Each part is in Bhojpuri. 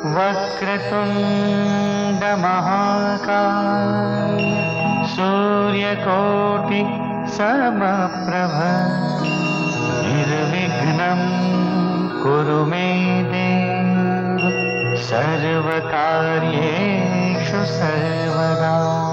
वक्रतुंड महाकाय सूर्यकोटि समप्रभ निर्विघ्नं कुरु मे देव सर्वकार्येषु सर्वदा।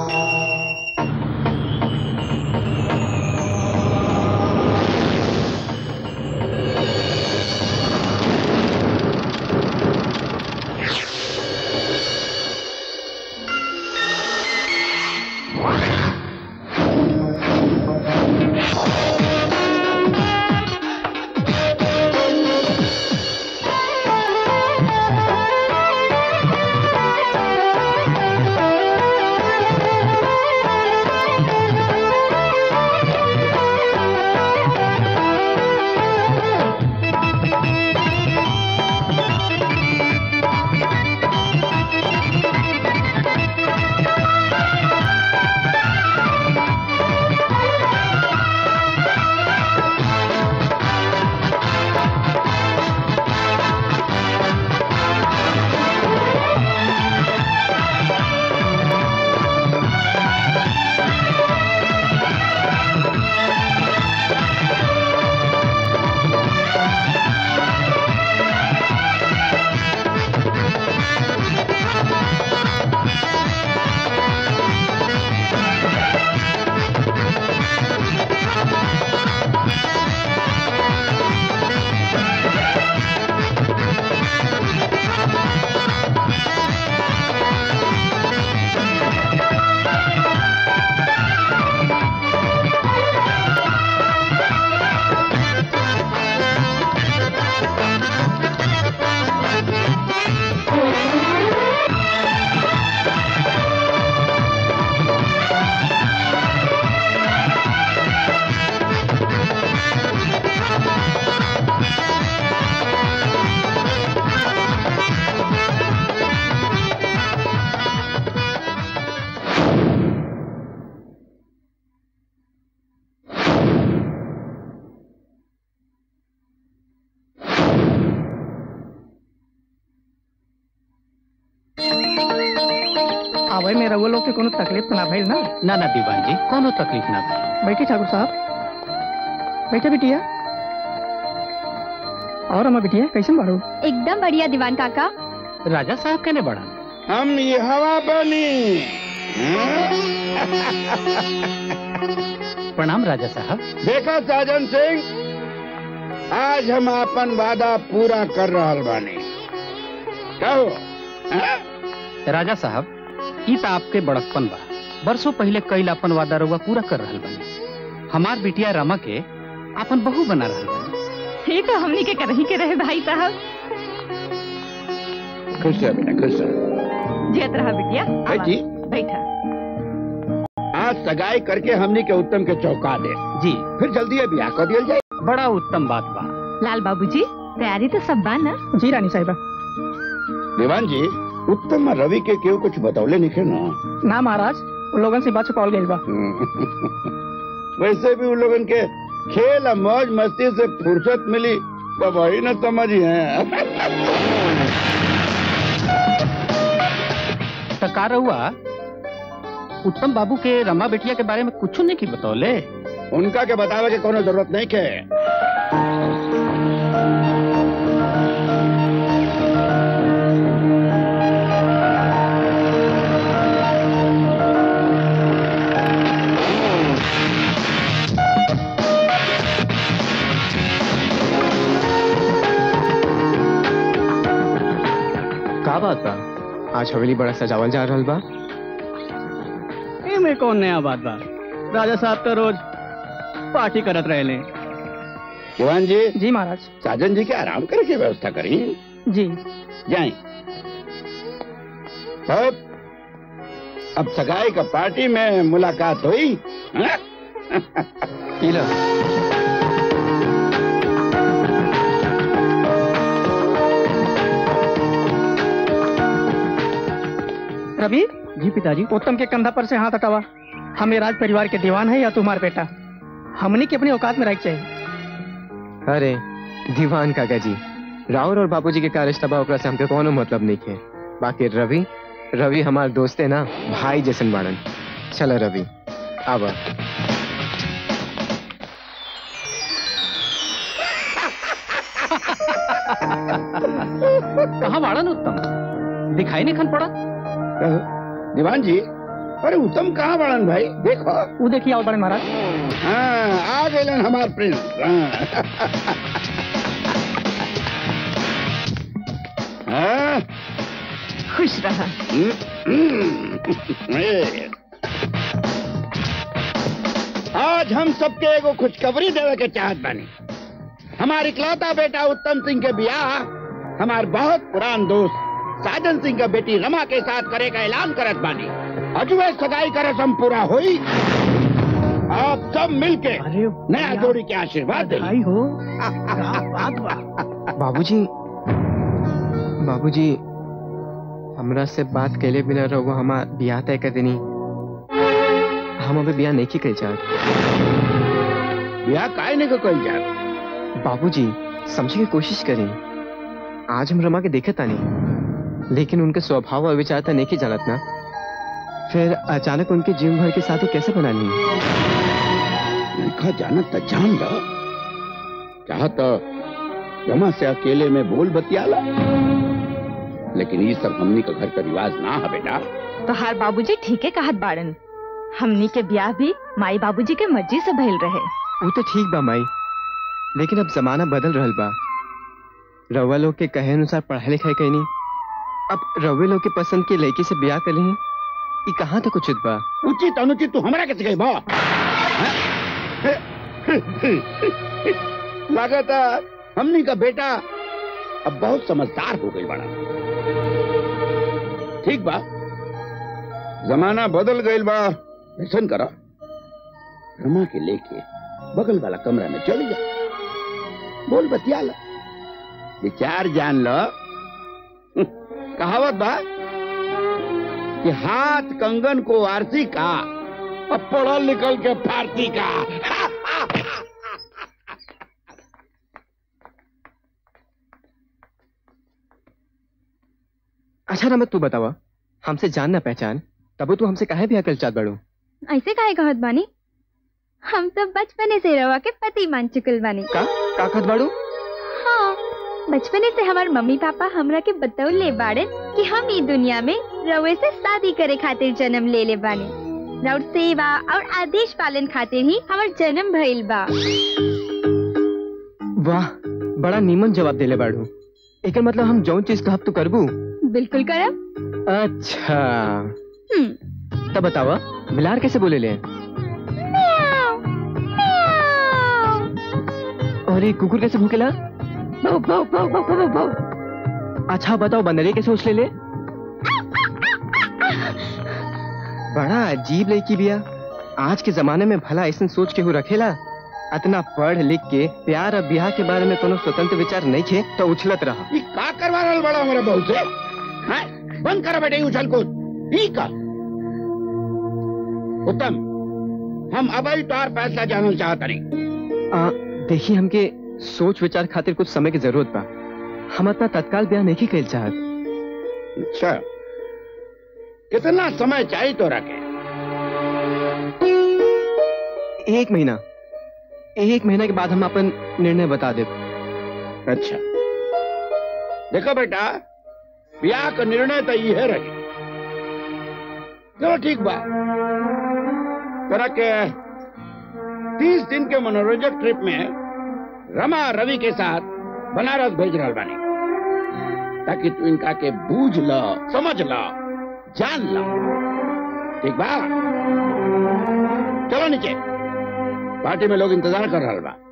भाई मेरा वो लोग के कोनो तकलीफ ना भइल ना? ना ना दीवान जी कोनो तकलीफ ना भइल। बैठी ठाकुर साहब, बैठे बिटिया। और अम्मा बिटिया कैसे बाड़ू? एकदम बढ़िया दीवान काका। राजा साहब कहने बड़ा हम ये हवा बनी। प्रणाम राजा साहब। देखा साजन सिंह, आज हम अपन वादा पूरा कर रहा बानी। कहो राजा साहब, ई त आपके बड़कपन बा। बरसों पहले कई अपन वादा रउआ पूरा कर रहल बानी। हमार बिटिया रमा के अपन बहू बना रहल बानी। ये तो हमनी के करही के रहे भाई साहब। खुश रह बेटा, खुश रह। जेत रहा बिटिया। जी बैठा। आज सगाई करके हमनी के उत्तम के चौका दे जी, फिर जल्दी ब्याह कर दिया जाए। बड़ा उत्तम बात बा। लाल बाबूजी तैयारी तो सब बा ना? जी रानी साहिबा। दीवान जी, उत्तम रवि के क्यों कुछ बतौले निके ना महाराज, उन लोगन से बात छुपावल गइल बा। वैसे भी उन लोगन के खेल और मौज मस्ती से फुर्सत मिली तो वही न समझी है। टकार हुआ उत्तम बाबू के रमा बेटिया के बारे में कुछ नहीं की बतौले। उनका के बतावे के कोनो जरूरत नहीं के। का बात बा? आज हवेली बड़ा सजावल जा रहल बा। में कौन नया बात बा? राजा साहब तो रोज पार्टी करत रहेले। दीवान जी। जी महाराज। साजन जी के आराम करे की व्यवस्था करी। जी जाए। अब सगाई का पार्टी में मुलाकात हुई। रवि जी पिताजी। उत्तम के कंधा पर से हाथ हटावा। हमें राज परिवार के दीवान है या तुम्हारा बेटा? हमने की अपनी औकात में रह चाहिए। अरे दीवान काका जी, राहुल और बाबूजी के का रिश्ता बा ओकरा से हमके कोनो मतलब नहीं है। बाकी रवि रवि हमार दोस्त है ना, भाई जैसन बाड़न। चलो रवि आवा। कहाँ बाड़न उत्तम? दिखाई नहीं खन पड़ा। दीवान जी, अरे उत्तम कहाँ बाड़न भाई? देखो वो देखिए आओ बड़े महाराज। हाँ, आ गए हमार प्रिंस। हाँ। खुश रहा। आज हम सबके एगो खुशखबरी देवे के चाहत बानी। हमारी इकलौता बेटा उत्तम सिंह के ब्याह हमार बहुत पुरान दोस्त साजन सिंह का बेटी रमा के साथ करे का ऐलान करत बानी। अजुए सगाई का रस्म पूरा हुई, आप सब मिलके नया जोड़ी के आशीर्वाद दें। बाबूजी बाबूजी हमरा से बात कैले बिना रहो हमार ब्याह तय कर देनी। हम अभी ब्याह नहीं कल चाहत। ब्याह काहे नहीं कल चाहत? बाबूजी समझे की कोशिश करें। आज हम रमा के देखे तानी, लेकिन उनके स्वभाव और विचार नहीं की जानत ना। फिर अचानक उनके जीवन भर के साथी कैसे बना ली? देखा जानत तो जान लो, चाहत रमा से अकेले में बोल बतियाला, लेकिन ये सब हमनी का घर का रिवाज ना है बेटा। तो हार बाबूजी ठीक है कहत बाड़न। हमनी के ब्याह भी माई बाबूजी के मर्जी से भइल रहे। वो तो ठीक बा माई, लेकिन अब जमाना बदल रहल बा। रउआ लोग के कहे अनुसार पढ़ाई लिखाई कहीं नहीं, अब रउआ लोग के पसंद की लड़की से ब्याह कर ली। ये कहाँ तक उचित बा? उचित अनुचित तू हमारा कैसे गई बा? लागत हमनी का बेटा अब बहुत समझदार हो गई बड़ा। ठीक बा, जमाना बदल गई बा। ऐसा करा, रमा के लेके बगल वाला कमरा में चली जा, बोल बतिया ला, विचार जान लो। कहावत बा कि हाथ कंगन को आरती का और पढ़ल निकल के फारसी का। अच्छा रमत, तू बतावा, हमसे जान ना पहचान तब तू हमसे काहे भी अकल चात बड़ू? ऐसे काहे कहत बानी? हम तो बचपने से रवा के पति मान चुकल बानी। का कहत बाड़ू? हाँ, बचपने से हमार मम्मी पापा हमरा के बतौले बाड़न कि हम ई दुनिया में रवे से शादी करे खातिर जन्म ले ले बानी। रउर सेवा और आदेश पालन खातिर ही हमार जन्म भइल बा। वाह, बड़ा नीमन जवाब देले बाड़ू। एकर मतलब हम जौन चीज कहब तू करबू? बिल्कुल करब। अच्छा तब बतावा, बिलार कैसे बोले ले? और ये कुकुर कैसे भूकेला? अच्छा बताओ, बंदरे कैसे उछले ले? बड़ा अजीब लड़की बिया। आज के जमाने में भला ऐसा सोच के हो रखेला? इतना पढ़ लिख के प्यार और ब्याह के बारे में कोनो स्वतंत्र विचार नहीं थे तो उछलत रहा। ये का करवा रहल बड़ा हमारा बहू से? हाँ? बंद करा बेटे उछल कूद। ठीक है उत्तम, हम अब ही तोहार फैसला जानना चाहता नहीं। देखिए, हमके सोच विचार खातिर कुछ समय की जरूरत बा। हम अपना तत्काल ब्याह नहीं कइल चाहत। अच्छा, कितना समय चाहिए तो रखे? 1 महीना। 1 महीना के बाद हम अपन निर्णय बता दे। अच्छा देखो बेटा, ब्याह का निर्णय तो ये रहे। चलो ठीक बा, तरह के 30 दिन के मनोरंजक ट्रिप में रमा रवि के साथ बनारस भेज रहा बानी, ताकि तू इनका के बूझ लो, समझ लो, जान लो। ठीक बा? चलो नीचे, पार्टी में लोग इंतजार कर रहा बा।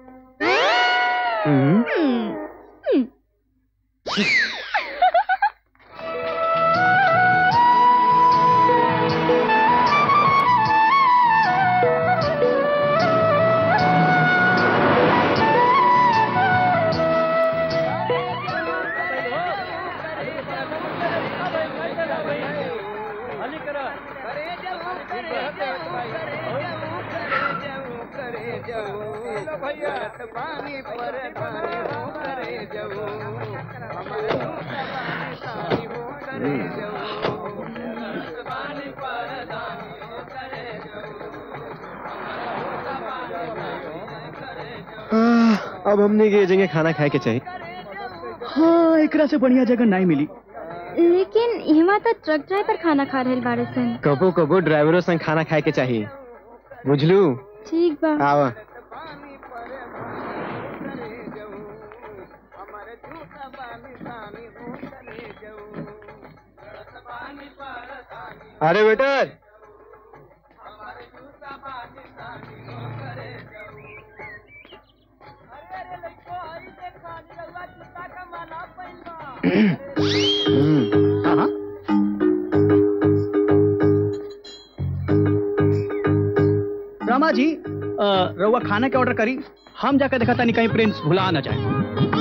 अब हमने ये जगह खाना खाए के चाहिए। हाँ एकरा से बढ़िया जगह नहीं मिली। लेकिन हिमा तो ट्रक ड्राइवर खाना खा रहे बाड़े सन। कबो कबो ड्राइवरों संग खाना खाए के चाहिए, बुझलू? ठीक बा। आवा। अरे वेटर, हाँ रामा जी रउआ खाना के ऑर्डर करी, हम जाकर देखा तानी कहीं प्रिंस भुला न जाए।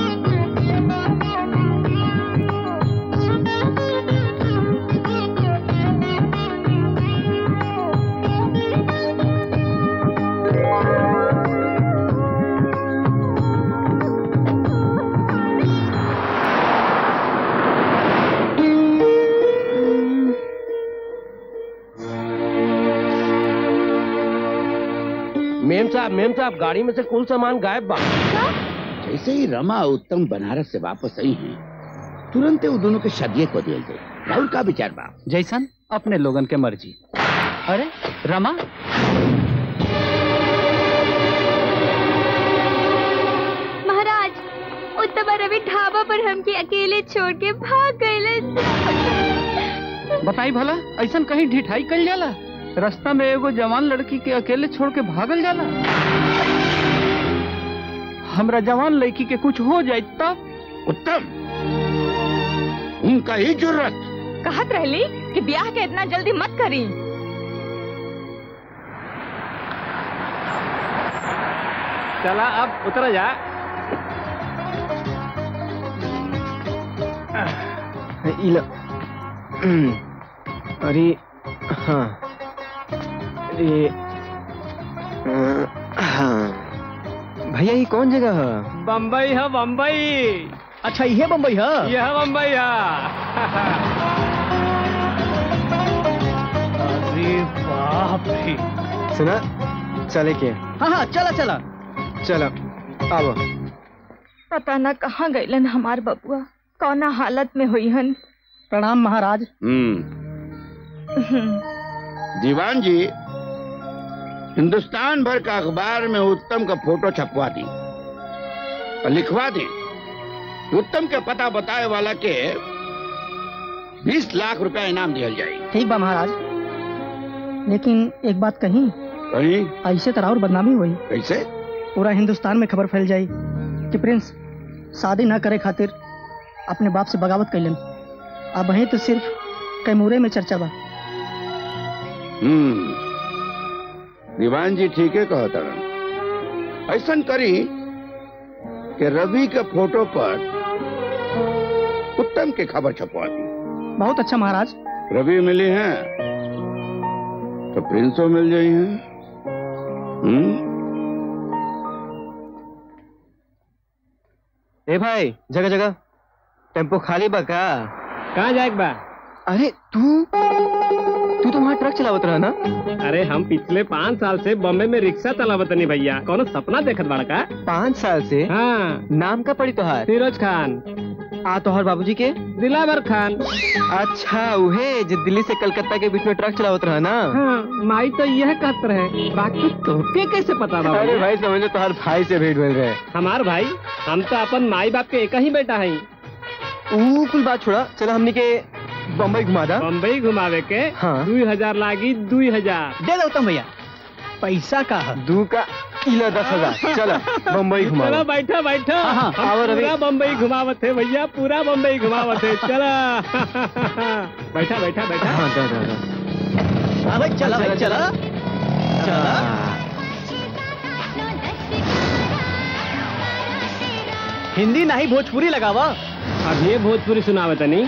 मेम साहब गाड़ी में से कुल सामान गायब बा। जैसे ही रमा उत्तम बनारस से वापस आई हैं, तुरंत वो दोनों के शादी को दिल गए। राहुल का विचार बा जैसन अपने लोगन के मर्जी। अरे रमा, महाराज उत्तम रवि ढाबा पर हमके अकेले छोड़ के भाग गए। बताई भला ऐसन कहीं ढिठाई कल जाला? रास्ता में एगो जवान लड़की के अकेले छोड़ के भागल जाला? हमरा जवान लड़की के कुछ हो जाए तब? उत्तम, उनका ही जरूरत। कहत रहली कि ब्याह के इतना जल्दी मत करी। चला अब उतर जा। अरे हाँ, अरे हाँ भैया, ये कौन जगह है? बम्बई है बम्बई। अच्छा ये बम्बई है? यह बम्बई है। अरे बाप रे। सुना चले के? हाँ हाँ चला चला चलो आओ। पता न कहाँ गईलन हमार बबुआ, कौना हालत में हुई हन। प्रणाम महाराज। दीवान जी, हिंदुस्तान भर का अखबार में उत्तम का फोटो छपवा दी और लिखवा दी, उत्तम के पता बताए वाला के 20 लाख रुपया इनाम दिया जाए। ठीक बा महाराज, लेकिन एक बात कहीं ऐसे तरह और बदनामी हुई। कैसे? पूरा हिंदुस्तान में खबर फैल जाई कि प्रिंस शादी न करे खातिर अपने बाप से बगावत कैलन। अब वहीं तो सिर्फ कैमूरे में चर्चा बा। दीवान जी ठीक है कहता, ऐसा करी कि रवि के फोटो पर उत्तम की खबर छपवा दी। बहुत अच्छा महाराज। रवि मिली हैं तो प्रिंसो मिल जाई हैं। ए भाई, जगह जगह टेम्पो खाली बा का? कहाँ जाए बा? अरे तू तो वहाँ ट्रक चलावत रहा ना? अरे हम पिछले 5 साल से बॉम्बे में रिक्शा चलावत नहीं भैया। कौन सपना देखत बड़ा का? 5 साल से? हाँ। नाम का पड़ी तोहार? फिरोज खान। आ तोहर बाबूजी के? दिलावर खान। अच्छा उहे जो दिल्ली से कलकत्ता के बीच में ट्रक चलावत रहा ना? हाँ, माई तो यह कहत रहे, बाकी तोके कैसे पता था? अरे भाई समझो तोहर भाई से भेंट मिल रहे। हमार भाई? हम तो अपन माई बाप के एक ही बेटा है। कुल बात छोड़ा, चलो हमने के बम्बई घुमा दा। बम्बई घुमावे के? हाँ। 2000 लागी। 2000 दे दो तुम भैया। पैसा का है? 2 का किलो 10,000। चलो बम्बई घुमा। चलो बैठा बैठा। हाँ, पूरा बम्बई घुमावत है भैया, पूरा बम्बई घुमावत है। चला बैठा बैठा बैठा। हाँ दो। भाई चला भाई चला चला। हिंदी नहीं भोजपुरी लगावा। अब ये भोजपुरी सुनावत नहीं।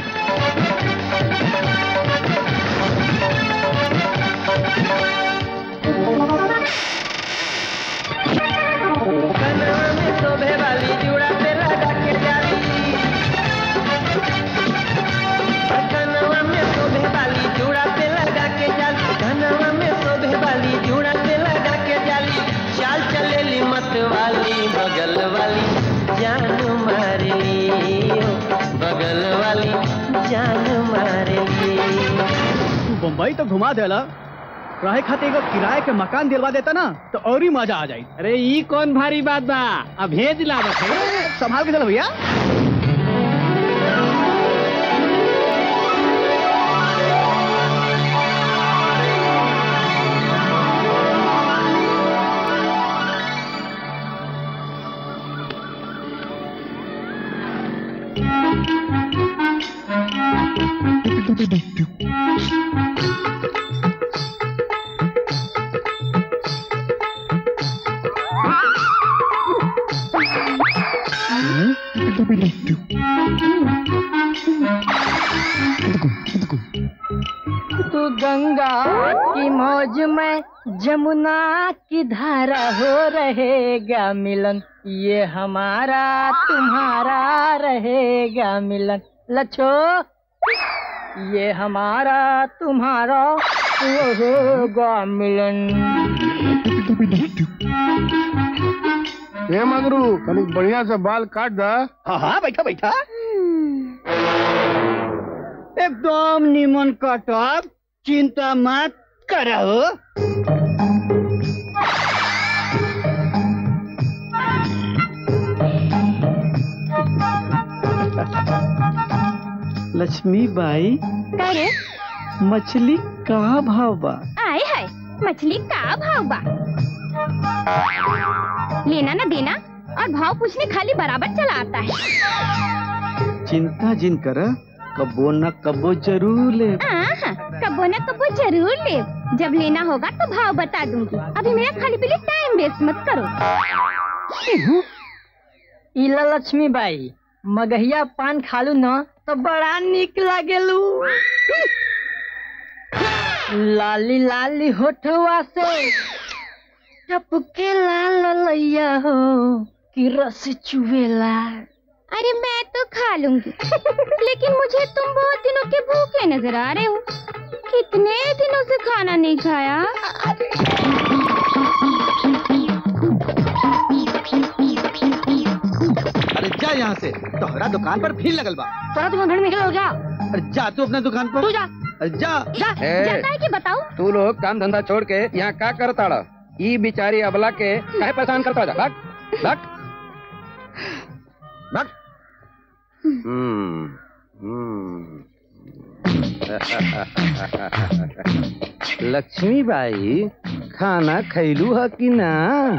बम्बई तो घुमा देला, रहे खातिर एगो किराए के मकान दिलवा देता ना तो और ही मजा आ जाई। अरे ई कौन भारी बात बा, अब भेज ला बस। संभाल के चलो भैया। तू गंगा की मौज में जमुना की धारा हो रहेगा मिलन, ये हमारा तुम्हारा रहेगा मिलन। लच्छो ये हमारा तुम्हारा होगा मिलन। ये मंगरू कल बढ़िया से बाल काट दा। हाँ हाँ बैठा बैठा। एकदम निमन कटब, चिंता मत करो। लक्ष्मी बाई, करे मछली कहाँ भाव बा? आए हाय, मछली का भाव बा? लेना ना देना और भाव पूछने खाली बराबर चला आता है। चिंता जिन कर, कबो न कबो जरूर ले। कबो न कबो जरूर ले। जब लेना होगा तो भाव बता दूंगी। अभी मेरा खाली पीली टाइम वेस्ट मत करो। इला लक्ष्मी बाई, मगहिया पान खालू न तो बड़ा निक लागेलू। लाली लाली होठवा से टपके लाल लैया हो कि रस चुवेला। अरे मैं तो खा लूंगी लेकिन मुझे तुम बहुत दिनों के भूखे नजर आ रहे हो। कितने दिनों से खाना नहीं खाया? अरे जा यहाँ से, तोहरा दुकान पर भीड़ लगल बा। तोरा तुम घर में निकल जा। अरे जा तू अपने दुकान पर। तू जा जा जा। जाता है कि बताओ? तू लोग काम धंधा छोड़ के यहाँ क्या करता रहा? ई बिचारी अबला के काहे परेशान करता जा? भाग भाग भाग। लक्ष्मी बाई, खाना खैलू है कि ना?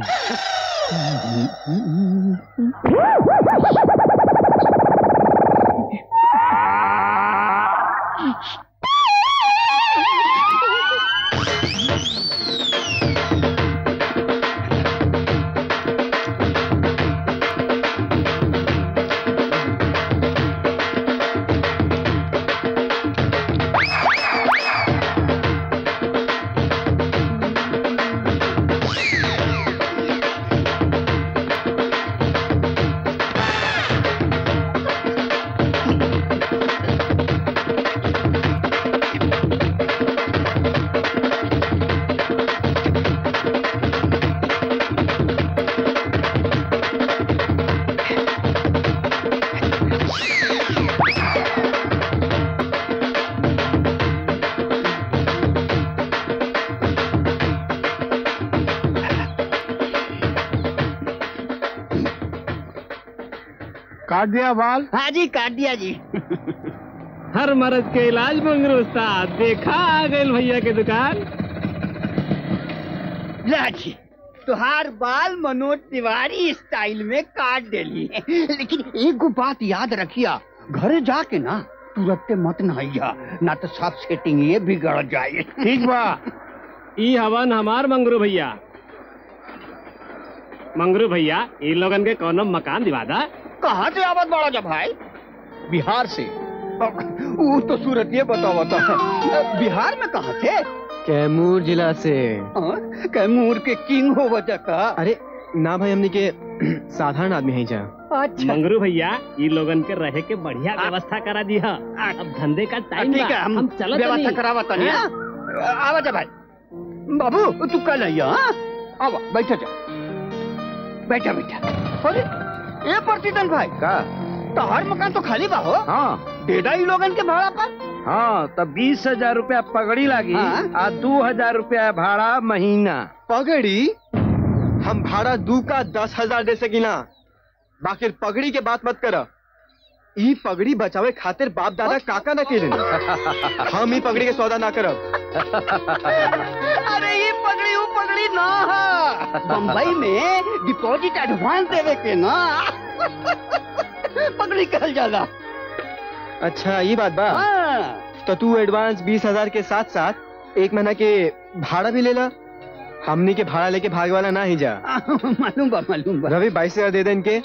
काट दिया बाल? हाँ जी काट दिया जी। हर मर्द के इलाज मंगरू उस्ताद, देखा आ गए भैया के दुकान। लाजी तुहार बाल मनोज तिवारी स्टाइल में काट देली, लेकिन एक बात याद रखिया, घरे जाके ना तुरंत मत नहाइया, ना तो सब सेटिंग ये बिगड़ जाए। ठीक बा। ई हवन हमार मंगरू भैया। मंगरू भैया, इन लोगन के कौनो मकान दिवा दा। कहाँ से आवत बड़ा जा भाई? बिहार से। वो तो सूरत ये बताओ बता। बिहार में कहाँ से? कैमूर जिला से। कैमूर के किंग हो वजह का? अरे ना भाई, हमने के साधारण आदमी है जा। अच्छा मंगरू भैया, इन लोगन के रहे के बढ़िया व्यवस्था करा दी है। अब धंधे का टाइम ठीक है, हम चलो व्यवस्था करावा तनी। आवा जा भाई। बाबू तू कल आइया। आवा बैठा जा, बैठा बैठा। अरे ये प्रतिदन भाई का तोहर मकान तो खाली बा हो? हाँ। दे दा ई लोगन के भाड़ा पर। हाँ तो 20,000 रुपया पगड़ी लागी हाँ? आ 2,000 रुपया भाड़ा महीना। पगड़ी हम भाड़ा 2 का 10,000 दे सकीना, बाकी पगड़ी के बात मत कर। ई पगड़ी बचावे खातिर बाप दादा काका न केले हम ई पगड़ी के सौदा ना करब। अरे ये पगड़ी वो पगड़ी ना है, बम्बई में डिपॉजिट एडवांस देवे के ना पगड़ी कहल जाला। अच्छा ये बात बा। हाँ। तो तू एडवांस 20,000 के साथ साथ 1 महीना के भाड़ा भी लेला। हमनी के भाड़ा लेके भागे वाला ना ही जा। मालूम बा मालूम बा। रवि 22,000 दे दे इनके।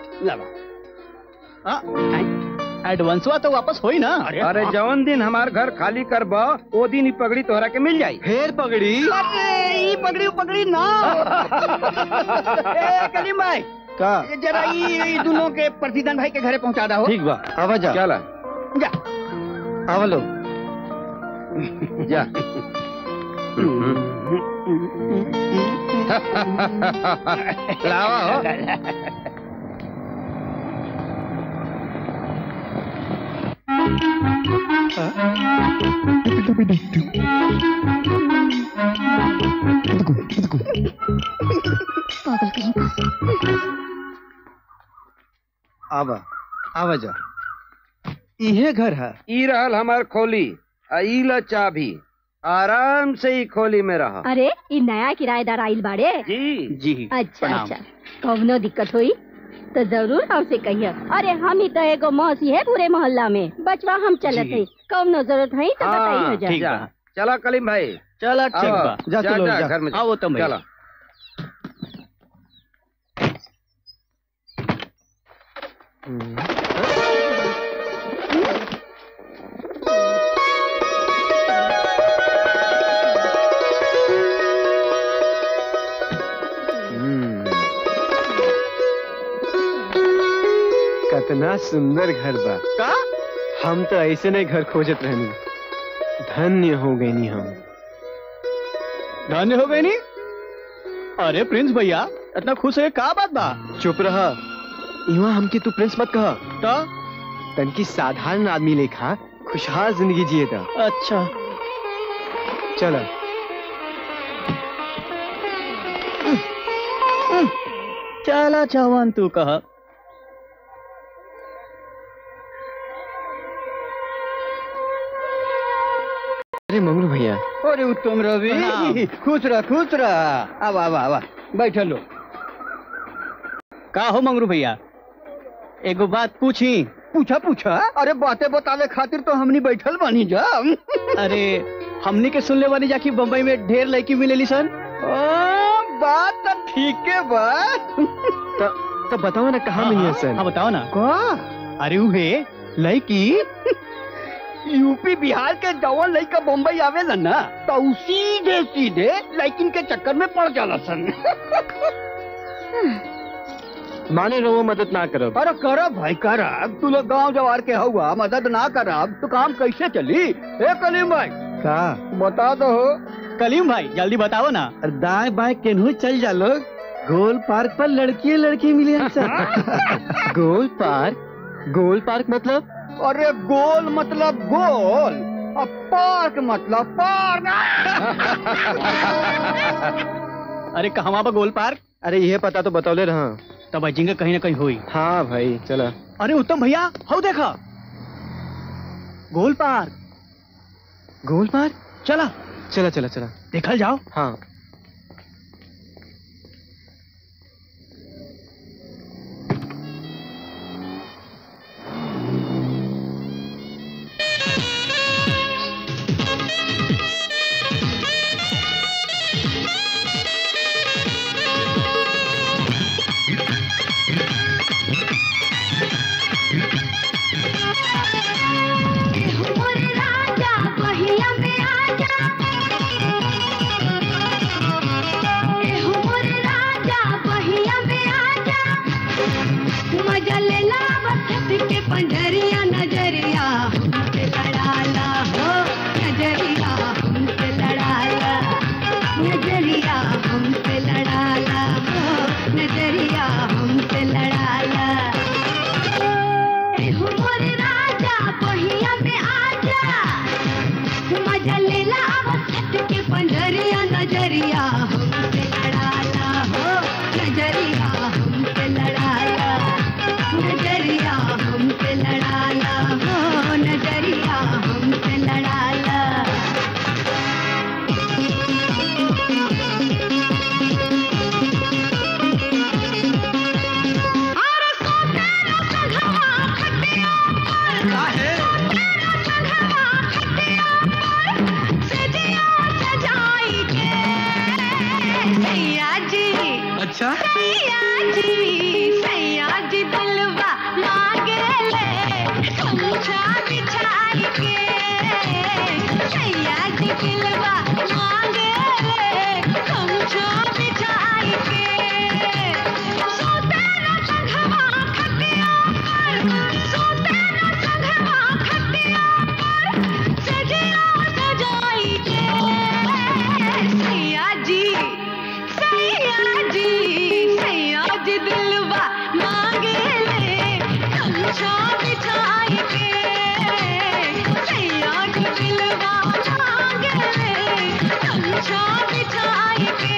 एडवांसवा तो वापस होई ना। अरे जौन दिन हमार घर खाली करब ओ दिन ही पगड़ी तोहरा के मिल जाई। फिर पगड़ी? अरे ये पगड़ी वो पगड़ी ना। ए कलीम भाई का जरा ये दोनों के प्रतिदान भाई के घरे पहुंचा दो। ठीक बा। आवा जा। चला जा आवा लो जा। लावा हो। पागल कहीं का। आवा आवा जा। इहे घर है। ई रहल हमार खोली, ई ला चाबी, आराम से ही खोली में रहा। अरे ई नया किराएदार आइल बाड़े। जी जी अच्छा अच्छा, कौनो दिक्कत हुई तो जरूर हमसे कहिए। अरे हम ही तो एगो मौसी है पूरे मोहल्ला में, बचवा हम चलत है, कौनो जरूरत है तो बताइए जा। ठीक बा। चला कलीम भाई। चला ठीक बा। जा चलो जा। घर में आओ तुम चला। कितना सुंदर घर बा का। हम तो ऐसे नहीं घर खोजत रहनी। धन्य हो गई नी हम। धन्य हो गए नी। अरे प्रिंस भैया इतना खुश है का बात बा? चुप रहा। इवा हमके तू प्रिंस मत कहा। तो तनकी साधारण आदमी लेखा खुशहाल जिंदगी जिए था। अच्छा चला चला चवन तू कहा। अरे मंगलू भैया। अरे उत्तम रवि खुश रह। आवा आवा आवा बैठो लो। का हो मंगरू भैया एगो बात पूछी? पूछा पूछा। अरे बातें बतावे खातिर तो हमनी बैठल बनी जा। अरे हमनी के सुनले बानी जाकि बम्बई में ढेर लड़की मिलेली सन। बात तो ठीक है बा। तो बताओ ना कहाँ मिली है सर? हाँ बताओ ना। अरे उहे लड़की यूपी बिहार के जवान लड़का बम्बई आवेला ना तो सीधे सीधे लड़किन के चक्कर में पड़ जाला सन। माने रहो मदद ना करो। अरे करब भाई करब। तू लोग गाँव जवार के हुआ मदद ना करब तो काम कैसे चली? ए कलीम भाई का बता दो। कलीम भाई जल्दी बताओ ना। दाएं बाएं केनहू चल जा लोग। गोल पार्क पर लड़की मिली है सर। गोल पार्क मतलब? अरे गोल मतलब गोल और पार्क मतलब पार्क। अरे कहवा बा गोल पार्क? अरे यह पता तो बतौले रहा। तब अजिंगा कहीं ना कहीं हुई। हाँ भाई चला। अरे उत्तम भैया हो देखा गोल पार्क। चला चला चला चला देखल जाओ। हाँ राजा बहिया में आजा। मजा लेला हट के पंजरिया नजरिया हमसे लड़ाला हो नजरिया हमसे लड़ाला नजरिया हमसे लड़ाला हो नजरिया हमसे लड़ाला अच्छा सैया जी दिलवा मांगे ले समझा बिछाई के सैया जी दिलवा मांगे ले समझा बिछाई के सोते न संघवा खटिया पर सोते न संघवा खटिया पर सजिया सजाई के सैया जी दिलवा मांगे ले समझा बिछाई के सैया जी दिलवा मांगे ले समझा बिछाई के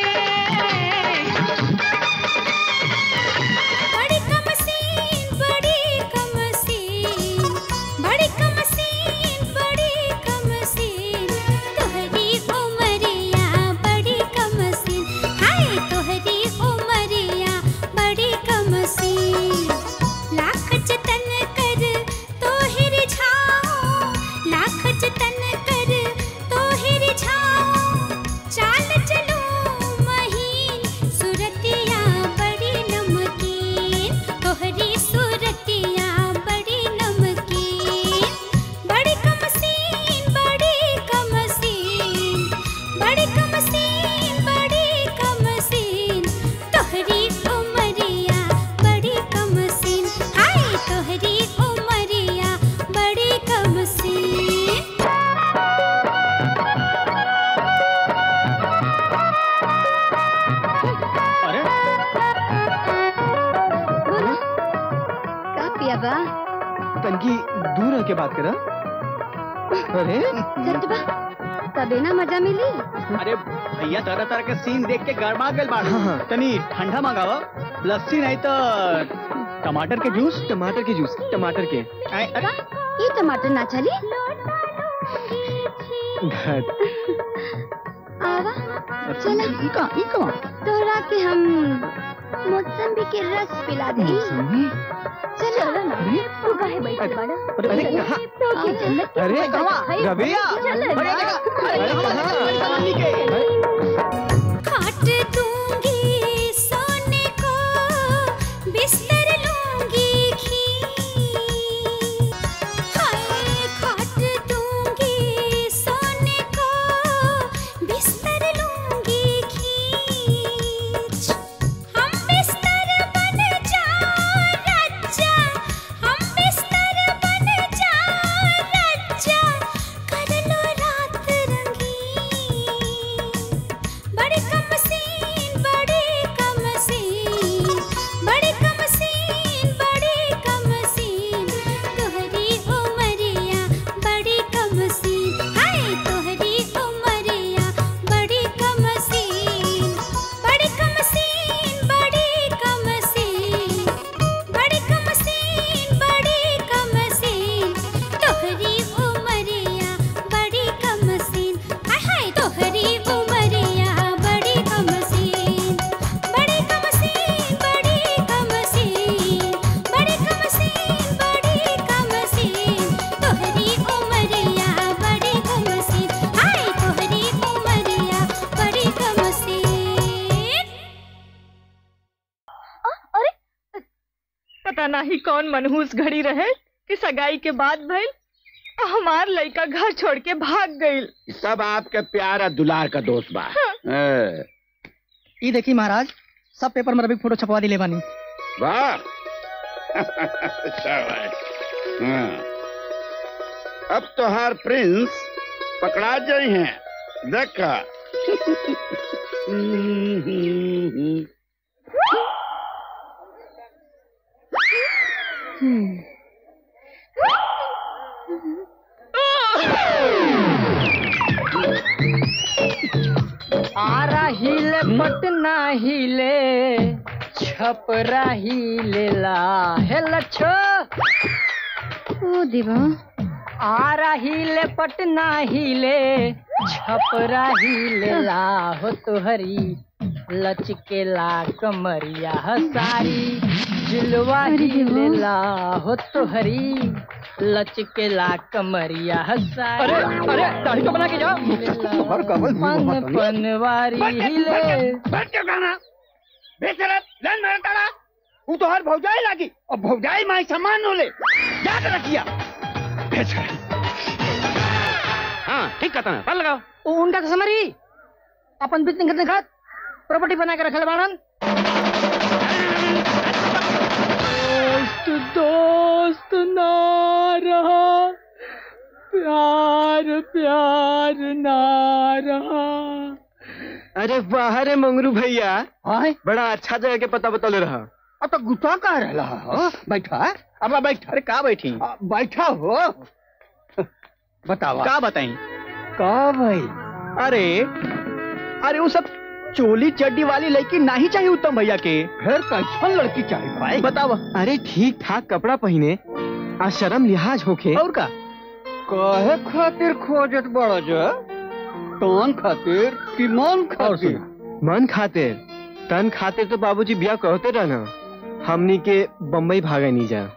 बड़ी कमसीन बड़ी कमसीन बड़ी कमसीन बड़ी कमसीन तोहरी उमरिया बड़ी कमसीन हाय तोहरी उमरिया बड़ी कमसीन लाख जतन कर तोहिर छाओ लाख जतन कर तोहिर छाओ चाल चलो महीन सुरतिया बड़ी नमकीन तोहरी सुरतिया बड़ी नमकीन बड़ी कमसीन बड़ी कमसीन बड़ी कमसीन बड़ी कमसीन तोहरी उमरिया बड़ी कमसीन हाय तोहरी उमरिया बड़ी कमसीन अरे का पिया बा तनकी दूर रह के बात करा। अरे सच बा तबे ना मजा मिली अरे भैया तरह तरह के सीन देख के गरमा गल बाड़ हाँ। तनी ठंडा मंगावा लस्सी नहीं तो टमाटर के जूस टमाटर के अरे ये टमाटर ना चली घट आवा चला इका तोरा के हम मौसमी के रस पिला दे चलो ना तू काहे बैठल बाड़ा अरे कहाँ तो के जन्नत की अरे मजा है। रवैया चलो ना। काट दूंगी सोने को बिस्तर लूंगी खींच हाय काट दूंगी सोने को बिस्तर लूंगी खींच हम बिस्तर बन जा रज्जा हम बिस्तर बन जा रज्जा कर लो रात रंगीन बड़ी कमसीन बड़ी कमसीन बड़ी कमसीन बड़ी कमसीन तोहरी उमरिया बड़ी कमसीन हाय तोहरी उमरिया बड़ी कमसीन बड़ी कमसीन बड़ी कमसीन बड़ी कमसीन बड़ी कमसीन तोहरी उमरिया बड़ी कमसीन हाय हाय तोहरी उमरिया बड़ी कमसीन बड़ी कमसीन बड़ी कमसीन बड़ी कमसीन बड़ी कमसीन तोहरी उमरिया बड़ी कमसीन हाय तोहरी उमरिया बड़ी कमसीन अरे पता नहीं कौन मनहूस घड़ी रहे कि सगाई के बाद भइल हमार लड़का घर छोड़ के भाग गइल सब आपके प्यारा दुलार का दोस्त बा ये देखी महाराज सब पेपर में रवि फोटो छपवा दिले बानी वाह शाबाश हाँ। अब तो हर प्रिंस पकड़ा जाए हैं देखा पटना हिले छपरा हिलेला हे लच्छो ओ देवा आरा हिले पटना हिले छपरा हिलेला हो तोहरी लचकेला कमरिया सारी जुलवा हिलेला हो तोहरी लचकेला कमरिया सारी। अरे दाढ़ी तो बना के जाओ। पनवारी हिले बैठ के गाना बेचरत लन मारताड़ा तू तो हर भौजाई लागी और भौजाई माई सामान होले याद रखिया बेचरत। हाँ ठीक कहता है पल लगाओ उनका कसमरी अपन बिजनेस करने खात प्रॉपर्टी बना के रखल बाड़न। दोस्त ना रहा प्यार प्यार ना रहा। अरे वाह रे मंगरू भैया हाँ बड़ा अच्छा जगह के पता बतौले रहा। अब तो गुस्सा का रहला हो बैठा अब बैठा। अरे का बैठी बैठा हो बतावा का बताई का भाई। अरे वो सब चोली चड्डी वाली लड़की नहीं चाहिए उत्तम भैया के। फिर कैसन लड़की चाहिए भाई बतावा। अरे ठीक ठाक कपड़ा पहने आ शर्म लिहाज होके। और का काहे खातिर खोजत बड़ा जो तन खातिर कि मन खातिर। मन खातिर तन खातिर तो बाबूजी बिया कहते रहना हमनी के बम्बई भागे नहीं जा।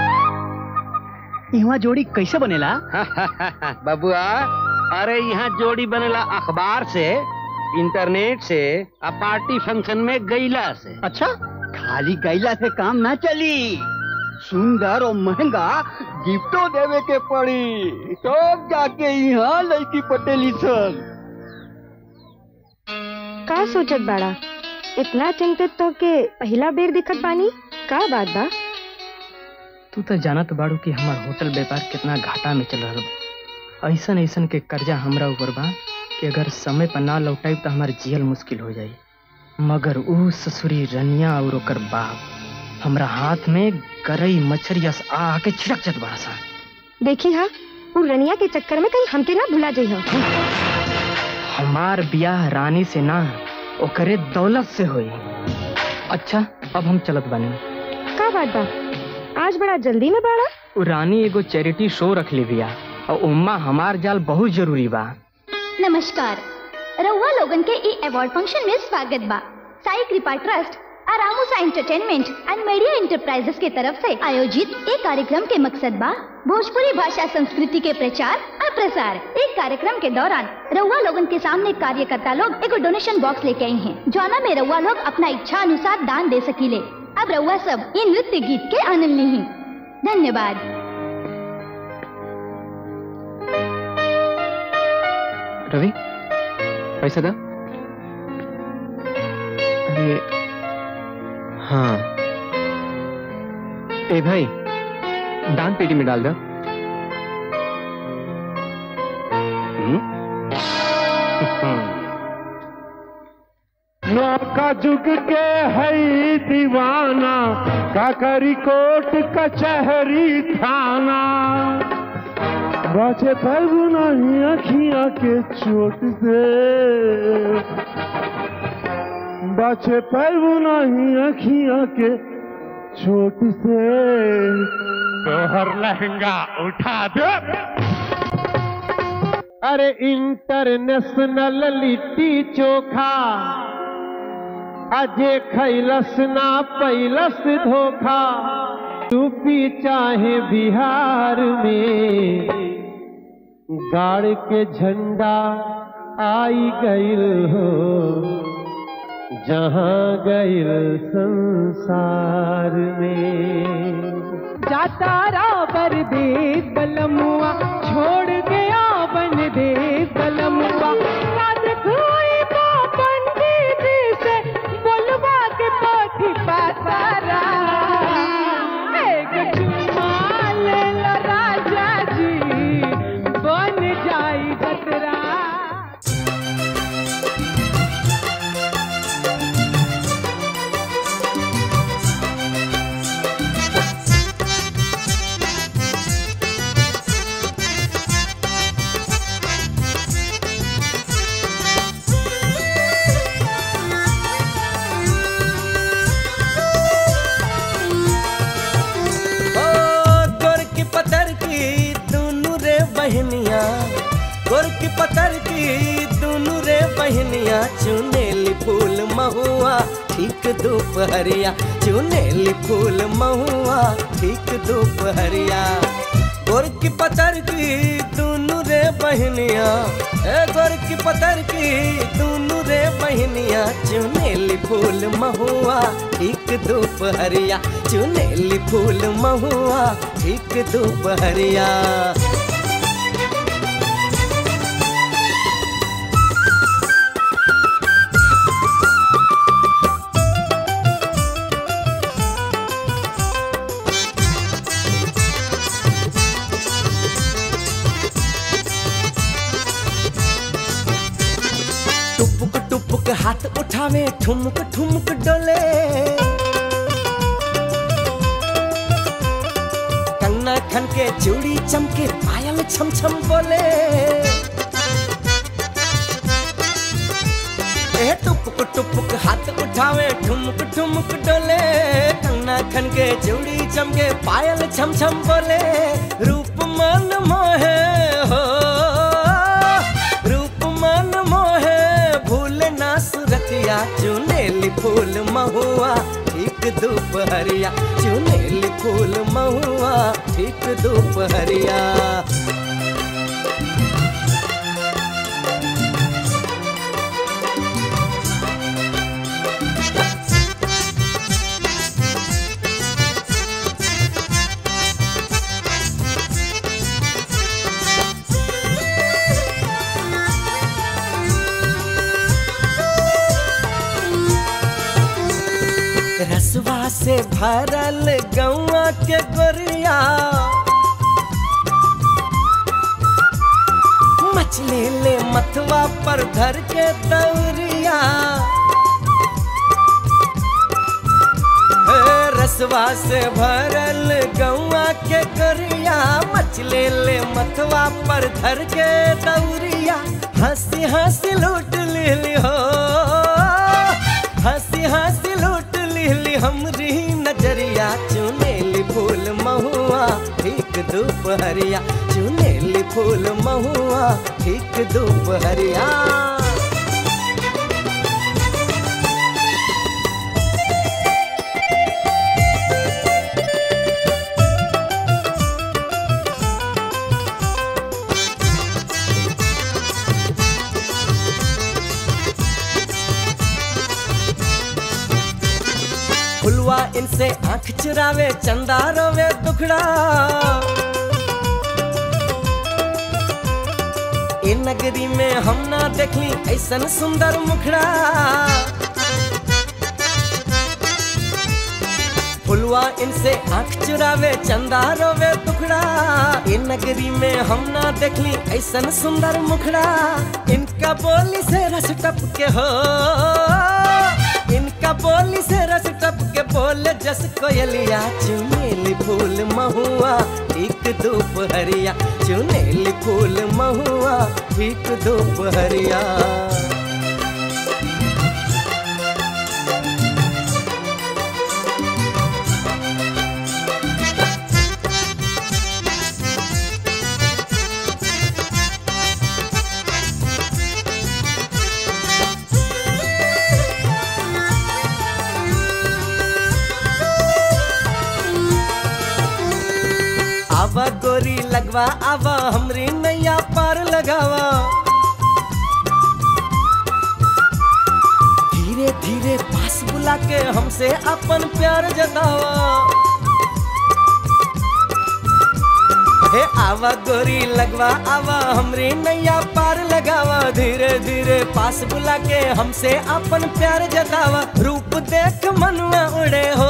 यहाँ जोड़ी कैसे बनेला बबुआ अरे यहाँ जोड़ी बनेला अखबार से इंटरनेट से आ पार्टी फंक्शन में गईला से। अच्छा खाली गैला से काम ना चली सुंदर और महंगा गिफ्टो देवे के पड़ी तब जाके यहाँ लड़की पटेली सन। का सोचत बाड़ा इतना चिंतित तो के पहला बेर दिखत बानी का बात बा। तू तो जानत बाड़ू कि हमार होटल व्यापार कितना घाटा में चल रहा बा। ऐसन ऐसन के कर्जा हमरा ऊपर बा कि अगर समय पर ना लौटाई तो हमार जियल मुश्किल हो जाई। मगर ऊ ससुरी रनिया और ओकर बाप हमरा हाथ में गरई मछरिया आके छिड़क जत बड़ा सा। देखी हा वो रनिया के चक्कर में कहीं हमके ना भुला जाई हो। हमार ब्याह रानी से ना ओकरे दौलत से होई। अच्छा अब हम चलत बानी। का बात बा आज बड़ा जल्दी में बाड़ा। वो रानी एगो चैरिटी शो रख ली बिया और उम्मा हमार जाल बहुत जरूरी बा। नमस्कार रउआ लोगन के ई अवार्ड फंक्शन में स्वागत बा। साई कृपा ट्रस्ट और Ramusa entertainment and media enterprises के तरफ से आयोजित एक कार्यक्रम के मकसद बा भोजपुरी भाषा संस्कृति के प्रचार और प्रसार। एक कार्यक्रम के दौरान रउआ लोगन के सामने कार्यकर्ता लोग एक डोनेशन बॉक्स लेके आई हैं जौना में रउआ लोग अपना इच्छा अनुसार दान दे सकीले। अब रउआ सब इन नृत्य गीत के आनंद लीही। धन्यवाद। रवि पैसा दा। अरे हाँ ए भाई दान पेटी में डाल दो। नौका जुग के है दीवाना काकरी कोट कचहरी थाना बचे पैबू नहीं अखियां के चोट से बचे पैबू नहीं अखियां के चोट से तोहर लहंगा उठा दे। अरे इंटरनेशनल लिट्टी चोखा अजे खैलस ना पैलस धोखा यूपी चाहे बिहार में गाड़ के झंडा आई गईल हो जहाँ गईल संसार में। जाता रावर देश बलमुआ छोड़ गया बन देश बलमुआ कोई पंडित से बोलवा के पोथी पासारा एक चुम्मा ले लो राजा जी बन जाई जतरा। पतर की दोनों रे बहनिया चुनेली फूल महुआ ठीक दोपहरिया चुनेली फूल महुआ ठीक दोपहरिया गोर की पतर की दोनों रे बहनिया गोर की पतर की दोनों रे बहनिया चुनेली फूल महुआ ठीक दोपहरिया चुनेली फूल महुआ ठीक दोपहरिया टुपुक हाथ उठावे ठुमक ठुमक डोले कंगना खन के चूड़ी चमके पायल छम छम बोले टुपुक हाथ उठावे ठुमक ठुमक डोले कंगना खन के चूड़ी चमके पायल छम छम बोले रूप मन मोहे हो सूरतिया चुनेली फूल महुआ ठीक दोपहरिया चुनेली फूल महुआ ठीक दोपहरिया रसवा से भरल गौआ के गोरिया मछली ले मथवा पर धर के दौरिया रसवा से भरल गौआ के गोरिया मछली ले मथवा पर धर के दौरिया हंसी हंसी लूट ली हो हंसी हंसी लूट ली हमरी नजरिया चुनेली फूल महुआ ठीक दोपहरिया चुनेली फूल महुआ ठीक दोपहरिया फुलवा इनसे आंख चुरावे चंदा रोवे दुखड़ा ए नगरी में हम ना देखली ऐसन सुंदर मुखड़ा फुलवा इनसे आंख चुरावे चंदा रोवे दुखड़ा ए नगरी में हम ना देखली ऐसन सुंदर मुखड़ा इनका बोली से रस टपके हो इनका बोली से रस टपके बोले जस कोयलिया चुनेली फूल महुआ ठीक दोपहरिया चुनेली फूल महुआ ठीक दोपहरिया आवा गोरी लगवा आवा हमरी नैया पार लगावा धीरे धीरे पास बुला के हमसे अपन प्यार जतावा हे आवा गोरी लगवा आवा हमरी नैया पार लगावा धीरे धीरे पास बुला के हमसे अपन प्यार जतावा रूप देख मनवा उड़े हो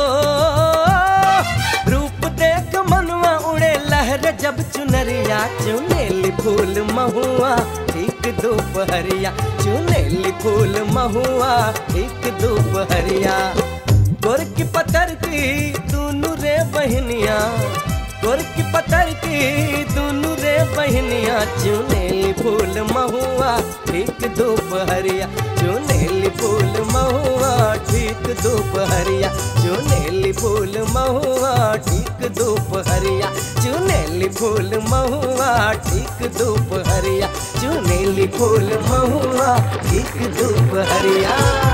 रूप देख मनवा उड़े लहर जब चुनरिया चुनेली फूल महुआ ठीक दोपहरिया चुनेली फूल महुआ ठीक दोपहरिया गोर की पतर की दोनों रे बहनिया गोरकी पतर की दोनों रे बहनिया चुनेली फूल महुआ ठीक दोपहरिया चुनेली फूल महुआ ठीक दोपहरिया चुनेली फूल महुआ ठीक दोपहरिया चुनेली फूल महुआ ठीक दोपहरिया चुनेली फूल महुआ ठीक दोपहरिया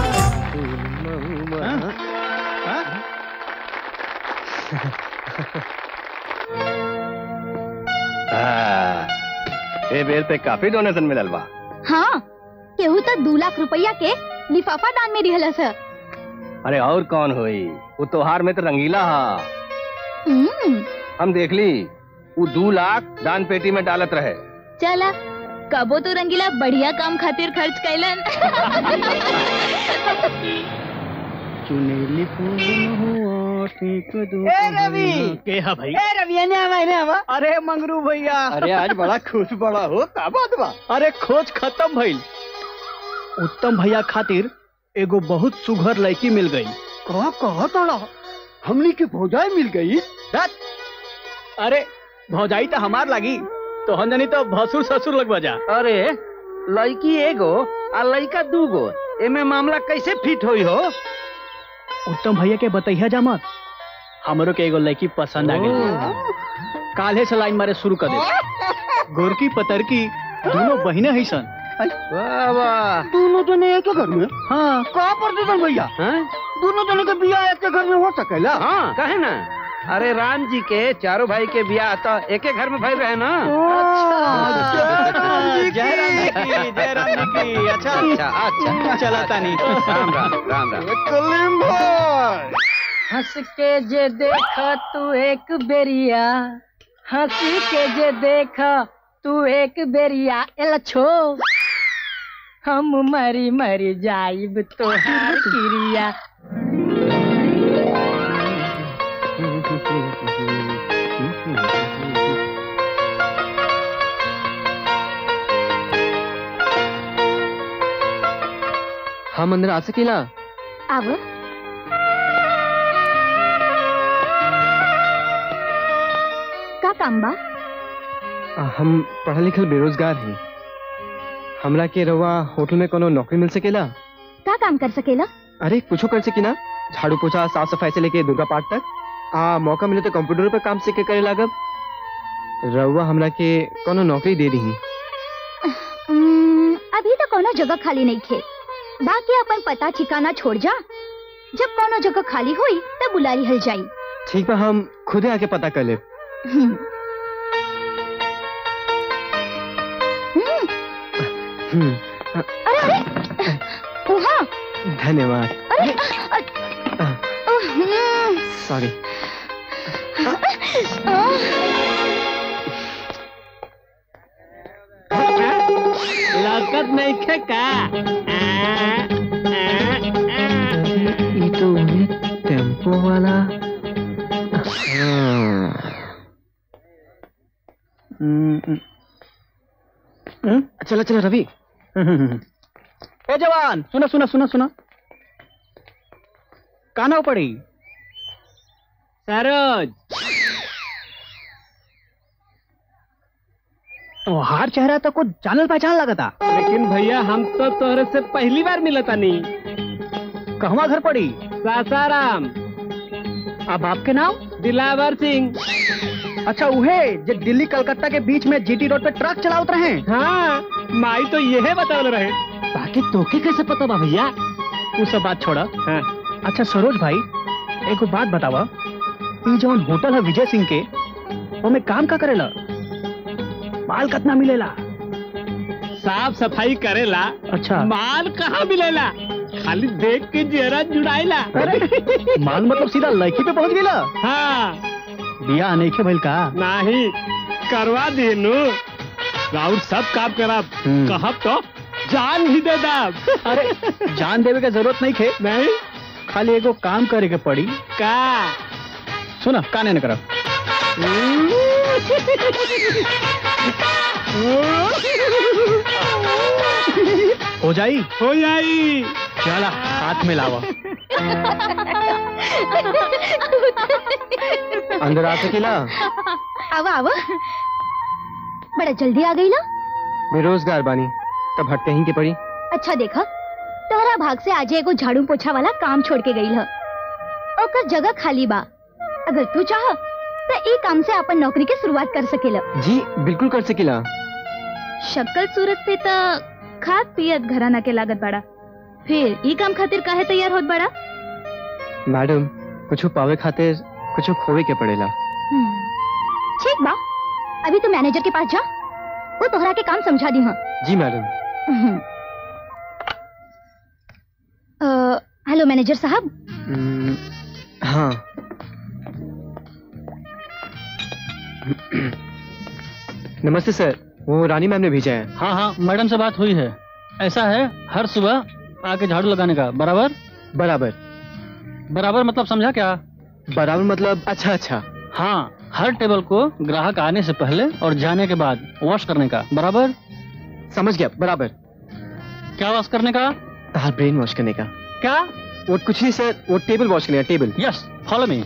ए बेर पे काफी डोनेशन मिलल बा। हाँ केहू तो 2 लाख रुपया के लिफाफा दान में दिहला सर। अरे और कौन हुई वो त्योहार में तो रंगीला हा। हम देख ली वो 2 लाख दान पेटी में डालत रहे। चला कबो तो रंगीला बढ़िया काम खातिर खर्च कैलन। चुनेली फूल हुआ ठीक दो। ए रवि के हा भाई? ए रवि ने आवा। अरे मंगरू भैया। अरे आज बड़ा खुश बड़ा हो का बात बा? अरे खोज खत्म भइल। उत्तम भैया खातिर एगो बहुत सुघर लड़की मिल गई। कहा तोड़ा हमनी के भौजाई मिल गई। अरे भौजाई तो हमार लगी तो हम जानी तो भसुर ससुर लगवा जा। अरे लड़की एगो और लड़का 2 गो एमे मामला कैसे फिट होई हो? उत्तम भैया के बतैया जा मत। हमरो के एगो लड़की पसंद आ गई। काल्हे से लाइन मारे शुरू कर दे। गोरकी पतरकी दोनों बहने हैं सन। दोनों जने एक घर में? हाँ। कहाँ पर दे भैया? दोनों जने के बियाह एक घर में हो सकेला? हाँ कहे ना। अरे राम जी के चारों भाई के बियाह तो एक एक घर में भइल रहे ना। जय राम जी की। अच्छा चला तानी। राम राम। कलीम भाई हंस के जे देखा तू एक बेरिया हंस के जे देखा तू एक बेरिया एला छो हम मरी मरी जाइब तोहार क्रिया। हम अंदर आ सकेला? आव का काम बा? हम पढ़ल लिखल बेरोजगार हैं। हमरा के रवा होटल में कोनो नौकरी मिल सकेला? का काम कर सकेला? अरे कुछ कर सकी ना, झाड़ू पोछा साफ सफाई से लेके दुर्गा पाठ तक। मौका मिले तो कंप्यूटर पर काम सीख के करे लागब। रवा हमरा के कोनो नौकरी दे दी। अभी तो कोनो जगह खाली नहीं थे। बाकी अपन पता ठिकाना छोड़ जा। जब कोनो जगह खाली हुई तब बुला लिहल जाई। ठीक है हम खुदे आके पता कर ले। अरे वहाँ। धन्यवाद। सॉरी। लागत नहीं खे का? ये तो उन्हें टेम्पो वाला। चला चला रवि। ए जवान सुना सुना सुना सुना काना पड़ी सरोज तोहार चेहरा तो कुछ जानल पहचान लगा था। लेकिन भैया हम तो तोहरे से पहली बार मिला था। नहीं कहवा घर पड़ी? सासाराम। अब आपके नाम? दिलावर सिंह। अच्छा उहे जो दिल्ली कलकत्ता के बीच में जीटी रोड पे ट्रक चलावत रहे? हाँ माई तो यही बतावल रहे। बाकी तोके कैसे पता बा भैया? वो सब बात छोड़ा। हाँ। अच्छा सरोज भाई एक बात बतावा, ये जो होटल है विजय सिंह के वो में काम का करेला? माल कितना मिलेला? साफ सफाई करेला। अच्छा माल कहाँ मिलेला? खाली देख के जरा जुड़ाइला। माल मतलब सीधा लड़की पे पहुँच गया? हाँ बिया नहीं खे भइल का? नहीं करवा दे नु राउर सब काम करब। कहब तो जान भी दे दब। अरे जान देवे के जरूरत नहीं थे। नहीं खाली एगो काम करे के पड़ी। का? सुना काने न करब। हो जाई? हो जाई। चला हाथ में लावा। अंदर आ सकेला? आवा आवा, बड़ा जल्दी आ गई ला। बेरोजगार बानी तब हट कहीं के पड़ी। अच्छा देखा, तोहरा भाग से आज एगो झाड़ू पोछा वाला काम छोड़ के गई है, ओकर जगह खाली बा। अगर तू चाह तो ई काम से अपन नौकरी के शुरुआत कर सकेला। जी बिल्कुल कर सकेला। शक्ल सूरत पे तो खाद पियत घराना के लागत बड़ा, फिर ई काम खातिर काहे तैयार होत बड़ा? मैडम कुछ पावे खातिर कुछ खोवे के पड़ेला। ठीक बा, अभी तो मैनेजर के पास जा, वो तोहरा के काम समझा दी। हाँ जी मैडम। हेलो मैनेजर साहब। हाँ नमस्ते सर, वो रानी मैम ने भेजा है। हाँ हाँ मैडम से बात हुई है। ऐसा है, हर सुबह आके झाड़ू लगाने का। बराबर? बराबर। बराबर मतलब समझा क्या? बराबर मतलब अच्छा अच्छा। हाँ, हर टेबल को ग्राहक आने से पहले और जाने के बाद वॉश करने का। बराबर? समझ गया। बराबर। क्या वॉश करने का? ब्रेन वॉश करने का। क्या? वो कुछ नहीं सर, वो टेबल वॉश करने का। Table. Yes, follow me.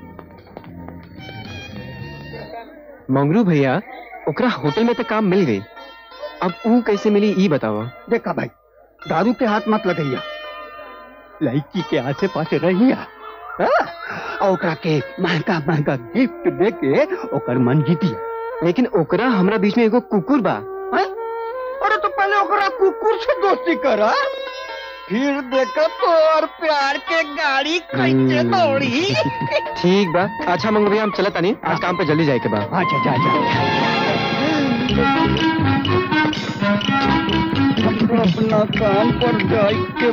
Mangru भैया, ओकरा होटल में तो काम मिल गई, अब वो कैसे मिली ये बताओ। देखा भाई, दारू के हाथ मत लगैया, लड़की के आसे पासे रहिया, ओकरा के महंगा महंगा गिफ्ट दे के ओकर मन जीतिया। लेकिन ओकरा हमरा बीच में एगो कुकुर बा। अरे तो पहले ओकरा कुकुर से दोस्ती करा, फिर देखा तो और प्यार के गाड़ी कैसे दौड़ी। ठीक बा। अच्छा मंगरू भैया, हम चलत तानी, आज काम पे जल्दी जाए के बा। अच्छा जा अपना काम पर जाए के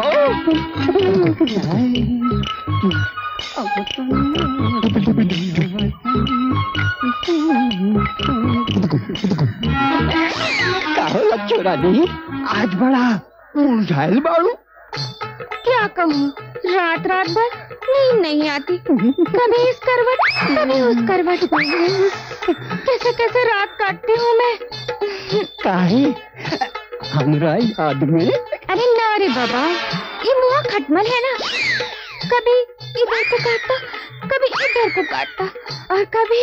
लच्छो रानी, आज बड़ा उलझाइल बाड़ू। क्या कहूँ, रात रात भर नींद नहीं आती, कभी इस करवट कभी उस करवट। कैसे कैसे रात काटती हूँ मैं। काहे हमरा याद में? अरे ना रे बाबा, ये मुआ खटमल है ना, कभी इधर को काटता, कभी इधर को काटता, और कभी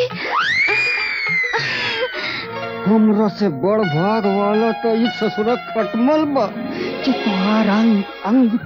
हमरा से बड़ भाग वाला तो ये ससुरा खटमल बा, कि तुम्हारा अंग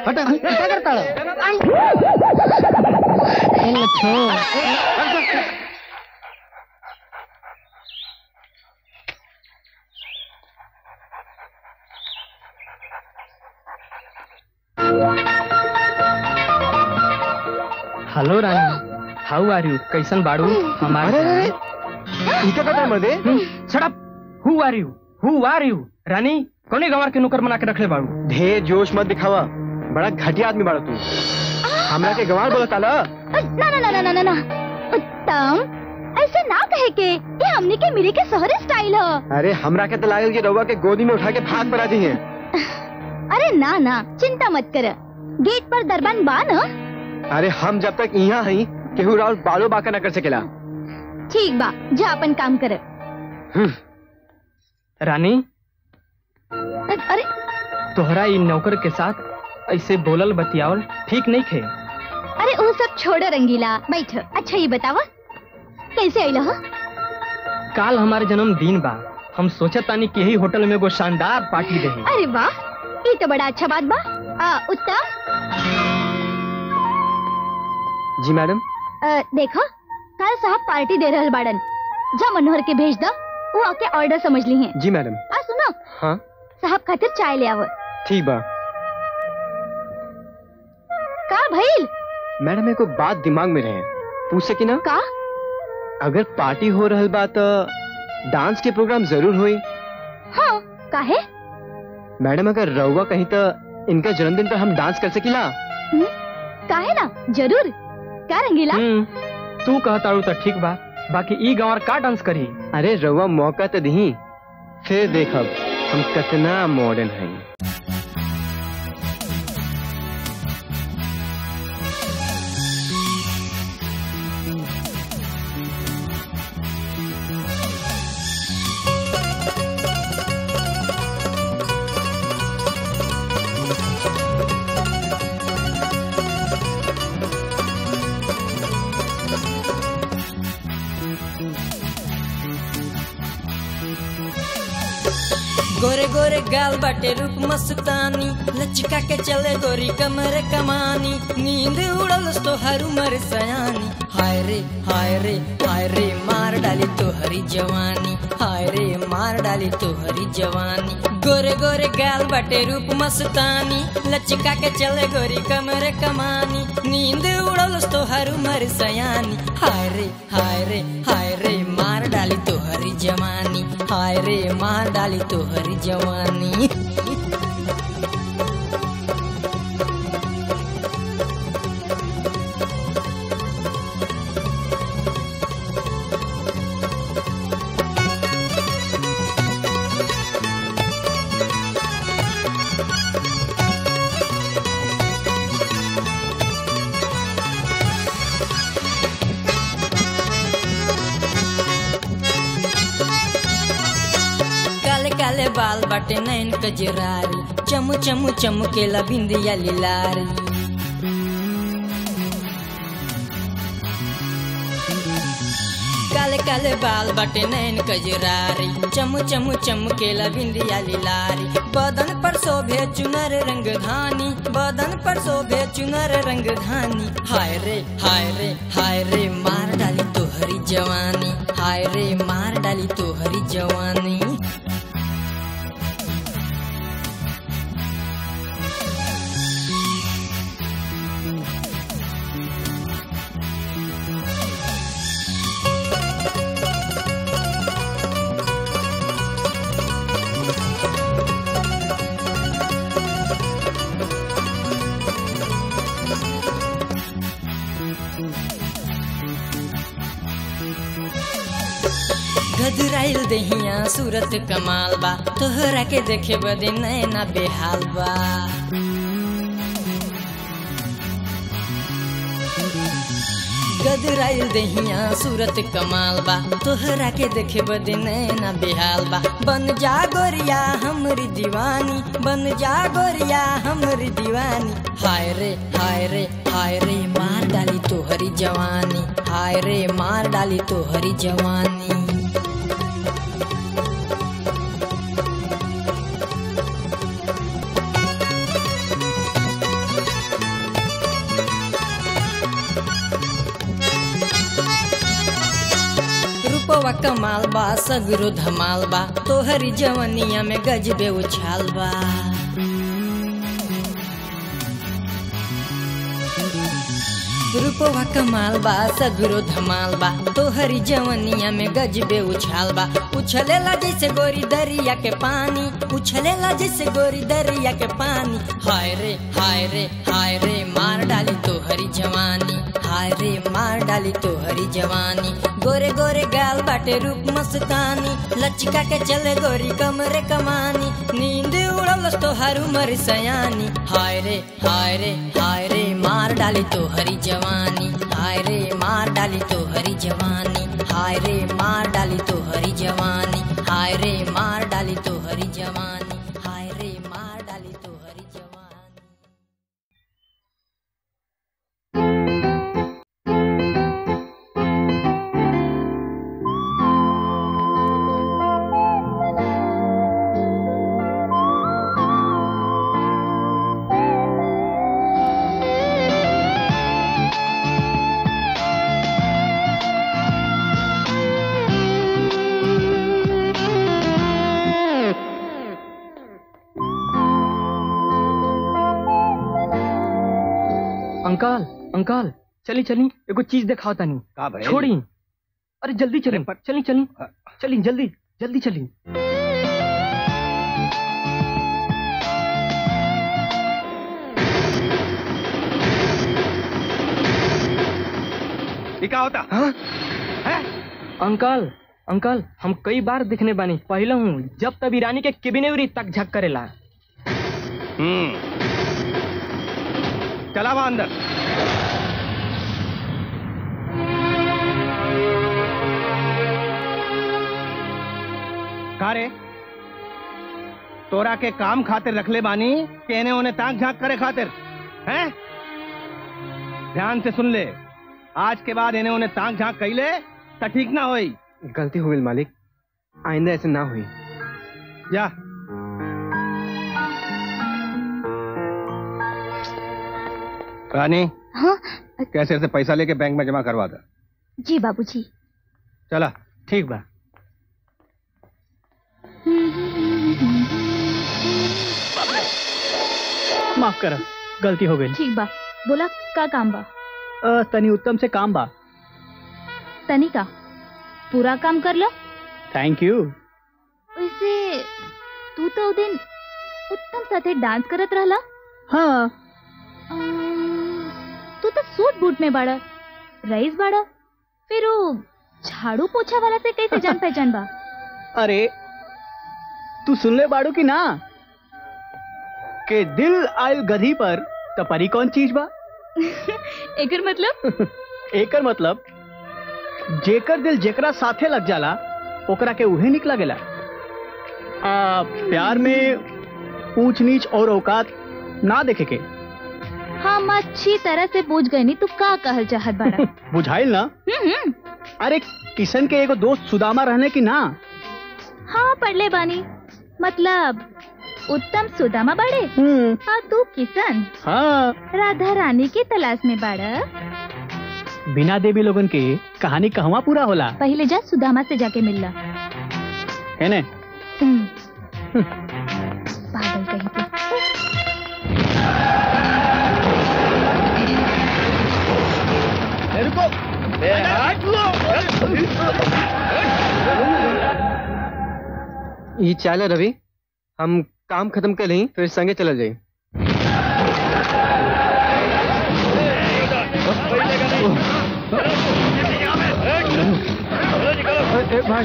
हटा क्या करता hello Rani, how R you? कैसन बाड़ू? हमारे इनका पता मर्दे। Shut up. Who are you? हु आर यू? रानी कौने गंवार के नौकर बना के रखले बाड़ू? ढेर जोश मत दिखावा, बड़ा घटिया आदमी बाड़ो तू। हमरा के गंवार बोलता ला? ना ना ना ना ना ना उत्तम, ऐसे ना कहे के ये हमने के मेरे के शहर स्टाइल है। अरे हमरा के तो लागल कि रउआ के गोदी में उठा के भाग पर आ जाइए। अरे ना ना चिंता मत कर, गेट पर दरबान बा न। अरे हम जब तक यहाँ हई केहू राउर बालो बाका न कर सकेला। ठीक बा, जा अपन काम कर। रानी अरे तोहरा इन नौकर के साथ ऐसे बोलल बतियावल ठीक नहीं थे। अरे वो सब छोड़ रंगीला, बैठ। अच्छा ये बतावा कैसे आइला हा? काल हमारे जन्मदिन बा, हम सोचत तानी कि यही होटल में एगो शानदार पार्टी देही। अरे वाह, ये तो बड़ा अच्छा बात बा। उत्तम जी मैडम। देखो कल साहब पार्टी दे रहल बाड़न, जा मनोहर के भेज दा, वो आके ऑर्डर समझ ली है। जी मैडम। सुनो, हाँ साहब खातिर चाय ले आओ। ठीक बा। का भइल? मैडम एको बात दिमाग में रहे, पूछ सकी ना? का? अगर पार्टी हो रहल बा तो डांस के प्रोग्राम जरूर होई। हाँ, काहे? मैडम अगर रउआ कहीं तो इनका जन्मदिन पर हम डांस कर सकीला? काहे ना, जरूर। क्या रंगीला? तू कहता तो ठीक बा, बाकी ई गंवार का डांस करी? अरे रउआ मौका तो दी, फिर देखब हम कितना मॉडर्न हैं। गोरे गोरे गाल बाटे रूप मस्तानी, लचका के चले गोरी कमर कमानी, नींद उड़ल तो हर उमर सयानी। हाय रे हाय रे हाय रे मार डाली तो हरी जवानी, हाय रे मार डाली तो हरी जवानी। गोरे गोरे गाल बाटे रूप मस्तानी, लचका के चले गोरी कमर कमानी, नींद उड़ल तो हर उमर सयानी। हाय रे हाय रे हाय रे मार डाली तो हरी जवानी, हाय रे मार डाली तो हरी जवानी। काले बाल बाटे नैन कजरारी, चमु चमु चमकेला बिंदिया लिलारी। काले काले बाल बाटे नैन कजरारी, चमु चमु चमकेला बिंदिया लिलारी। बदन पर शोभे चुनर रंगधानी, बदन पर शोभे चुनर रंगधानी। हाय रे हाय रे हाय रे मार डाली तो हरी जवानी, हाय रे मार डाली तो हरी जवानी। गदराइल दहिया सूरत कमाल बा, तोहरा के देखे बदे नैना बेहाल बा। गदराइल दहिया सूरत कमाल बा, तोहरा के देखे बदे नैना बेहाल बा। बन जा गोरिया हमरी दीवानी, बन जा गोरिया हमरी दीवानी। हाय रे हाय रे हाय रे मार डाली तोहरी जवानी, हाय रे मार डाली तोहरी जवानी। रूपवा कमाल बा सगरो धमाल बा तोहरी जवनिया में गजबे उछाल बा रूपवा कमाल बा सगरो धमाल बा तोहरी जवनिया में गजबे उछाल बा उछलेला जैसे गोरी दरिया के पानी उछलेला जैसे गोरी दरिया के पानी हाय रे हाय रे हाय रे मार डाली तोहरी जवानी हाय रे मार डाली तोहरी जवानी गोरे गोरे गाल बाटे रूप मस्तानी लचका के चले गोरी कमरे कमानी नींद उड़ल तोहर उमर सयानी हाय रे हाय रे हाय रे मार डाली तोहरी जवानी हाय रे मार डाली तोहरी जवानी हाय रे मार डाली तोहरी जवानी हाय रे मार डाली तोहरी जवानी हाय रे मार डाली तोहरी जवानी। अंकल अंकल चली चली एगो चीज दिखाओ तानी का भाई? छोड़ी अरे जल्दी चली चली चली चली जल्दी जल्दी चली ये क्या होता है? अंकल अंकल हम कई बार दिखने बानी पहले हूँ जब तब ईरानी के किबिनेवरी तक झक करेला। चला वहां अंदर। का रे तोरा के काम खातिर रखले बानी कहने उन्हें ताक झांक करे खातिर हैं? ध्यान से सुन ले, आज के बाद इन्हें उन्हें ताक झांक कइले तो ठीक ना होई। गलती हो गई मालिक, आइंदा ऐसे ना हुई। जा रानी। हाँ कैसे से पैसा लेके बैंक में जमा करवा दे। जी बाबूजी। चला ठीक बा। माफ कर, गलती हो गई। ठीक बा, बोला का काम बा? तनी उत्तम से काम बा। तनी का पूरा काम कर लो। Thank you. वैसे तू तो उस दिन उत्तम साथे डांस करत रहला। हाँ तू तो सूट बूट में बाड़ा, रईस बाड़ा, फिर वो झाड़ू पोछा वाला से कैसे जान पहचान बा? अरे तू सुन ले बाड़ू की ना के दिल आयल गधी पर तो परी कौन चीज बा? एकर मतलब? एकर मतलब जेकर दिल जेकरा साथे लग जाला ओकरा के उहे निकला गेला। प्यार में ऊंच नीच और औकात ना देखे के। हम अच्छी तरह से पूछ गए नी तू का कहल चाहत बाड़ा। बुझाइल ना? अरे किशन के एगो दोस्त सुदामा रहने की ना। हाँ पढ़ले बानी, मतलब उत्तम सुदामा बाड़े और तू किशन। हाँ राधा रानी की तलाश में बाड़ा। बिना देवी लोगन के कहानी कहवा पूरा होला। पहले जा सुदामा से जाके मिलला है ने। पागल कहीं पे। रुको, ये चाल है रवि, हम काम खत्म कर लें फिर संगे चला जाए। भाई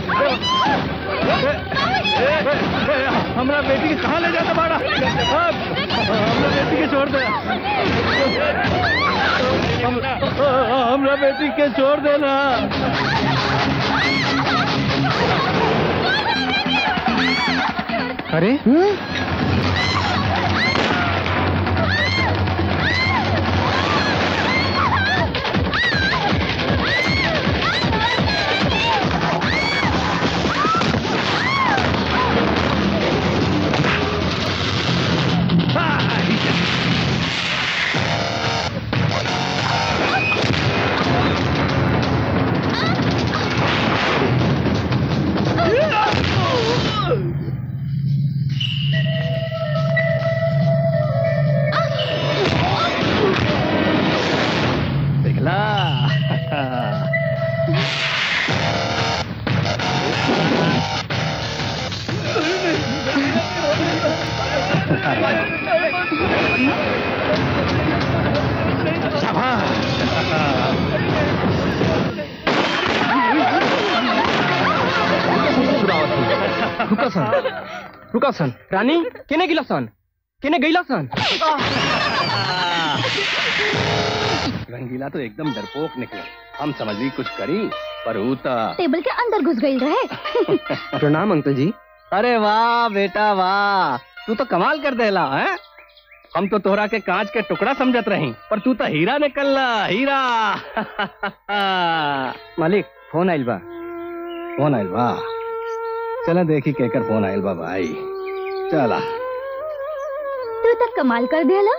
हमरा बेटी के कहाँ ले जाता बाड़ा? हमरा बेटी के छोड़ दे। हमरा बेटी के छोड़ देना। अरे रुका सन रानी केने गिला सन केने गईला सन रंगीला तो एकदम डरपोक निकले। हम समझी कुछ करी पर ऊता टेबल के अंदर घुस गई रहे। प्रणाम अंकल जी। अरे वाह बेटा वाह, तू तो कमाल कर देला है। हम तो तोहरा के कांच के टुकड़ा समझत रही पर तू तो हीरा निकलला हीरा। मालिक फोन आइल बा। फोन आइल बा, चला देखी केकर फोन आइल बा भाई। चला तू तो कमाल कर देला।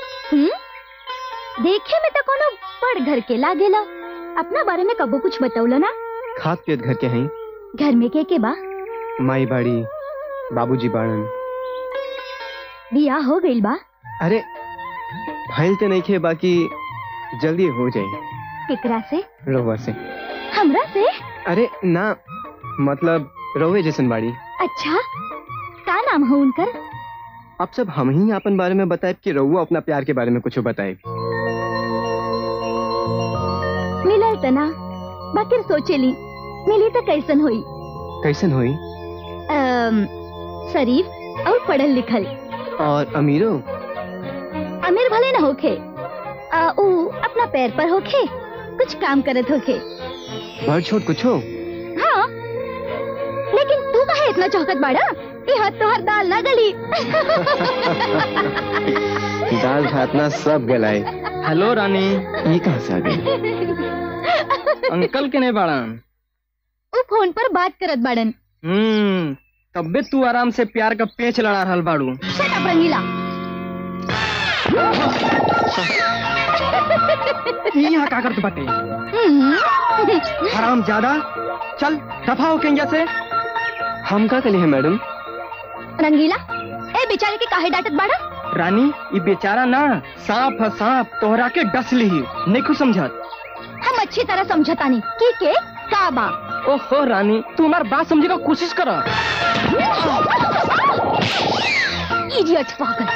देखे में तो कोनो बड़ घर के लागेला। अपना बारे में कबो कुछ बताउला ना? खाद पियत घर के हैं। घर में के बा? माई बाड़ी, बाबूजी बाड़न। बियाह हो गइल बा? अरे भइल तो नहीं खे, बाकी जल्दी हो जाए। केकरा से? रउआ से। हमरा से? अरे ना, मतलब रउए जैसन बाड़ी। अच्छा, का नाम हो उनकर? अब सब हम ही अपन बारे में बताए कि रउआ अपना प्यार के बारे में कुछ बताए। मिलल तना, बाकी सोचेली मिली तो कैसन होई? कैसन होई? शरीफ और पढ़ल लिखल। और अमीरो? अमीर भले न होखे, ऊ अपना पैर पर होखे, कुछ काम करत होखे। बड़ छोट कुछ हो? हाँ, लेकिन तू काहे इतना चौकत बाड़ा? यहाँ तो हर दाल ना गली। दाल भात ना सब गलाए। हेलो रानी, ये कहाँ से आ गई? अंकल के नहीं बाड़न? वो फोन पर बात करत बाड़न। तब्बे तू आराम से प्यार का पेच लड़ा रहल बाड़ू। Shut up Rangeela. यहाँ का करत बाटे? हराम ज्यादा, चल दफा हो केंजा से। हम का कली है मैडम? रंगीला, ए बेचारे के काहे डांटत बाड़ा? रानी ये बेचारा ना सांप है, सांप तोहरा के डस ली। नहीं कुछ समझत? हम अच्छी तरह समझतानी की के का बा। ओहो रानी, तू हमार बात समझे का कोशिश कर। इडियट पागल।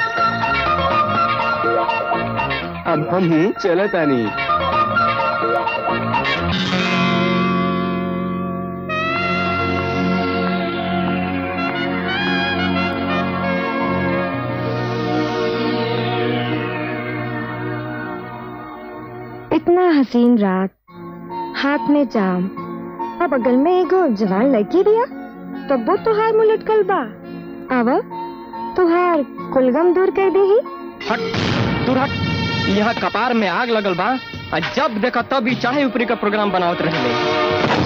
अब हम ही चलतानी। इतना हसीन रात, हाथ में जाम, अब बगल में एगो जवान लड़की दिया, तब वो तुहार मुँह लटकल बा। आवा तुहार कुलगम दूर कर दे ही। हट दूर हट, यहाँ कपार में आग लगल बा। जब देखा तब ही चाहे ऊपरी का प्रोग्राम बनावत रहले।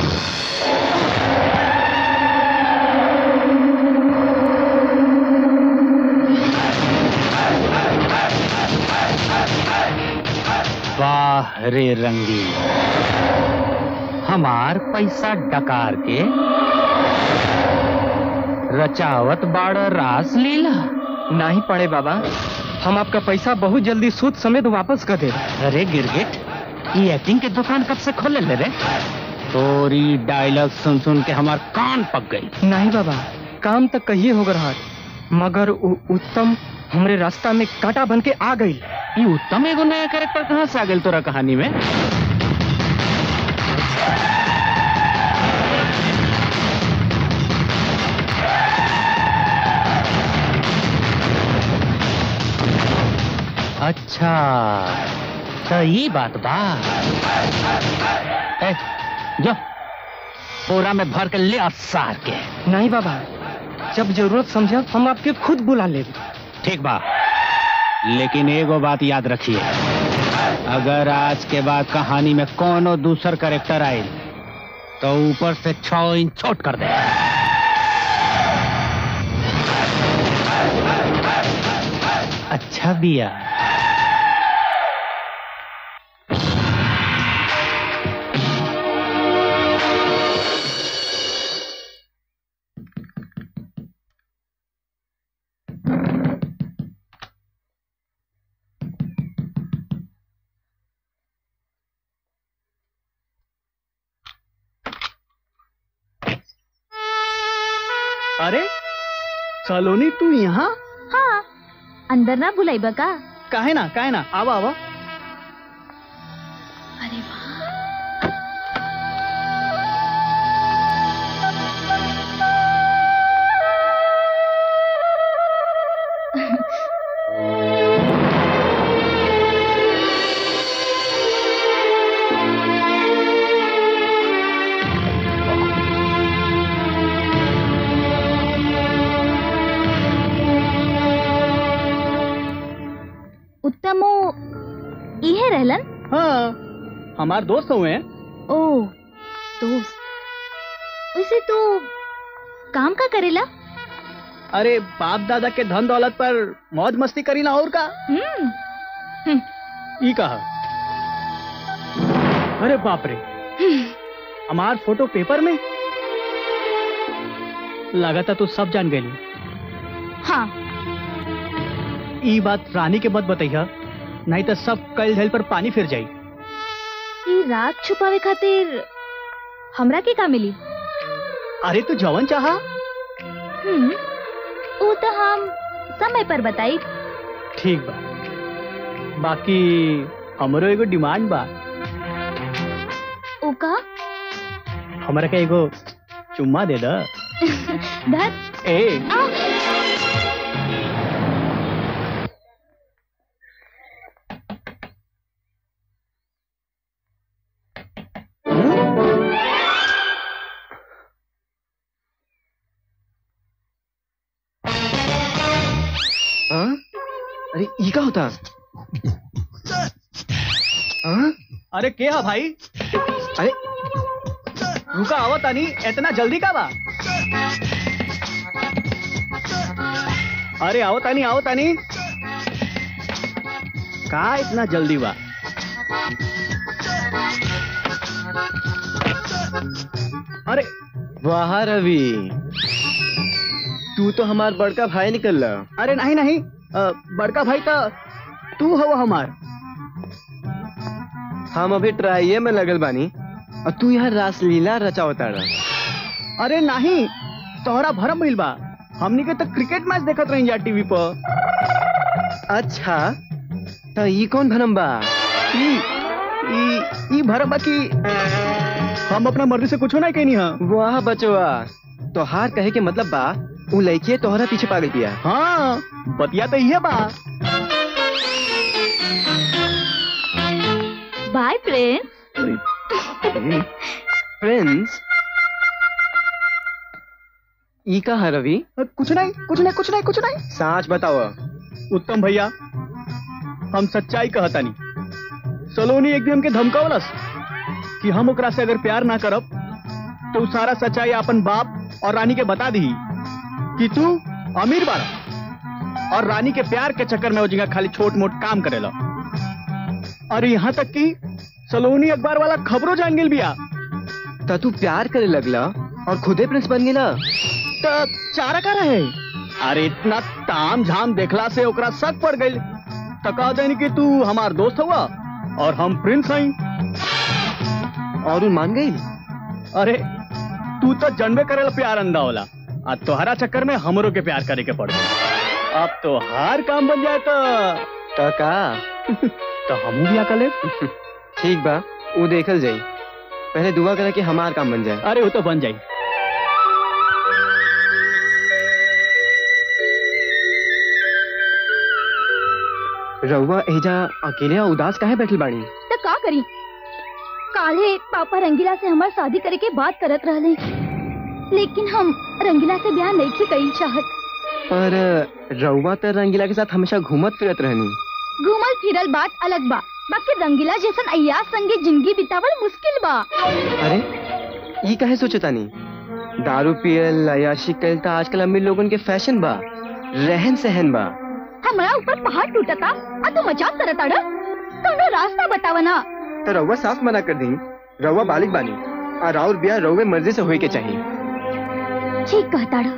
वाह रे रंगी, हमार पैसा डकार के रचावत बाड़ा रास लीला। नहीं पड़े बाबा, हम आपका पैसा बहुत जल्दी सूद समेत वापस कर दे। अरे गिरगिट, ये एक्टिंग के दुकान कब से खोले ले रे? तोरी डायलॉग सुन सुन के हमार कान पक गई। नहीं बाबा, काम तक कहिए हो रहा, मगर उत्तम हमरे रास्ता में कांटा बन के आ गई। ये उत्तम एगो नया कैरेक्टर कहाँ से आ गई तोरा कहानी में? अच्छा तो ये बात बा। जो पूरा में भर के ले सार के। नहीं बाबा, जब जरूरत समझा हम आपके खुद बुला ले। ठीक बा, लेकिन एगो बात याद रखिए, अगर आज के बाद कहानी में कोनो दूसर कैरेक्टर आए तो ऊपर से 6 इंच छोट कर दे। अच्छा बिया। अरे सलोनी, तू यहाँ? हाँ, अंदर ना बुलाई बका। काहे ना आवा आवा। अरे वाह, है रहलन? हाँ, हमार दोस्त हुए। ओह, दोस्त। वैसे तो काम का करेला? अरे बाप दादा के धन दौलत पर मौज मस्ती करी ना और का। ई कहा। अरे बाप रे, हमार फोटो पेपर में। लगाता तू सब जान गई। हाँ। ई बात रानी के मत बताइया, नहीं तो सब कल धल पर पानी फिर जाई। ई रात छुपावे खातिर हमरा के का मिली? अरे तू जवन चाहा। वो तो हम समय पर बताई। ठीक बा, बाकी हमरो एगो डिमांड बा। ओ का? हमरा के एगो चुम्मा दे दा। धर। ए अरे ई का होता? अरे के हा भाई? अरे रुका, आवत आनी, इतना जल्दी का बा? अरे आवत आनी का इतना जल्दी बा? अरे वाह रवि, तू तो हमार बड़का भाई निकल रहा। अरे नहीं, बड़का भाई तो तू हवा हमार। हम अभी ट्राइये में लगल बानी और तू यहाँ रासलीला रचावता रहा। अरे नहीं, तोहरा भरम भइल बा। हमनी के तो क्रिकेट मैच देखत रही जा टीवी पर। अच्छा, तो ई कौन भरम बा? ई भरम बा कि हम अपना मर्जी से कुछ नहीं कहनी है। वाह बचवा, तोहार कहे के मतलब बा वो लड़की तोहरा पीछे पागल पिया। हाँ, बतिया तो ये बा। Bye friends. ई का है रवि? कुछ नहीं। सच बताओ। उत्तम भैया, हम सच्चाई कहतानी। सलोनी एक दिन हमके धमकावलस कि हम ओकरा से अगर प्यार ना करब तो सारा सच्चाई अपन बाप और रानी के बता दी कि तू अमीर बारा और रानी के प्यार के चक्कर में वो जगह खाली छोट मोट काम करेला। और यहाँ तक कि सलोनी अखबार वाला खबरों जान गेल बिया। तो तू प्यार करे लगला और खुदे प्रिंस बन गेला। तो चारा का रहे? अरे इतना ताम झाम देखला से ओकरा शक पड़ गई। तो कह देनी कि तू हमार दोस्त हुआ और हम प्रिंस हई। और उन मान गई? अरे तू तो जनबे करेला प्यार अंधा होला, आ तोहरा चक्कर में हमरो के प्यार करे के पड़ गई। अब तो हार काम बन जाए तो का तो हम भी आकले। ठीक बा, वो देखल जाई। पहले दुआ करे कि हमार काम बन जाए। अरे वो तो बन जाई। रउआ एजा अकेले उदास काहे बैठल बाड़ी? तो का करी? काले पापा रंगीला से हमार शादी करे के बात करत रहले, लेकिन हम रंगीला से ब्याह नहीं की कई चाहत। पर रउआ तो रंगीला के साथ हमेशा घूमत फिरत रहनी। घूमल फिरल बात अलग बा, बाकी रंगीला जैसन अय्याश संगे जिंदगी बितावल मुश्किल बा। अरे ये काहे सोचतानी? दारू पियल अय्याशी कइल त आजकल अमीर लोगन के फैशन बा, रहन सहन बा। हमरा ऊपर पहाड़ टूटता आ तू मजाक करत अड़? तोनो रास्ता बतावा ना। तो रउआ साफ मना कर दी। रउआ बालिक बानी और राउर ब्याह रउए मर्जी से होए के चाहिए। ठीक कहता अड़।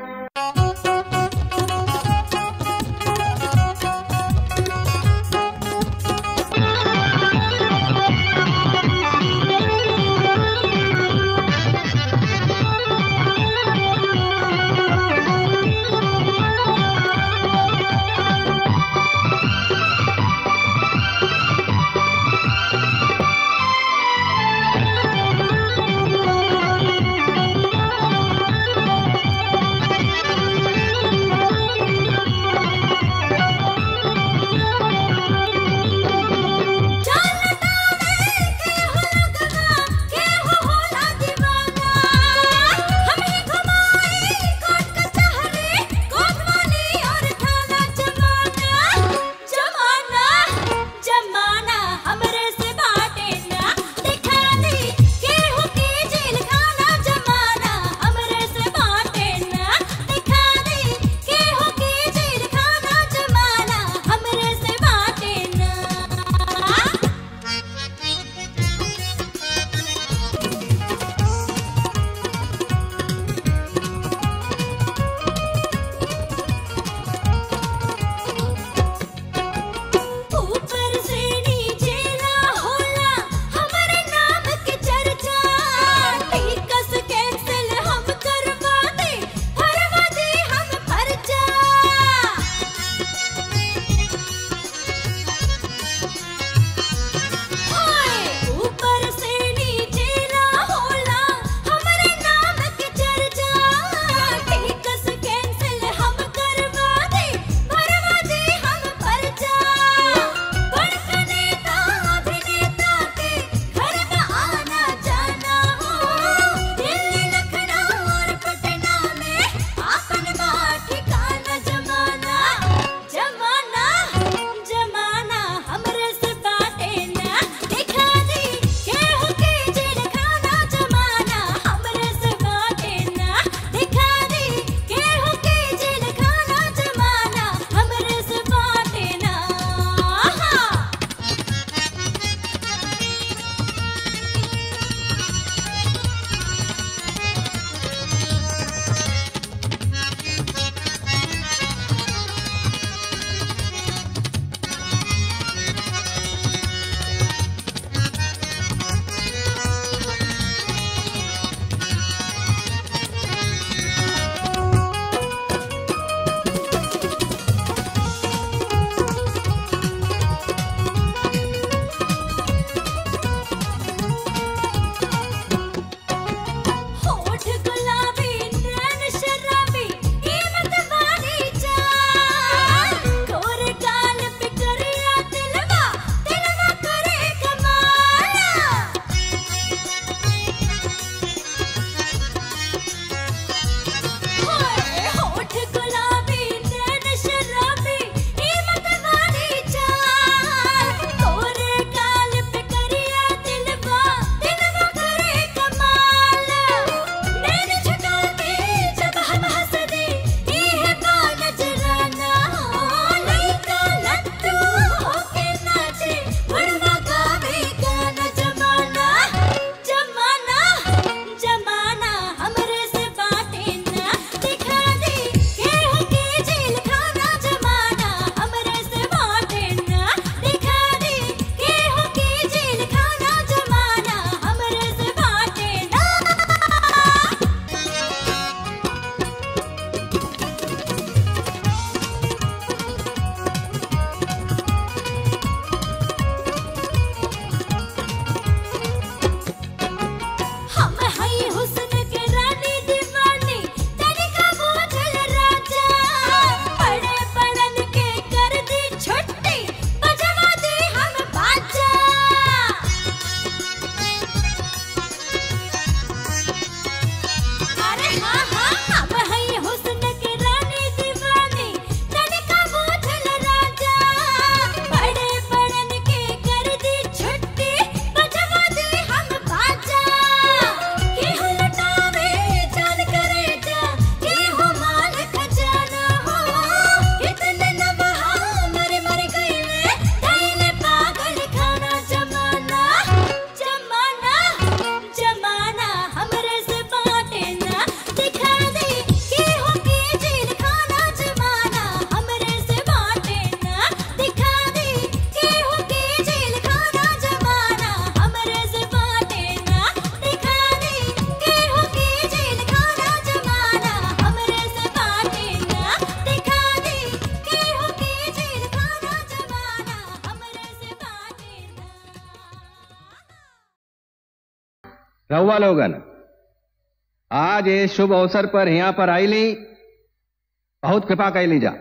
रउआ लोगन आज ये शुभ अवसर पर यहाँ पर आईली, बहुत कृपा कैली जा।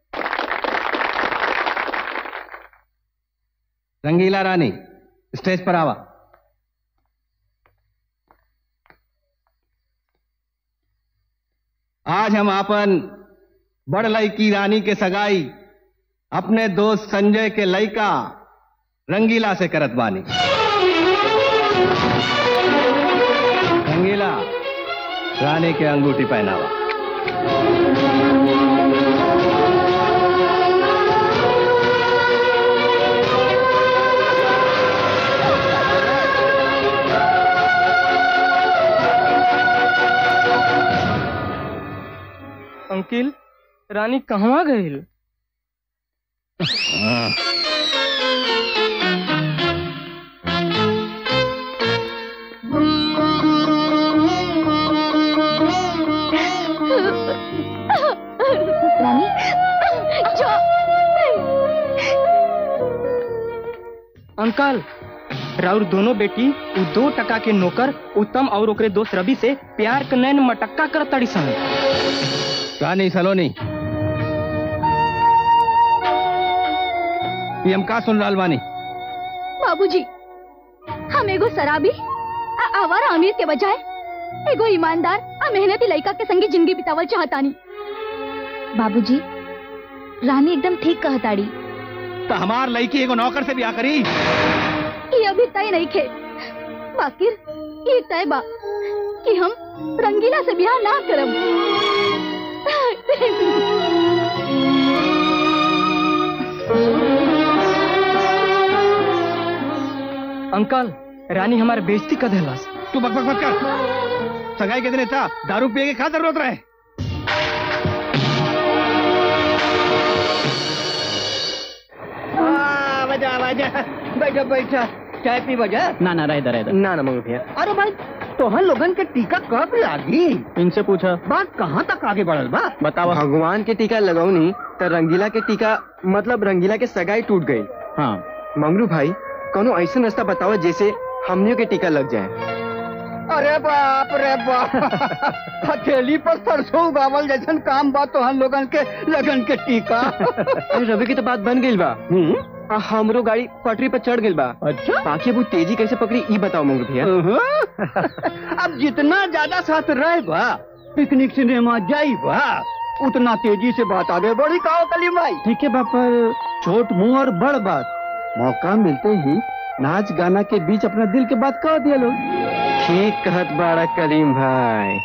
रंगीला रानी स्टेज पर आवा। आज हम आपन बड़ लड़की रानी के सगाई अपने दोस्त संजय के लड़का रंगीला से करत बानी। रंगीला रानी के अंगूठी पहनावा। अंकिल रानी कहवा गईल? रानी अंकल राउर दोनों बेटी उ 2 टका के नौकर उत्तम और ओकरे दोस्त रवि से प्यार के नैन मटक्का कर तड़ी सन। रानी सलोनी, ये हम का सुन रहल बानी? बाबूजी, हम एगो शराबी आवारा अमीर के बजाय एगो ईमानदार मेहनती लड़का के संगे जिंदगी बितावल चाहतानी। बाबूजी, रानी एकदम ठीक कहताड़ी। तो हमार लड़की एगो नौकर से ब्याह करी? ये अभी तय नहीं खे, बाकी ये तय बा कि हम रंगीला से ब्याह ना करब। अंकल रानी हमारे बेइज्जती कर देलस। तू बक बक मत कर। सगाई के दिन था दारू पिए के क्या जरूरत रहे? बजा बैठा बैठा चाय पी बजा। ना ना रह ना ना मंगू भैया। अरे भाई तोहर लोगन के टीका कब लागी? इनसे पूछा। बात कहाँ तक आगे बढ़ल बा? बताओ। भगवान के टीका लगौनी तो रंगीला के टीका मतलब रंगीला के सगाई टूट गई। हाँ मंगरू भाई कोनो ऐसा रास्ता बताओ जैसे हमनियों के टीका लग जाए। अरे बाप रे बाप हथेली पर सरसों उगावल जैसन काम बा तो हम लोगन के लगन के टीका। अरे रवि की तो बात बन गई बा। हमरो गाड़ी पटरी पर चढ़ गई बा। अच्छा बाकी अब तेजी कैसे पकड़ी ई बताओ मंगरू भैया। अब जितना ज्यादा साथ रहे बा पिकनिक सिनेमा जाई बा उतना तेजी से बात आगे बढ़ी। कहो कली भाई ठीक है बाप, पर छोट मुंह और बड़ बात, मौका मिलते ही नाच गाना के बीच अपना दिल के बात कह दिया लोग। ठीक कहत बाड़ा करीम भाई।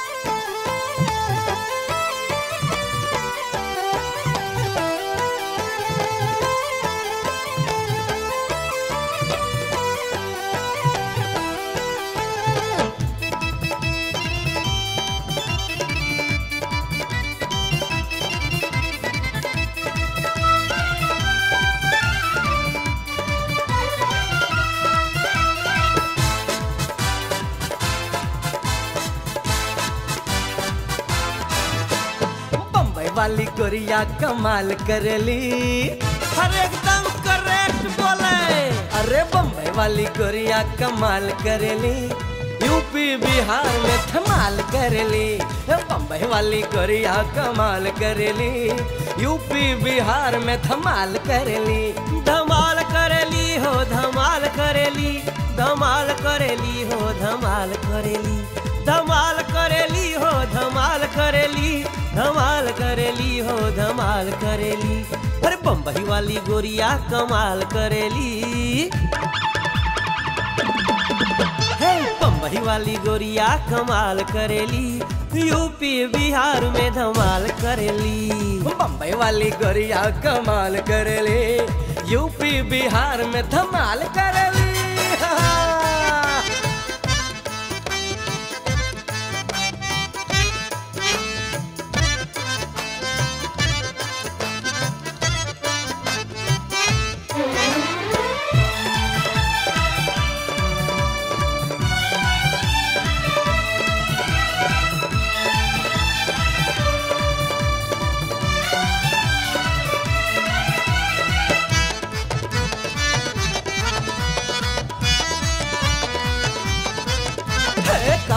वाली गोरिया कमाल करेली, हर एकदम करेक्ट बोले। अरे बम्बई वाली गोरिया कमाल करेली, यूपी बिहार में धमाल करेली। बम्बई वाली गोरिया कमाल करेली, यूपी बिहार में धमाल करेली। धमाल करेली हो धमाल करेली, धमाल करेली हो धमाल करेली, धमाल करेली हो धमाल करेली, धमाल करेली हो धमाल करेली। अरे बम्बई वाली गोरिया कमाल करेली, हे बम्बई वाली गोरिया कमाल करेली, यूपी बिहार में धमाल करेली। बम्बई वाली गोरिया कमाल करेली, यूपी बिहार में धमाल करेली।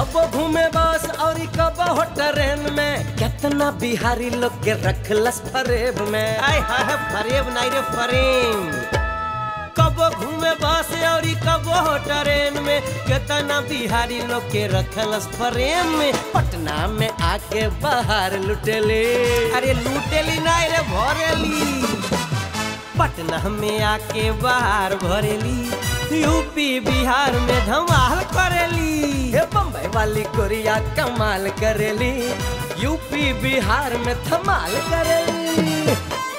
कबो घूमे बस और कबो हो ट्रेन में, कितना बिहारी लोग के रखलस फरेब में। आय हाय फरेब नहीं रे फरेम। कबो घूमे बस और कबो हो ट्रेन में, कितना बिहारी लोग के रखलस फरेम में। पटना में आके बाहर लुटेली, अरे लुटेली नहीं रे भरेली। पटना में आके बाहर भरेली, यूपी बिहार में धमाल करेली। हे बम्बई वाली कोरिया कमाल करेली, यूपी बिहार में धमाल करेली।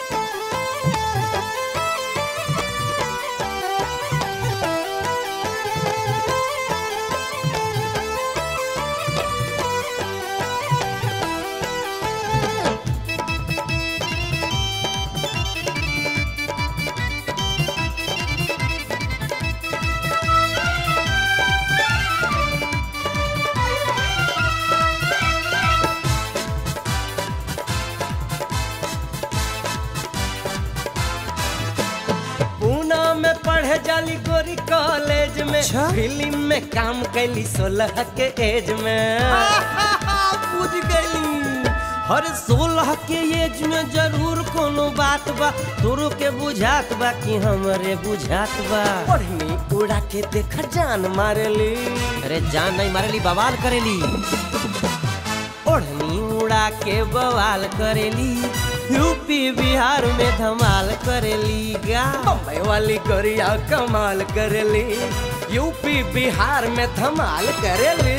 जाली गोरी कॉलेज में, फिल्म में काम कैली 16 के एज में। बुझ गई हर 16 के एज में जरूर कोनो बात बा, तोरो के बुझात बा कि हमरे बुझात बा। ओढ़नी उड़ा के देख जान मारेली, अरे जान नहीं मारेली बवाल करेली। ओढ़नी उड़ा के बवाल करेली, यूपी बिहार में धमाल करेली। बम्बई वाली कोरिया कमाल करेली, यूपी बिहार में धमाल करेली।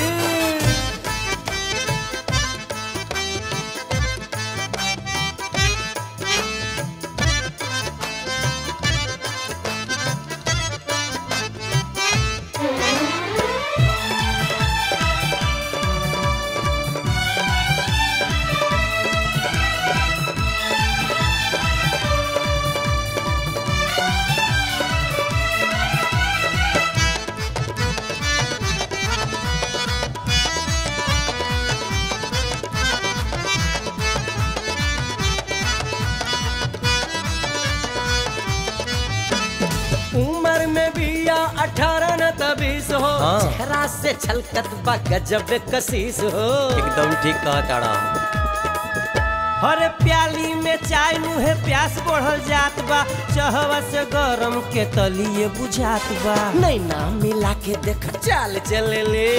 उम्र में भी या 18 न 20 हो, चेहरा से छलकत बा गजब कसीस हो। एकदम ठीक कहा ताड़ा। हर प्याली में चाय मुहे प्यास बढ़ल जात बा, चहवा से गरम के तलिए बुझात बा। नहीं ना मिला के देख चाल चले ले,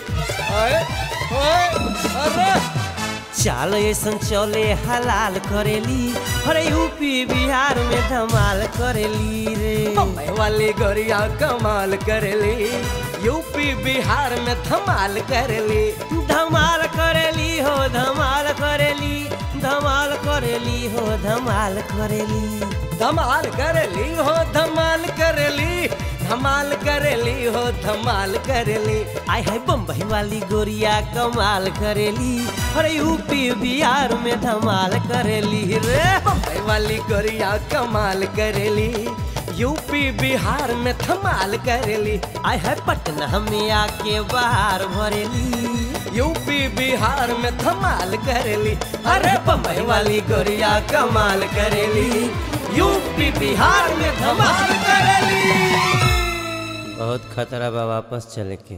अरे चाल ऐसन चले हलाल करेली। अरे यूपी बिहार में धमाल करेली रे। बम्बई वाली गोरिया कमाल करेली, यूपी बिहार में धमाल करेली। धमाल करेली हो धमाल करेली, धमाल करेली हो धमाल करेली। धमाल करेली हो धमाल करेली, धमाल करेली हो धमाल करेली। आय है बम्बई वाली गोरिया कमाल करेली, अरे यूपी बिहार में धमाल करेली रे। बम्बई वाली गोरिया कमाल करेली, यूपी बिहार में धमाल करेली। आय है पटना में आके बाहर भरेली, यूपी बिहार में धमाल करेली। अरे बम्बई वाली गोरिया कमाल करेली, यूपी बिहार में धमाल करेली। बहुत खतरा बा, वापस चले के।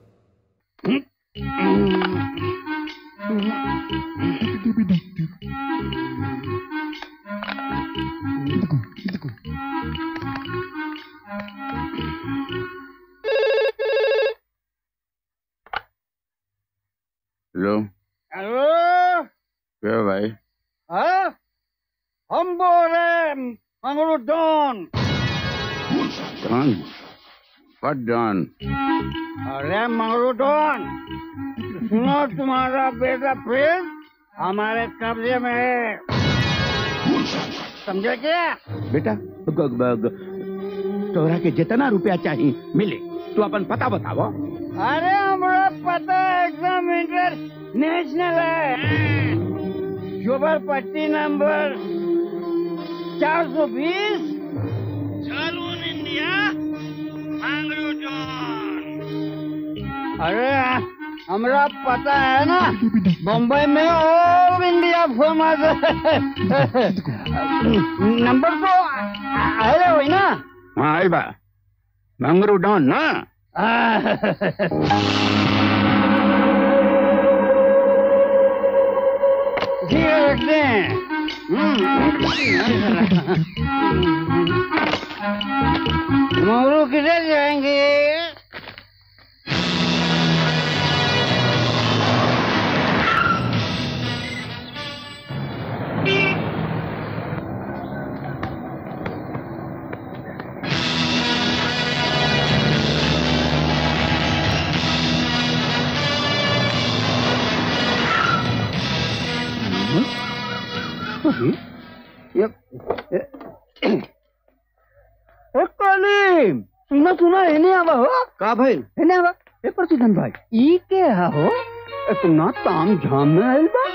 हेलो हेलो क्या भाई? हाँ हम बोल रहे Mangru don. Don? What don? अरे मंगरू डॉन, सुनो तुम्हारा बेटा प्रेम हमारे कब्जे में है, समझे क्या? बेटा तोरा के जितना रुपया चाहिए मिले, तू अपन पता बताओ। अरे हमारा पता एकदम इंटरनेशनल है। झोपड़पट्टी number 420, saloon India, Mangru don. अरे हमरा पता है ना, बम्बई में ऑल इंडिया फेमस है। नंबर तो आए हुई ना? हाँ आई बा, मंगरू डॉन ना। देखते हैं। मोरू किधर जाएंगे? कालीम सुना सुना एने आवा हो का भाई एने आवा ए प्रतिधन भाई ई के हो इतना ताम झाम में आइल बा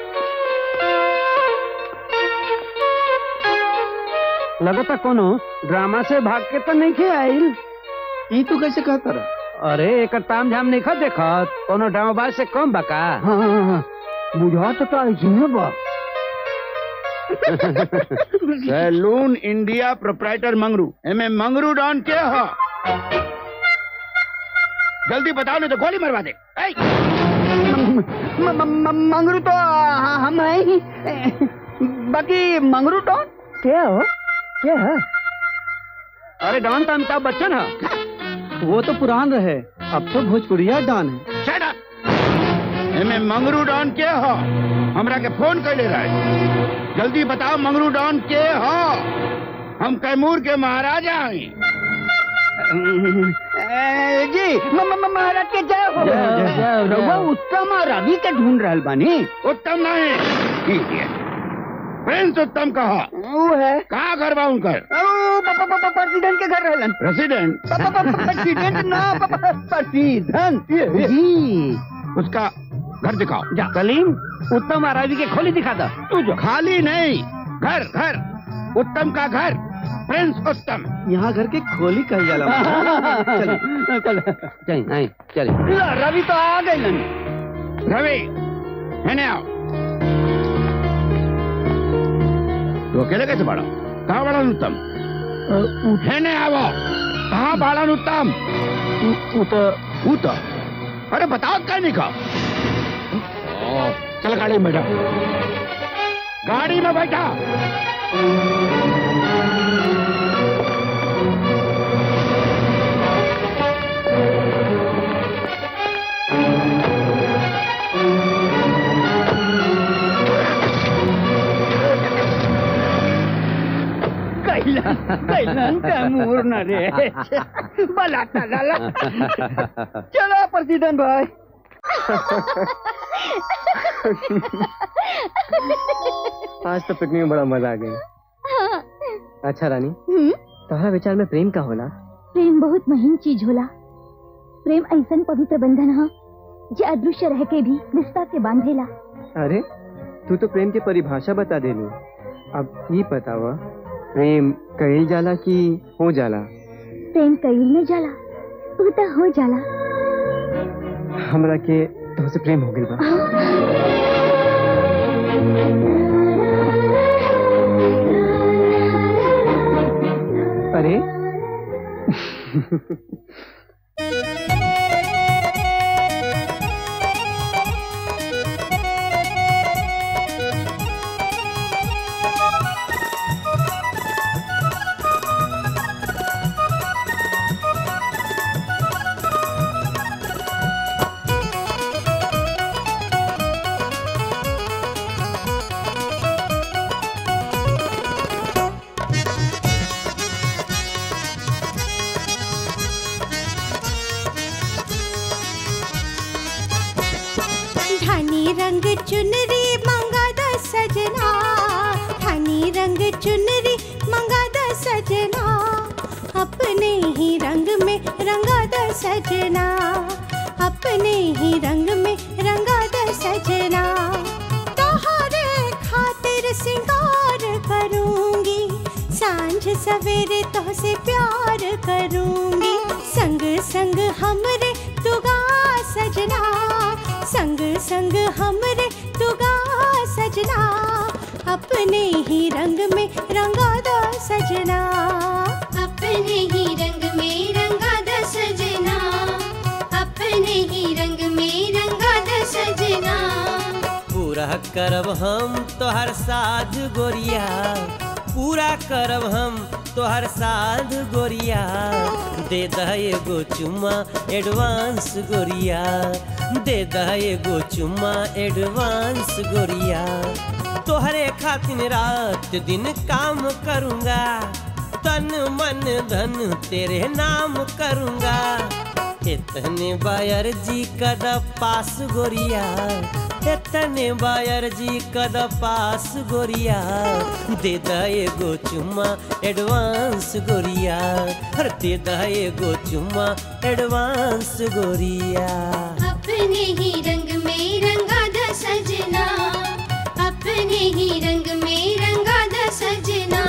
लगता कोनो ड्रामा से भाग के तो नहीं के आइल ई तू कैसे कहता रहा अरे एक ताम झाम नहीं खा देखा कोनो ड्रामाबाज से कम बका हाँ बुझा तो ऐसे बा सैलून इंडिया प्रोप्राइटर मंगरू एमे मंगरू डॉन क्या है? जल्दी बताओ नहीं तो गोली मरवा दे। मंगरू तो हम है ही बाकी मंगरू डॉन क्या हो क्या है? अरे डॉन तो अमिताभ बच्चन है वो तो पुरान रहे अब तो भोजपुरिया डॉन है। Shut up. एमे मंगरू डॉन क्या है? हमरा के फोन कर ले रहा है। जल्दी बताओ मंगरू डॉन के हो? हम कैमूर के महाराजा हैं। जी महाराज के जय हो। रघुआ उत्तम और रवि के ढूंढ रहल बानी। उत्तम नहीं ठीक है प्रिंस उत्तम कहा वो है कहाँ घर बा उनकर? प्रेसिडेंट के घर रहलन। प्रेसिडेंट प्रेसिडेंट ना प्रेसिडेंट जी उसका घर दिखाओ। जा सलीम उत्तम और रवि के खोली दिखा दो तू जो खाली नहीं घर घर उत्तम का घर प्रिंस उत्तम यहाँ घर के खोली कही जाला चल रवि तो आ गए। रवि है आओ तो अकेले कैसे बाड़ा? कहाँ बाड़ा उत्तम? है आवो कहाँ बाड़ा उत्तम? अरे बताओ क्या नहीं कहा? चल गाड़ी में बैठा गाड़ी में बैठा। कैलन कैमूर न रे बला तला चलो प्रतिधन भाई। आज तो पिकनिक में बड़ा मजा आ गया। अच्छा रानी तुम्हारा विचार में प्रेम का होला? प्रेम बहुत महीन चीज होला। प्रेम ऐसन पवित्र बंधन है जो अदृश्य रह के भी रिश्ता के बांधेला। अरे तू तो प्रेम की परिभाषा बता देनी। अब ये बतावा प्रेम कईल जाला कि हो जाला? प्रेम कईल में जाला तू तो हो जाला। हमरा के तुमसे प्रेम हो गई बा। अरे रंग चुनरी मंगा द सजना, हनी रंग चुनरी मंगा द सजना, अपने ही रंग में रंगा द सजना, अपने ही रंग में रंगा द सजना। तोहरे खातिर सिंगार करूंगी, सांझ सवेरे तोहसे प्यार करूंगी। संग संग हमरे तुगा सजना, संग संग हमरे तुगा सजना, अपने ही रंग में रंगा द सजना, अपने ही रंग में रंगा द सजना, अपने ही रंग में रंगा द सजना। पूरा करब हम तोहर साध गोरिया, पूरा करब हम तोहर साध गोरिया। दे द एगो चुम्मा एडवांस गोरिया, दे द एगो चुम्मा एडवांस गोरिया। तोहरे खातिर रात दिन काम करूँगा, तन मन धन तेरे नाम करूँगा। इतने बायर जी कद पास गोरिया, इतने बायर जी कद पास गोरिया। दे द एगो चुम्मा एडवांस गोरिया, हर दे द एगो चुम्मा एडवांस गोरिया। अपने ही रंग में रंगा द सजना, अपने ही रंग में रंगा द सजना।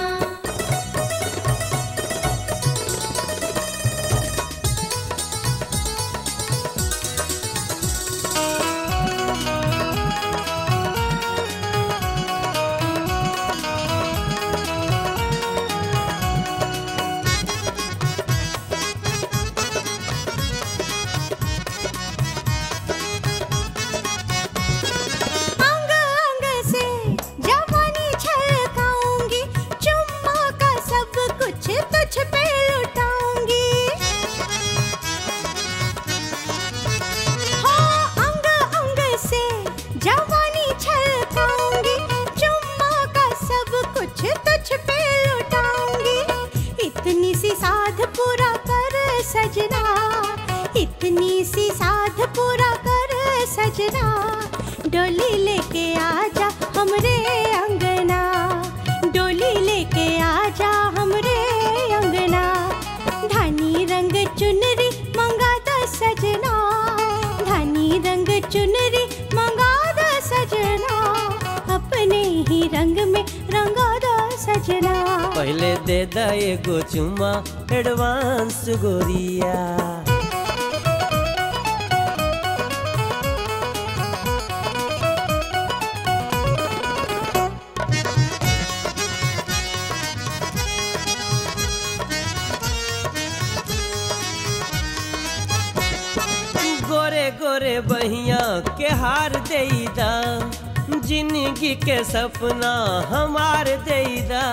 इतनी सी साध पूरा कर सजना। डोली लेके आजा हमरे अंगना, डोली लेके आजा हमरे अंगना। धानी रंग चुनरी मंगा द सजना, धानी रंग चुनरी मंगा द सजना। अपने ही रंग में रंगा द सजना। पहले दे द एगो चुम्मा एडवांस गोरिया। गोरे गोरे बहिया के हार देईदा, जिंदगी के सपना हमार देईदा।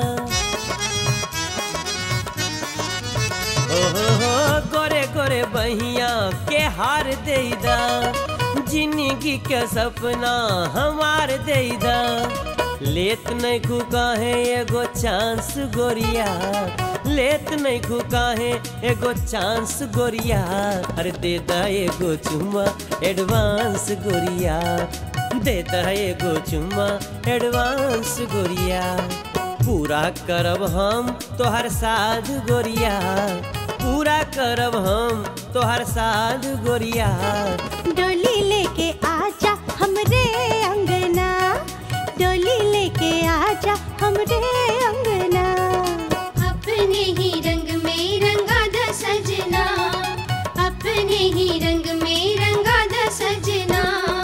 हो गोरे गोरे बहिया के हार देईदा, जिंदगी के सपना हमार देईदा। लेत नहीं खुका है एगो चांस गोरिया, लेत नहीं खुका है एगो चांस गोरिया। अरे दे द एगो चुम्मा एडवांस गोरिया, दे द एगो चुम्मा एडवांस गोरिया। पूरा करब हम तोहर साध गोरिया, पूरा करब हम तोहर साध गोरिया। डोली लेके आजा हमरे अंगना, डोली लेके आजा हमरे अंगना। अपने ही रंग में रंगा द सजना, अपने ही रंग में रंगा द सजना।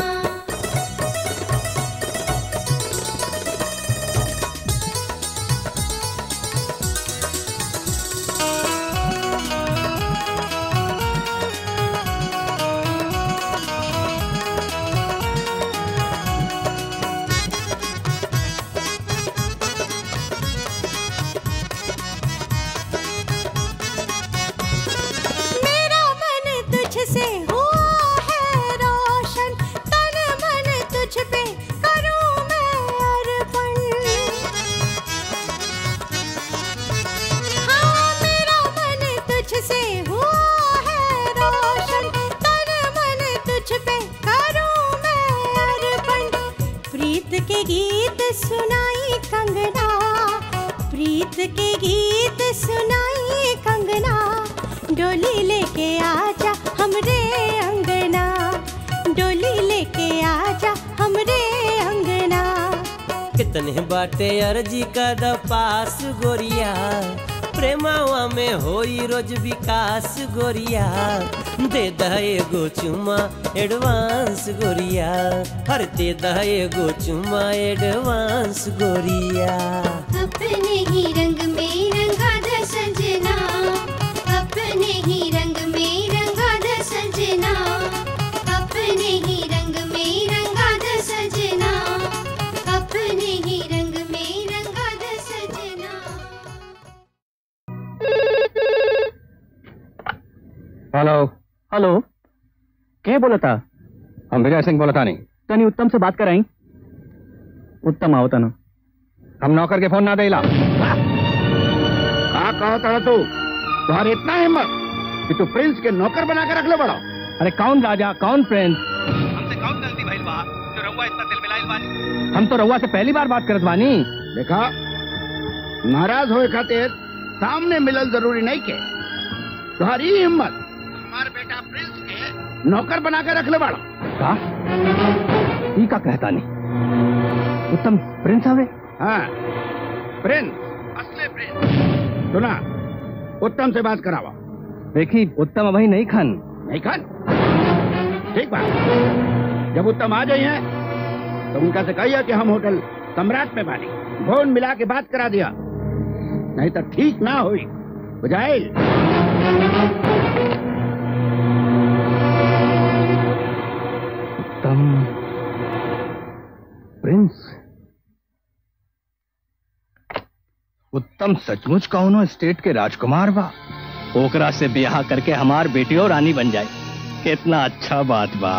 के गीत सुनाई कंगना, प्रीत के गीत सुनाई कंगना। डोली लेके आजा हमरे अंगना, डोली लेके आजा हमरे अंगना। कितने बाटे अर्जी का द पास गोरिया, प्रेमावा में होई रोज विकास गोरिया। दे द एगो चुम्मा एडवांस गोरिया, हर दे द एगो चुम्मा एडवांस गोरिया। अपने ही रंग में रंगा द सजना, अपने ही रंग में रंगा द सजना, अपने ही रंग में रंगा द सजना। हेलो हेलो क्या बोला था? हम विजय सिंह बोला था नहीं तनी उत्तम से बात कराई। उत्तम आओ तना हम नौकर के फोन ना देला। कहा था तू तुम्हारी इतना हिम्मत कि तू प्रिंस के नौकर बना के रख ले बड़ा। अरे कौन राजा कौन प्रिंस? हमसे कौन गलती भइल बा जो रउआ इतना दिल मिलाइल बानी? हम तो रउआ से पहली बार बात करत बानी। देखा नाराज होए खातिर सामने मिलल जरूरी नहीं के। तुम्हारी हिम्मत हमारे बेटा प्रिंस के नौकर बना के रख ले बड़ा। का ई का कहता नहीं? उत्तम प्रिंस हवे? हाँ प्रिंस, असली प्रिंस। सुना उत्तम से बात करावा। देखी उत्तम अभी नहीं खान। नहीं खान? ठीक बात। जब उत्तम आ जाए हैं तो उनका से कहिए कि हम होटल सम्राट में बानी फोन मिला के बात करा दिया, नहीं तो ठीक ना हुई बुझाइल। उत्तम प्रिंस। उत्तम सचमुच कौनो स्टेट के राजकुमार बा। ओकरा से ब्याह करके हमार बेटी और रानी बन जाए कितना अच्छा बात बा।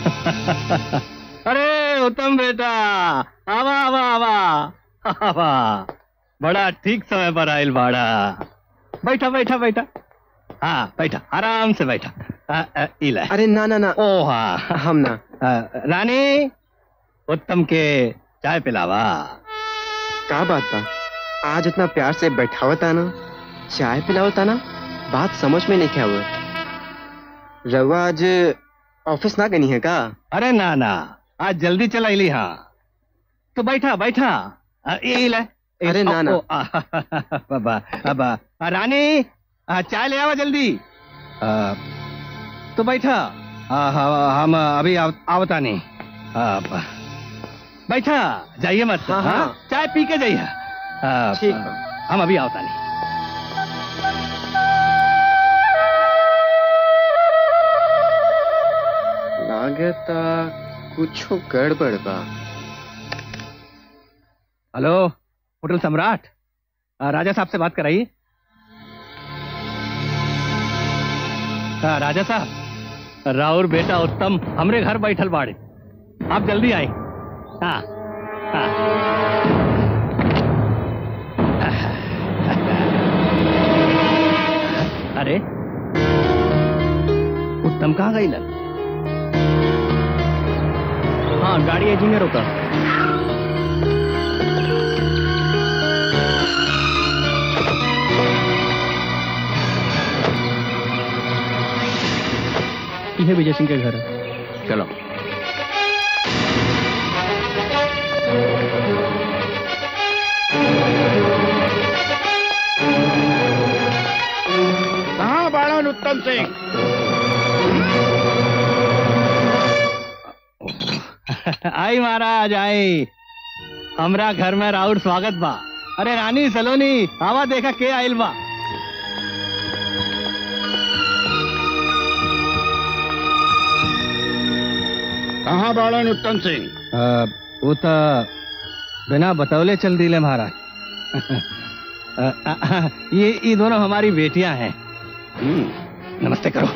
अरे उत्तम बेटा आवा आवा आवा आवा, बड़ा ठीक समय पर आयल बाड़ा। बैठा बैठा बैठा। हाँ बैठा आराम से बैठा। इला। अरे ना ना ना। ओ हाँ हम ना। रानी उत्तम के चाय पिलावा। का बात बा? आज इतना प्यार से बैठावता ना, चाय पिलावता ना, बात समझ में नहीं क्या हुआ। रवा आज ऑफिस ना गनी है का? अरे ना ना आज जल्दी चला इली। हाँ तो बैठा बैठा। अरे ना ना बाबा अब रानी चाय ले आवा जल्दी। तो बैठा। हम अभी आवता नहीं। बैठा जाइए मत। हाँ चाय पी के जाइए। ठीक हम अभी आवता नहीं। लागता कुछो गड़बड़ बा। हेलो होटल सम्राट, राजा साहब से बात कराइए। राजा साहब राउर बेटा उत्तम हमरे घर बैठल बाड़े, आप जल्दी आए। हाँ हाँ। अरे उत्तम कहाँ गई? हाँ गाड़ी एजी में रोका। ये विजय सिंह के घर है। चलो कहाँ बाड़न उत्तम सिंह? आई महाराज आई, हमरा घर में राउर स्वागत बा। अरे रानी सलोनी आवा देखा के आइल बा। कहाँ बाड़न उत्तम सिंह? वो तो बिना बतौले चल दिले महाराज। ये दोनों हमारी बेटियां हैं। नमस्ते करो।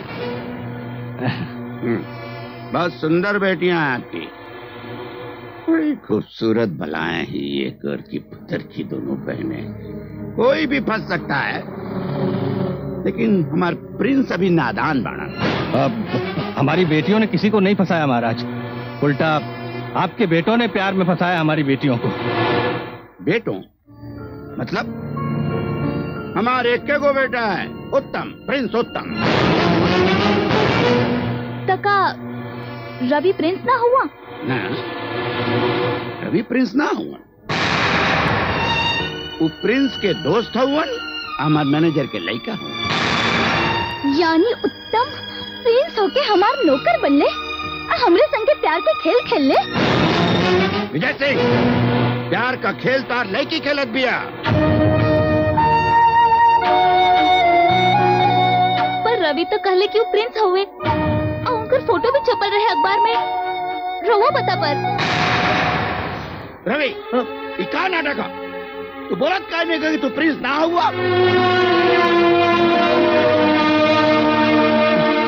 बहुत सुंदर बेटियां हैं आपकी, बड़ी खूबसूरत बलाएं हैं ये कर की पुत्र की दोनों बहनें। कोई भी फंस सकता है, लेकिन हमारे प्रिंस अभी नादान बाड़ा। अब हमारी बेटियों ने किसी को नहीं फंसाया महाराज, उल्टा आपके बेटों ने प्यार में फंसाया हमारी बेटियों को। बेटों मतलब? हमारे एक को बेटा है उत्तम, प्रिंस उत्तम। तका रवि प्रिंस ना हुआ? ना रवि प्रिंस ना हुआ, वो प्रिंस के दोस्त हुआ, हमारे मैनेजर के लड़का हुआ। यानी उत्तम प्रिंस होके हमार नौकर बनले, हमरे संग के प्यार के खेल खेलले। विजय सिंह प्यार का खेल तार लड़की खेलत बिया। पर रवि तो कहले कि वो प्रिंस हुए और उनकर फोटो भी छपल रहे अखबार में। रहुआ बता पर रवि ये का नाटक है? तू बोलत का नहीं कि तू प्रिंस ना हुआ?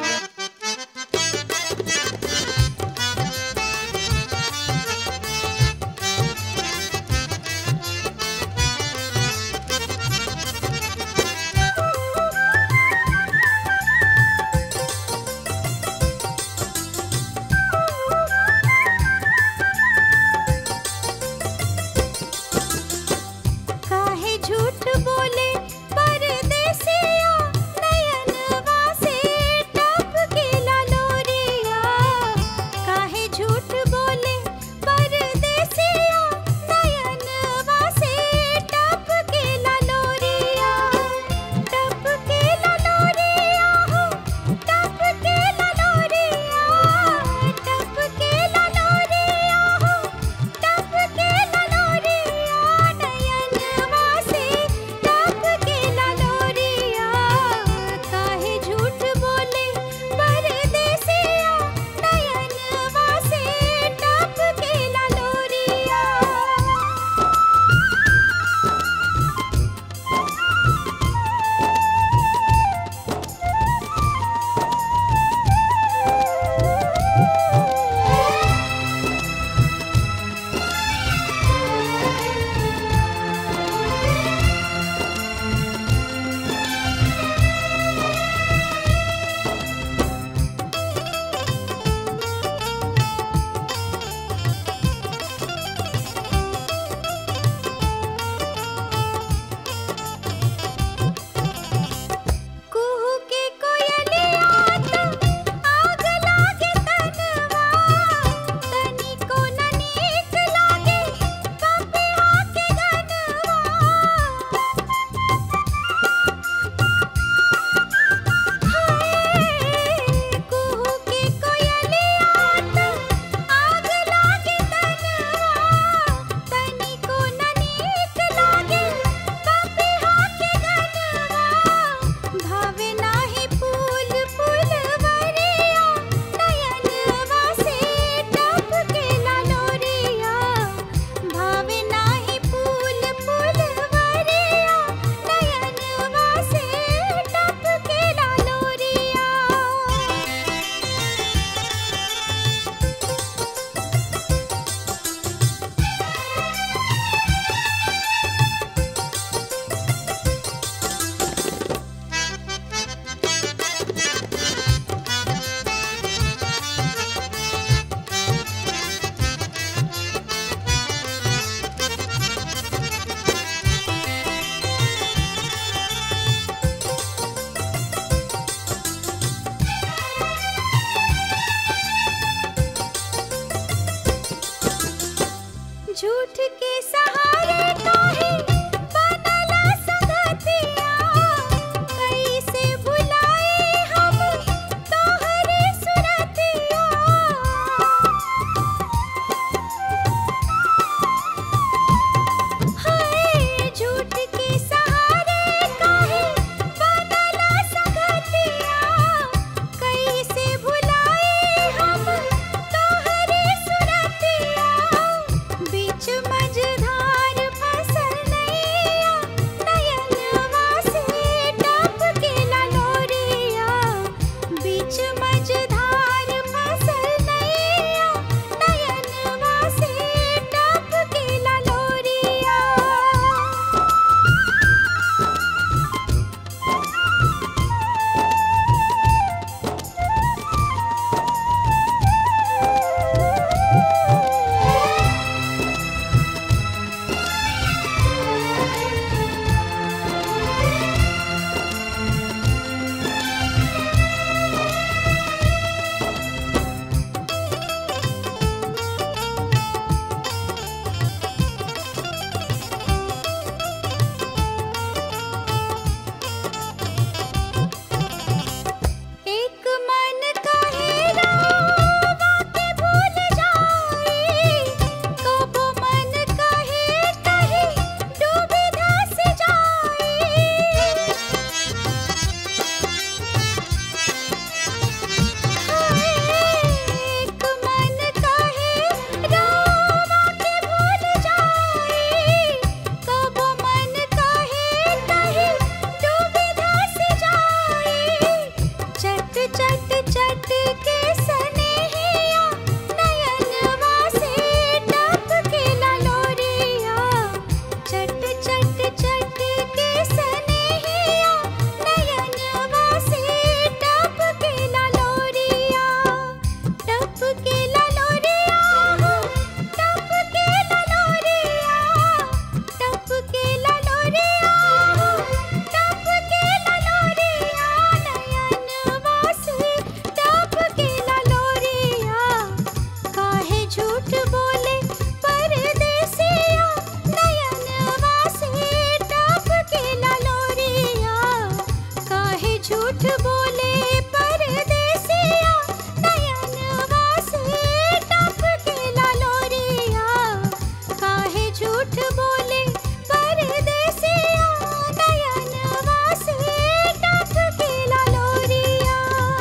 चट चट के सनेहिया नयनवा से टप के ललोरिया चट चट चट के सनेहिया नयनवा से टप के ललोरिया टप के ललोरिया टप के ललोरिया टप के ललोरिया टप के ललोरिया नयनवा से टप के ललोरिया काहे झूठ बोले परदेसिया नयनवा से टप के ललोरिया काहे झूठ बोले परदेसिया नयनवा से टप के ललोरिया काहे झूठ बोले परदेसिया नयनवा से टप के ललोरिया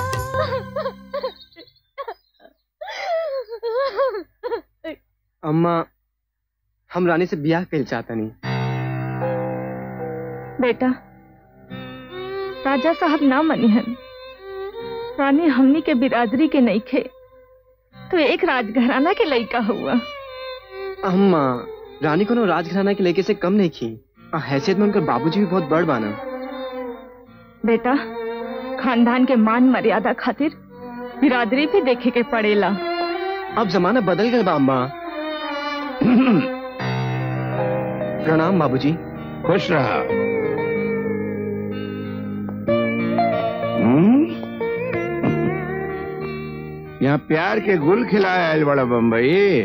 अम्मा हम रानी से ब्याह कर चाहता नहीं। बेटा राजा साहब ना मनी हन रानी हमनी के बिरादरी के नहीं खे तो एक राजघराना के लड़का हुआ। अम्मा रानी को राजघराना के लड़के से कम नहीं की हैसियत में उनका बाबूजी भी बहुत बड़ बाना। बेटा खानदान के मान मर्यादा खातिर बिरादरी भी देखे के पड़ेला। अब जमाना बदल गया बा अम्मा। प्रणाम बाबूजी। खुश रहा। यहाँ प्यार के गुल खिलाया है बड़ा बम्बई।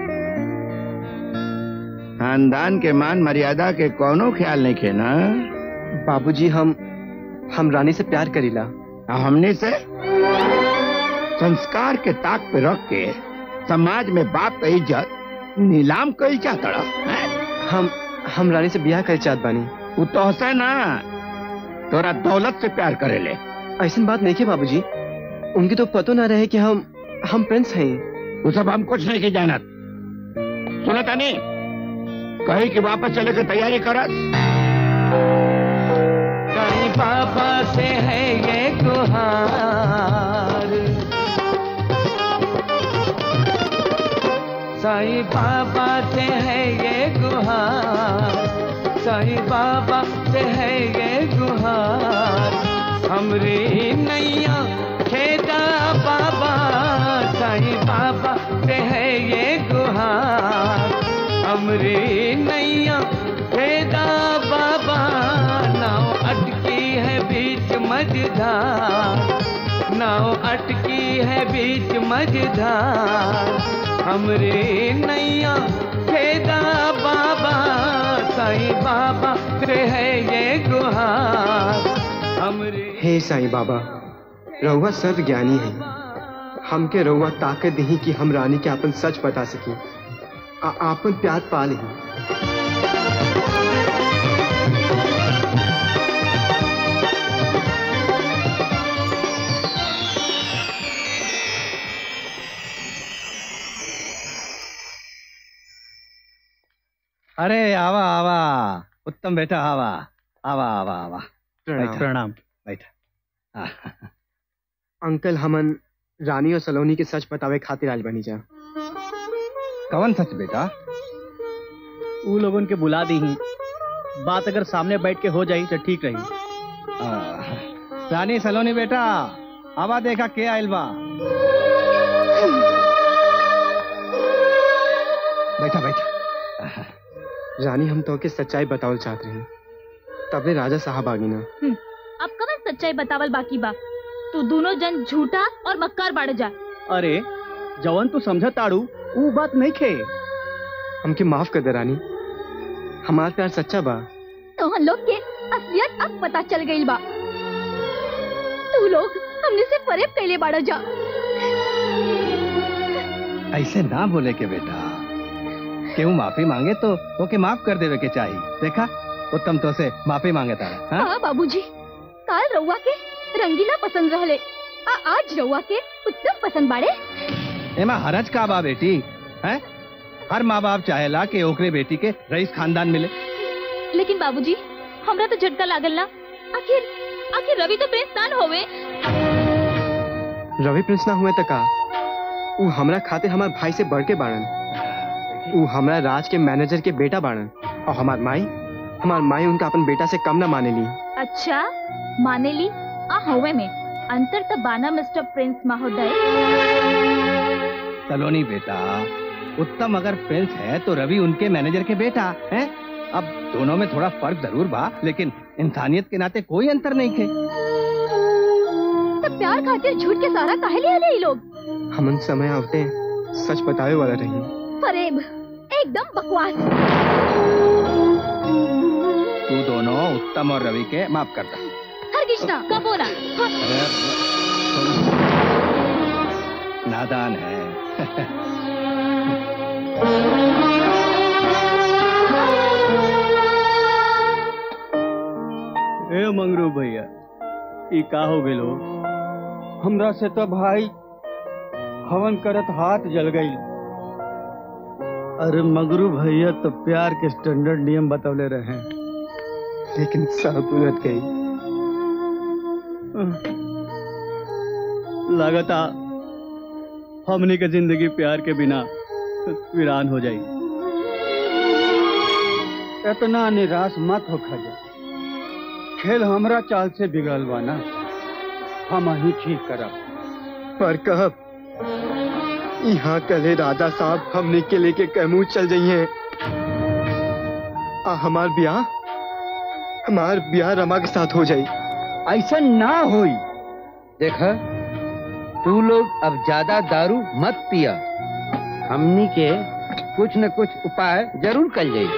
खानदान के मान मर्यादा के कोनो ख्याल नहीं खे ना। बाबूजी हम रानी से प्यार करीला। हमने से संस्कार के ताक पे रख के समाज में बाप का इज्जत नीलाम कई चाहता। हम रानी से ब्याह कर चाहत बानी। वो तो हंसे ना तोरा दौलत से प्यार करे ले। ऐसी बात नहीं है बाबूजी उनकी तो पतो ना रहे कि हम प्रिंस हैं। वो सब हम कुछ नहीं की जानत। सुना तानी कहीं कि वापस चले के तैयारी करत। कहीं पापा से है ये गुहार साईं बाबा से है ये गुहार साईं बाबा से है ये गुहार हमरी नैया खेदा बाबा साईं बाबा से है ये गुहार हमरी नैया खेदा बाबा नाव अटकी है बीच मझधार नाव अटकी है बीच मझधार हमरे नैया खेदा बाबा साईं बाबा से है ये गुहार हमरे। हे साईं बाबा रउआ सर्व ज्ञानी है हमके रउआ ताकत दी कि हम रानी के अपन सच बता सकी आपन प्यार पा ली। अरे आवा आवा उत्तम बेटा आवा आवा आवा आवा प्रणाम। बैठा। अंकल हमन रानी और सलोनी के सच बतावे खातिर आज बनी जा। कौन सच बेटा? वो लोगन के बुला दी ही बात अगर सामने बैठ के हो जाई तो ठीक रही। रानी सलोनी बेटा आवा देखा के आइल बा। बैठा बैठा। रानी हम तो के सच्चाई बतावल चाहत रही तबे राजा साहब आगी ना। अब कवन सच्चाई बतावल बाकी बा तू दोनों जन झूठा और मक्कार बाड़ जा। अरे जवन तू समझ ताड़ू वो बात नहीं खे। हमके माफ कर दे रानी हमार प्यार सच्चा बा। तो हम लोग के असलियत अब पता चल गई बा। तू लोग हमने से फरेब कैले बाड़ जा। ऐसे ना बोले के बेटा केहू माफी मांगे तो ओके माफ कर देवे के चाहिए। देखा उत्तम तो से माफी मांगे तारा। हाँ बाबूजी काल रउआ के रंगीला पसंद रहले आज रउआ के उत्तम पसंद बाड़े। एमा हरज का बा बेटी है? हर माँ बाप चाहेला कि ओकरे बेटी के रईस खानदान मिले। लेकिन बाबूजी हमरा तो झटका लागल ना। आखिर रवि तो प्रिंस ना होवे। रवि प्रिंस ना हुए तो का उ हमरा खाते हमार भाई से बढ़ के बाड़न। उ हमरा राज के मैनेजर के बेटा बाड़न और हमार माई उनका अपन बेटा से कम ना माने ली। अच्छा माने ली आ हवे में अंतर तो बाना मिस्टर प्रिंस महोदय। सलोनी बेटा, उत्तम अगर प्रिंस है तो रवि उनके मैनेजर के बेटा है। अब दोनों में थोड़ा फर्क जरूर बा, लेकिन इंसानियत के नाते कोई अंतर नहीं थे। तो प्यार खातिर झूठ के सारा काहे ले आले ये लोग? हमन समय आवते सच बतावे वाला रही। फरेब, एकदम बकवास। तू दोनों उत्तम और रवि के माफ करता। हरगिज ना, कबो ना। नादान है। ए मंगरू भैया, ई का हो गेलो? हमरा से तो भाई हवन करत हाथ जल गई। अरे मगरू भैया तो प्यार के स्टैंडर्ड नियम बतौले रहे, लेकिन सब उलट गई। लगता हमनी के जिंदगी प्यार के बिना वीरान हो जाई। इतना निराश मत हो खजा, खेल हमरा चाल से बिगड़ल बा ना, हम ही ठीक करब। पर कब यहाँ कले राजा साहब हमने के लेके कैमूर चल जाइए। हमार ब्याह रमा के साथ हो जाई। ऐसा ना होई। देखा तू लोग अब ज्यादा दारू मत पिया, हमनी के कुछ न कुछ उपाय जरूर कर जाई।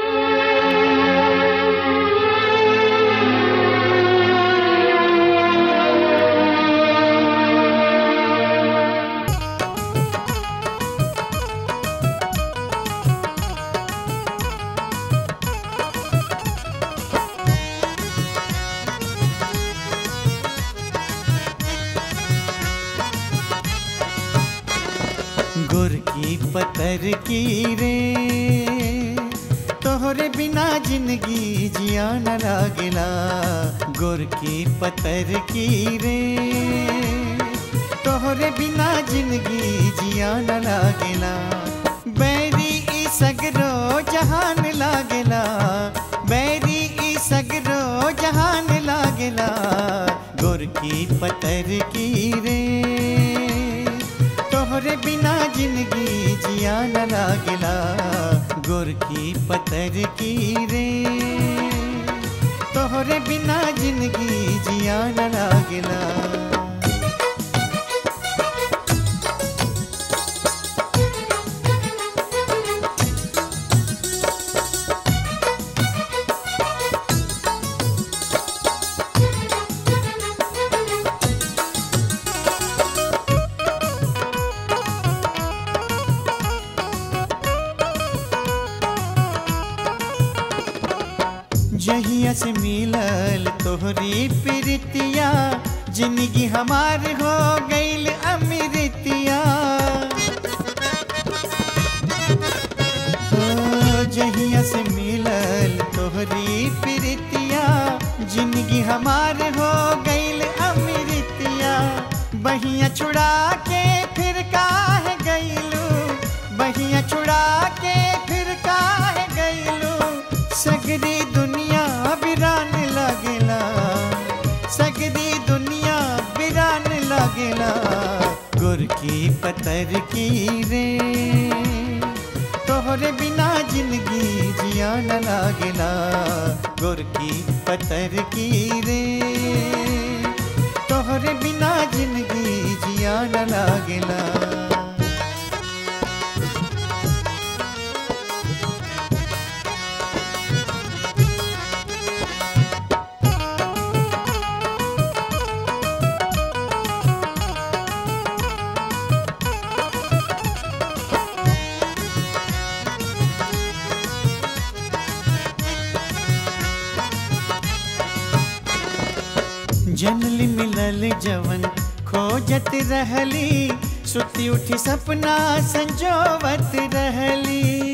पतर की रे तोहरे बिना जिंदगी जिया न लागला। गुर की पतर की रे तोहरे बिना जिंदगी जिया न लागला। बैरी ई सगरो जहान लागला, बैरी ई सगरो जहान लागला। गुर की पतर की रे तोहरे बिना जिंदगी जिया न लागला। गुर की पतर की रे तोहरे बिना जिंदगी जिया न लागला। जहिया से मिलल तोहरी प्रीतिया, जिंदगी हमार हो गईल अमृतिया। जहिया से मिलल तोहरी प्रीतिया, जिंदगी हमार हो गईल अमृतिया। बहिया छुड़ा के फिर काहे गईलू, बहिया छुड़ा के फिर काहे गईलू। सगरी दुनिया बिरान लागेला, सगरी दुनिया बिरान लागेला। गुर की पतर की रे तोहरे बिना जिंदगी जिया न लागेला। गुर की पतर की रे तोहरे बिना जिंदगी जिया न लागेला। जनली मिलल जवन खोजत रहली, सुती उठी सपना संजोवत रहली।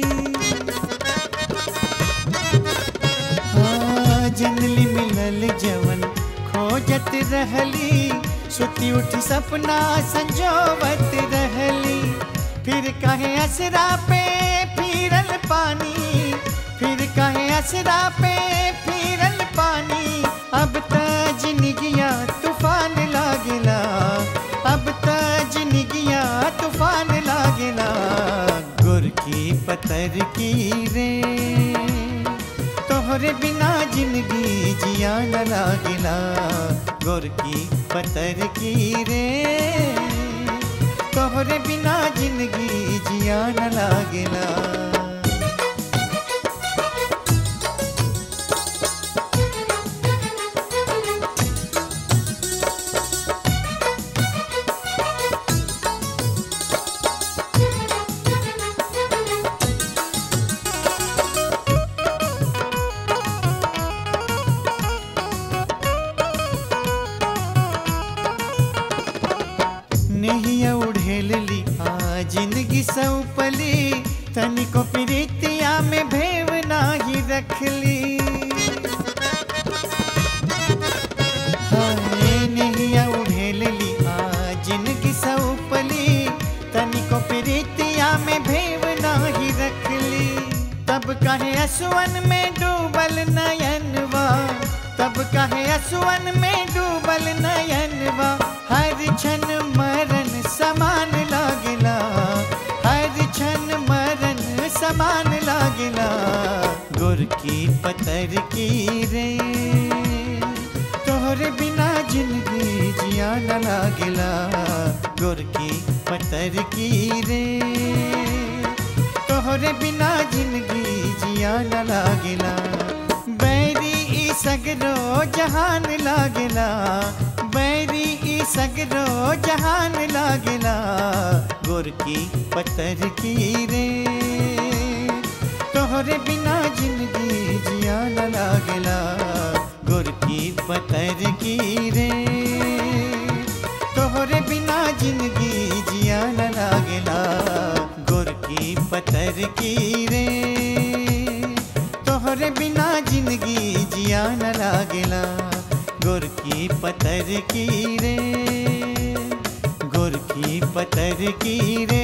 जनली मिलल जवन खोजत रहली, सुती उठी सपना संजोवत रहली फिर कहे असरा पे फिरल पानी फिर कहे असरा पे फिरल पानी अब त जिंदगिया तूफान लागला अब त जिंदगिया तूफान लागला गुर की पतर की रे तोहरे बिना जिंदगी जिया न लागला गुर की पतर की रे तोहरे बिना जिंदगी जिया न लागला जिंदगी सौपली तनिको प्रीतिया में भेव नाही रखली हाय नैया उड़ेलली जिंदगी सौपली तनिको प्रीतिया में भेव नाही रखली तब कहे असुवन में डूबल नयनवा तब कहे असुवन में डूबल नयनवा हर क्षण मरण समान लागला हर क्षण मरण समान लागला गुर की पतर की रे तोहरे बिना जिंदगी जिया न लागला गुर की पतर की रे तोहरे बिना जिंदगी जिया न लागला बैरी ई सगरो जहान लागला बैरी ई सगरो जहान लागला गुर की पतर की रे तोहरे बिना जिंदगी जिया न लागला गुर की पतर की रे तोहरे बिना जिंदगी जिया न लागला गुर की पतर की रे तोहरे बिना जिंदगी जिया न लागला गुर की पतर की रे गुर की पतर की रे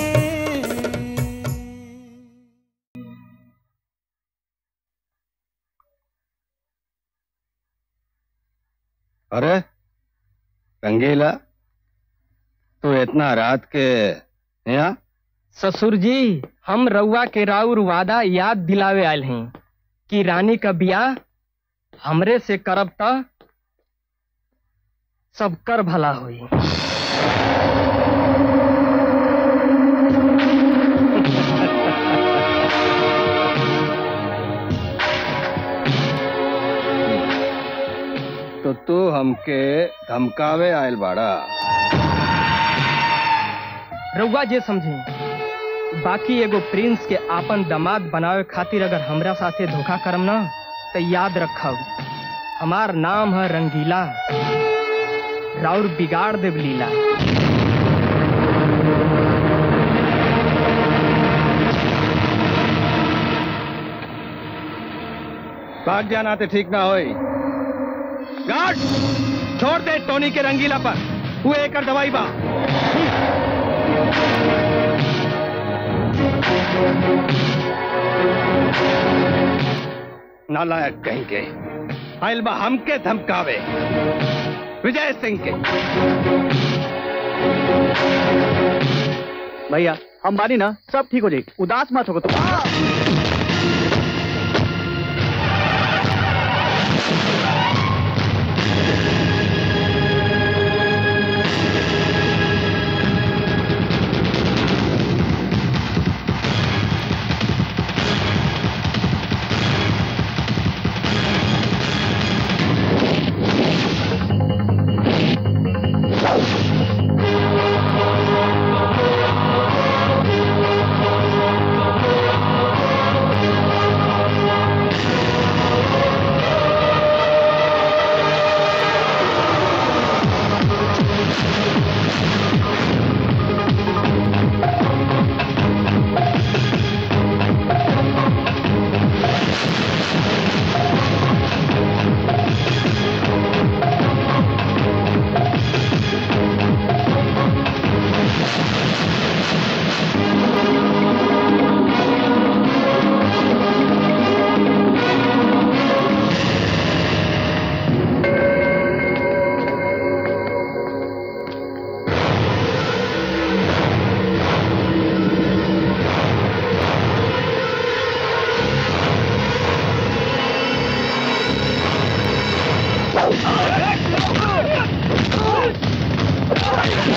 अरे रंगीला तू इतना रात के यहाँ ससुर जी हम रउआ के राउर वादा याद दिलावे आयल हैं कि रानी का ब्याह हमरे से करब त सब कर भला होई तो तू हमके धमकावे आयल बाड़ा रउआ जे समझे बाकी एगो प्रिंस के आपन दामाद बनावे खातिर अगर हमरा साथे धोखा करम ना तो याद रखब हमार नाम है रंगीला राउर बिगाड़ देव लीला भाग जाना तो ठीक ना होई गार्ड छोड़ दे टोनी के रंगीला पर वो एक दवाई बा नालायक कहीं के आइल बा हमके धमकावे विजय सिंह के भैया हम बानी ना सब ठीक हो जाएगी उदास मत होगा तुम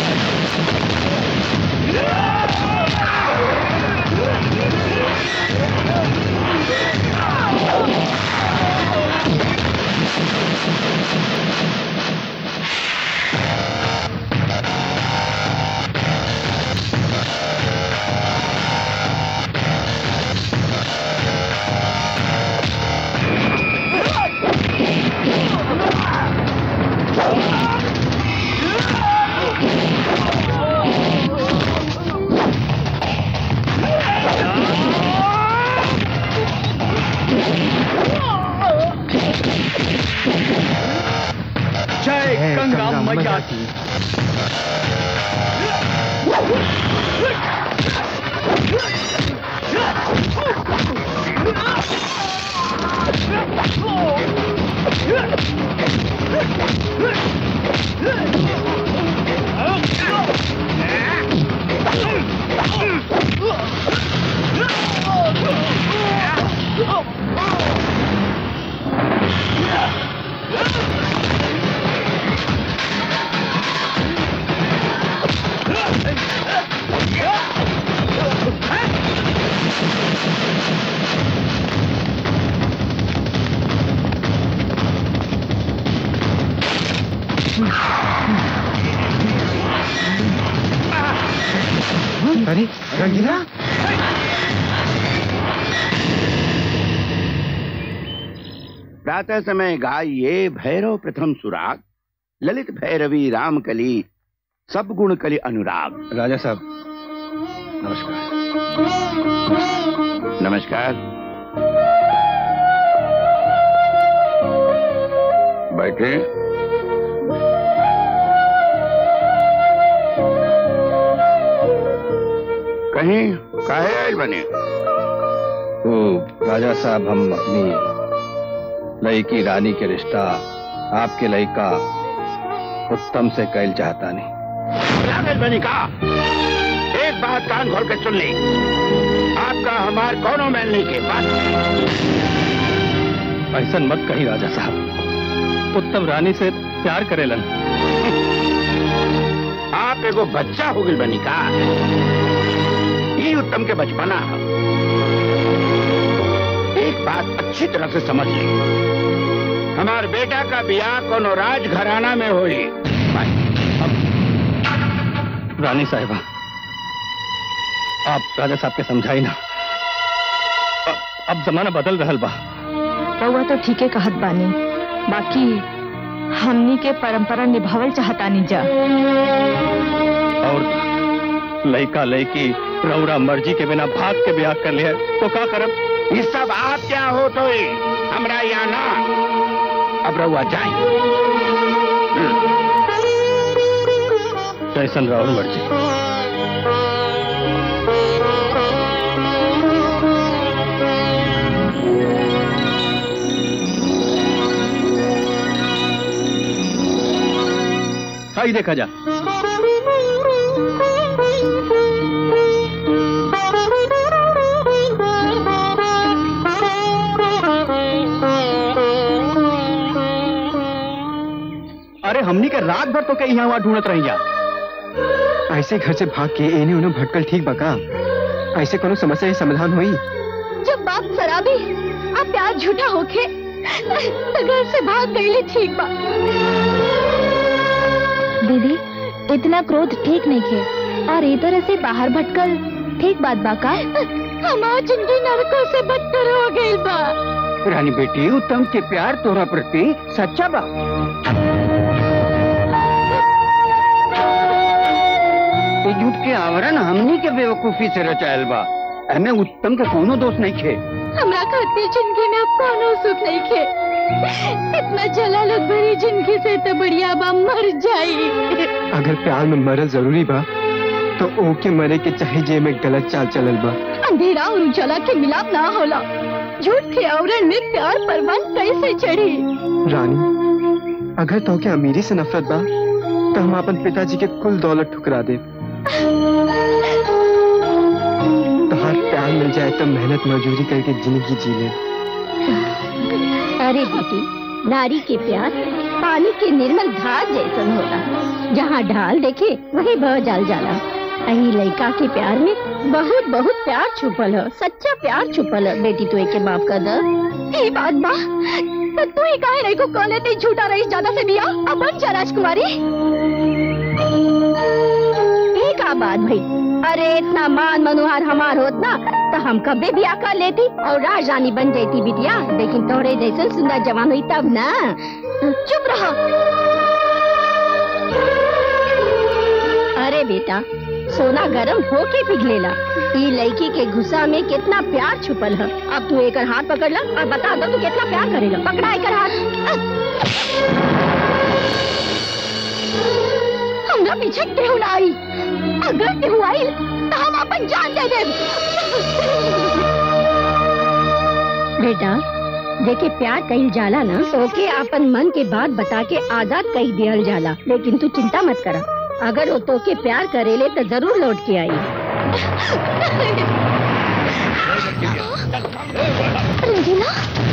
जय गंगा मैया की। अरे रंगीला, प्रातः समय गाइए भैरव प्रथम सुराग, ललित भैरवी रामकली, सब गुण कली अनुराग। राजा साहब नमस्कार। नमस्कार। बैठे। कहीं काहे आए बने? तो राजा साहब हम अपनी लड़की रानी के रिश्ता आपके लड़का उत्तम से कैल चाहता नहीं। बनी का एक बात कान खोल के सुन ली, आपका हमार कौनो मेल नहीं के बात। ऐसा मत कही राजा साहब, उत्तम रानी से प्यार करेलन। आप एगो बच्चा हो गई बनी का, ये उत्तम के बचपना है। एक बात अच्छी तरह से समझ ले, हमार बेटा का ब्याह कोनो राज घराना में हुई। रानी साहिबा आप राजा साहब के समझाई ना, अब जमाना बदल रहल बा। रउआ तो ठीके कहत बानी, बाकी हमनी के परंपरा निभावल चाहतानी जा। और लड़का लड़की रउरा मर्जी के बिना भाग के ब्याह कर लिया तो का करब? ये सब आप क्या हो तो हमरा यहाँ ना। अब रउआ जाए। जैसन राहुल मर्जी। आई देखा जा। अरे हमनी के रात भर तो कहीं यहाँ वहाँ ढूंढत रही जा। ऐसे घर से भाग के इन्हें उन्हें भटकल ठीक बका? ऐसे कोनो समस्या ही समाधान हुई? जब बाप शराबी आप प्यार झूठा होके तो घर से भाग गई ठीक बा। दीदी इतना क्रोध ठीक नहीं खे, और ये तरह से बाहर भटकल ठीक बात बा का? हमार जिंदगी नरकों से बदतर हो गई बा। रानी बेटी उत्तम के प्यार तोरा प्रति सच्चा बा। झूठ के आवरण हमनी के बेवकूफी से रचायल बा। हमें उत्तम के कोनो दोष नहीं खे। हमरा खातिर जिंदगी में अब कोनो सुख नहीं खे। इतना जलालत भरी जिंदगी से तो बढ़िया बा मर जाई। अगर प्यार में मरल जरूरी बा तो ओके मरे के चाहे जे में गलत चाल चलल बा। अंधेरा और उजाला के मिलाप ना होला। झूठ के आवरण में प्यार परवान कैसे चढ़ी? रानी अगर तो के अमीरी से नफरत बा तो हम अपन पिताजी के कुल दौलत ठुकरा दे। तोहार प्यार मिल जाए तो मेहनत मजदूरी करके जिंदगी जी ले। अरे बेटी, नारी के प्यार पानी के निर्मल धार जैसन होला, जहाँ ढाल देखे वही बह जाल जाला। अही लड़का के प्यार में बहुत बहुत प्यार छुपल है, सच्चा प्यार छुपल है। बेटी तू एक माफ कर दे। ई बात बा तो तू ही काहे नहीं को कॉले नहीं झूठा रही ज्यादा से बिया अपन जा राजकुमारी। एक बात भाई, अरे इतना मान मनोहर हमार होत ना तो हम कभी बिया कर लेती और राजरानी बन जाती बिटिया, लेकिन तोरे जैसे सुंदर जवान हुई तब ना। चुप रहो। अरे बेटा, सोना गरम होके पिघलेला। ये लड़की के गुस्सा में कितना प्यार छुपल है। अब तू एक हाथ पकड़ ला और बता दो तू कितना प्यार करेगा। पकड़ा एक हाथ। हमरा पीछे केहू ना आई, अगर केहू आई तो हम अपन जान दे देब। बेटा, जेके प्यार कही जाला ना, ओके अपन मन के बात बता के आजाद कही दियल जाला। लेकिन तू चिंता मत करा, अगर वो तो के प्यार करेले तो जरूर लौट के आई। रंगीला,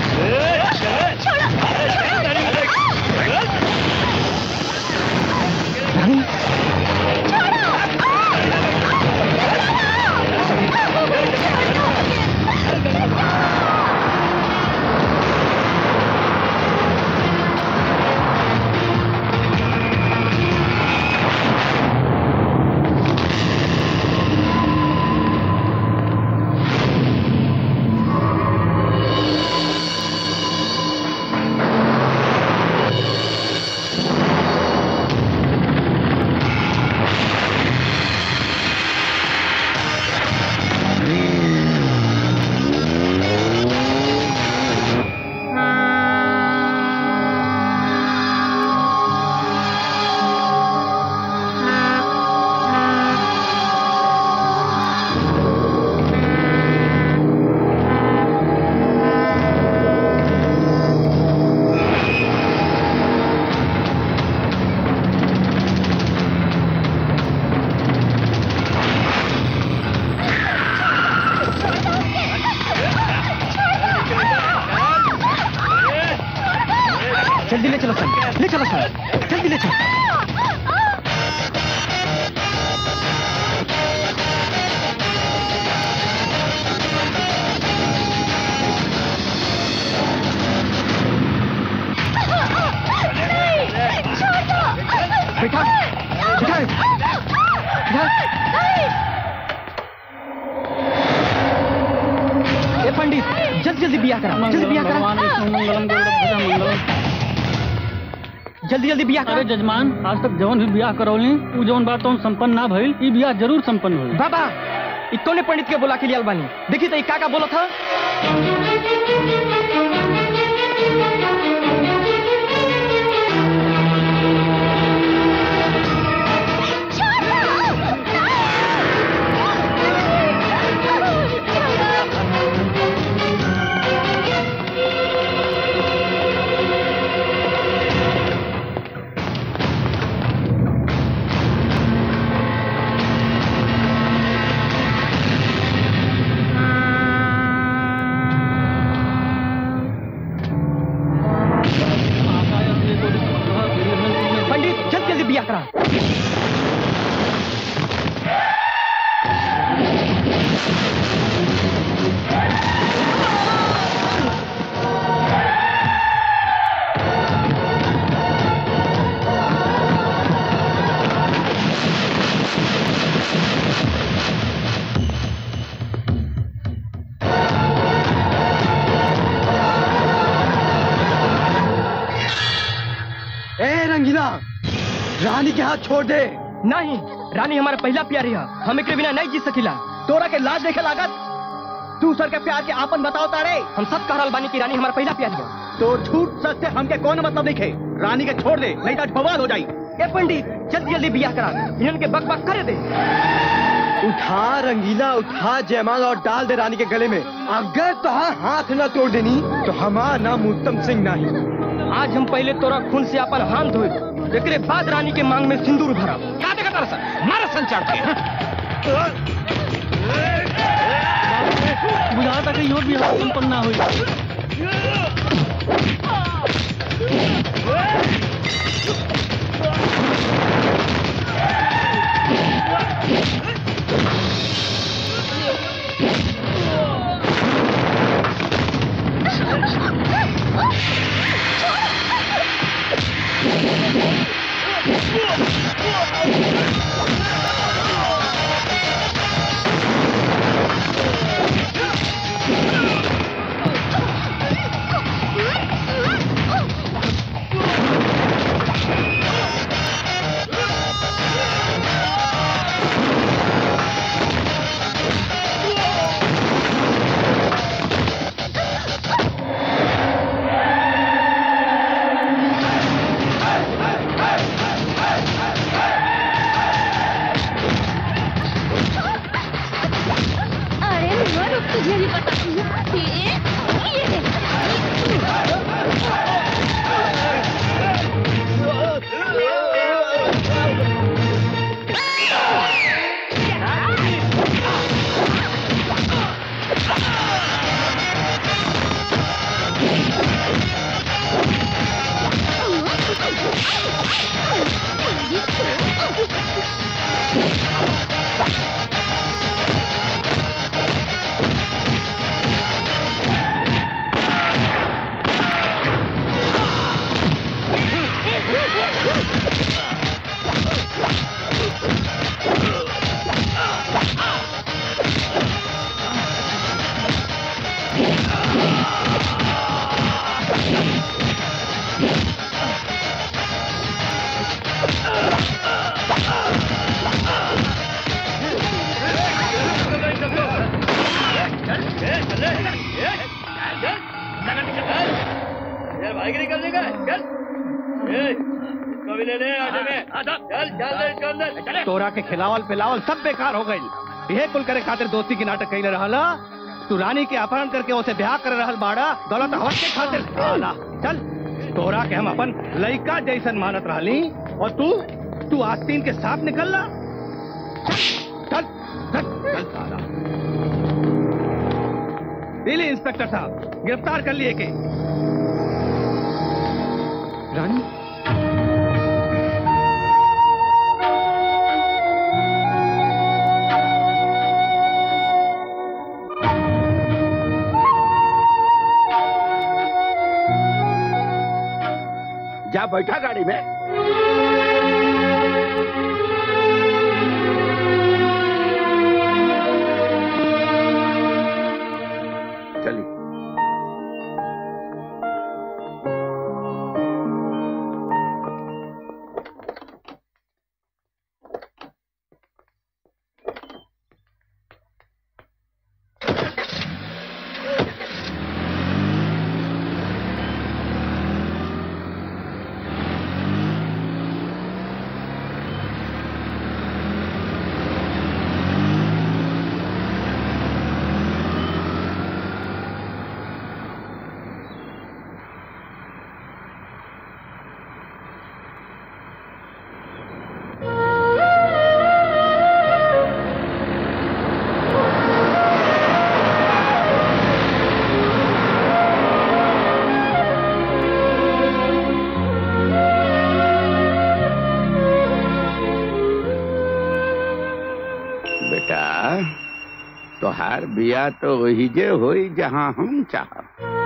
जल्दी ले चलो सर, ले चलो सर, जल्दी ले चलो। बेटा, बेटा, ए पंडित, जल्दी जल्दी बिया करा, जल्दी बिया करा, जल्दी जल्दी बिया करा। अरे जजमान, आज तक जवन भी बियाह करौली उ जवन बात तो संपन्न ना भइल, ई बियाह जरूर संपन्न होई। बाबा, इ तोने पंडित के बोला के लियल बानी। देखी तो इ का बोला था। रानी के हाथ छोड़ दे। नहीं, रानी हमारा पहला प्यारी है, हम एक बिना नहीं जी सकिला। तोरा के लाज देखे लागत, तू सर के प्यार के आपन बताओ तारे। हम सब कह रहल बानी कि रानी हमारा पहला प्यारी है। तो झूठ सच से हमके कौन मतलब नहीं है। रानी के छोड़ दे, नहीं तो बवाल हो जाई। ए पंडित, जल्दी जल्दी बियाह करा, इनके बक बक करे दे। उठा रंगीला, उठा जयमाल और डाल दे रानी के गले में। अगर तो हाथ न तोड़ देनी तो हमारा नाम उत्तम सिंह नहीं। आज हम पहले तोरा खून से अपन हाथ धोए, एकरे बाद रानी के मांग में सिंदूर भरा। क्या देखा तारा सर, मारा संचार के। बुझा था कि और भी संपन्न ना हुई। तुझे भी बताऊंगी। तोरा के खिलावल पिलावल सब बेकार हो गई। यह कुल करे खातिर दोस्ती की नाटक कैले रहला। तू रानी के अपहरण करके उसे ब्याह कर रहल बाड़ा दौलत हवस के खातिर। आला चल, तोरा के हम अपन लइका जैसन मानत रहली और तू आस्तीन के साथ निकल ला। चल चल चल साला। दिल्ली इंस्पेक्टर साहब गिरफ्तार कर लिए के। रानी जा बैठा गाड़ी में। चलिए। तोहार बिया तो वही जे होई जहां हम चाह।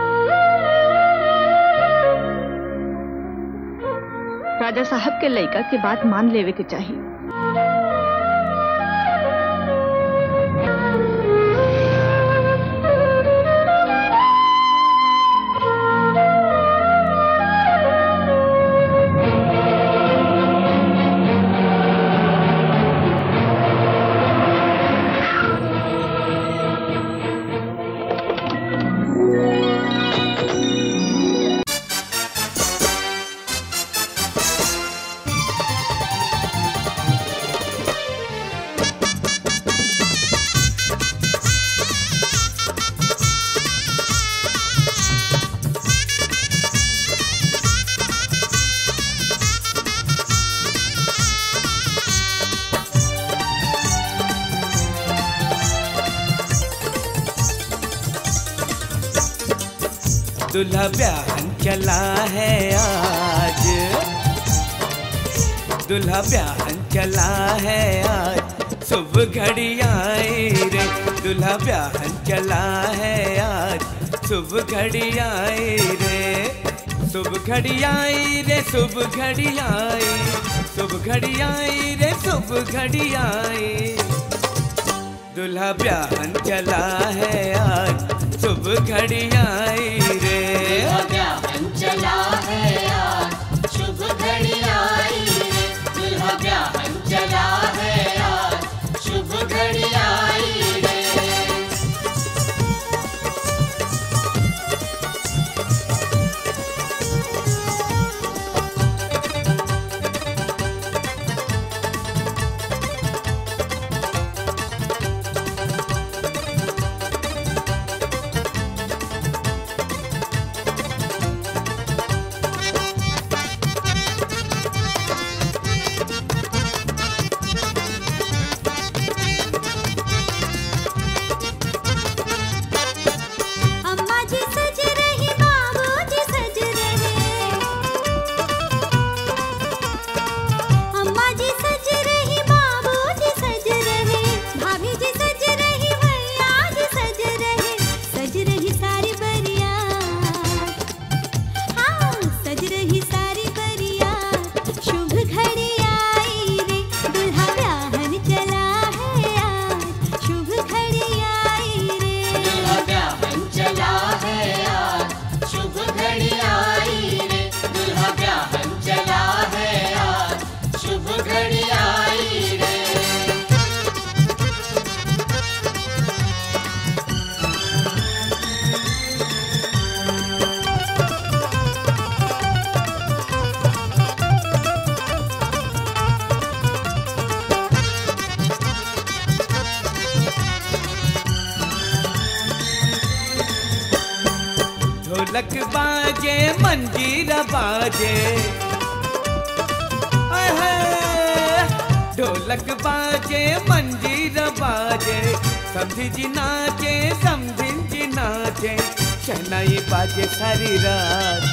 राजा साहब के लड़का के बात मान लेवे के चाहिए। दूल्हा ब्याहन चला है आज, दूल्हा ब्याहन चला है आज, शुभ घड़ी आई रे। दूल्हा ब्याहन चला है आज, शुभ घड़ी आई रे। शुभ घड़ी आई रे, शुभ घड़ी आई, शुभ घड़ी आई रे, शुभ घड़ी आई। दूल्हा ब्याहन चला है आज, शुभ घड़ी आई रे। दूल्हा ब्याहन चला है आज, शुभ घड़ी आई रे। दूल्हा ब्याहन चला है आज, शुभ घड़ी आई रे। ढोलक बाजे मंजीरा बाजे, ढोलक बाजे मंजीरा बाजे, समधी जी नाचे समधिन जी नाचे, शहनाई बाजे सारी रात,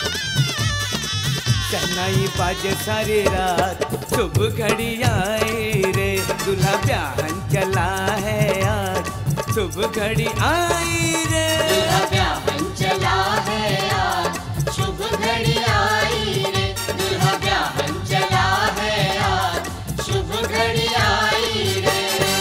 शहनाई बाजे सारी रात। शुभ घड़ी आई रे दूल्हा ब्याहन चला है आज, शुभ घड़ी आई रे दूल्हा ब्याहन चला है आज, शुभ घड़ी आई रे दूल्हा ब्याहन चला है आज, शुभ घड़ी आई रे।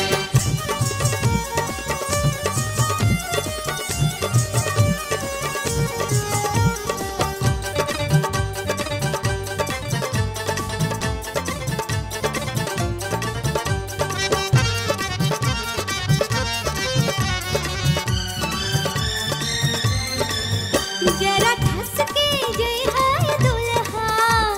जरा खस के जय हाय दुल्हा,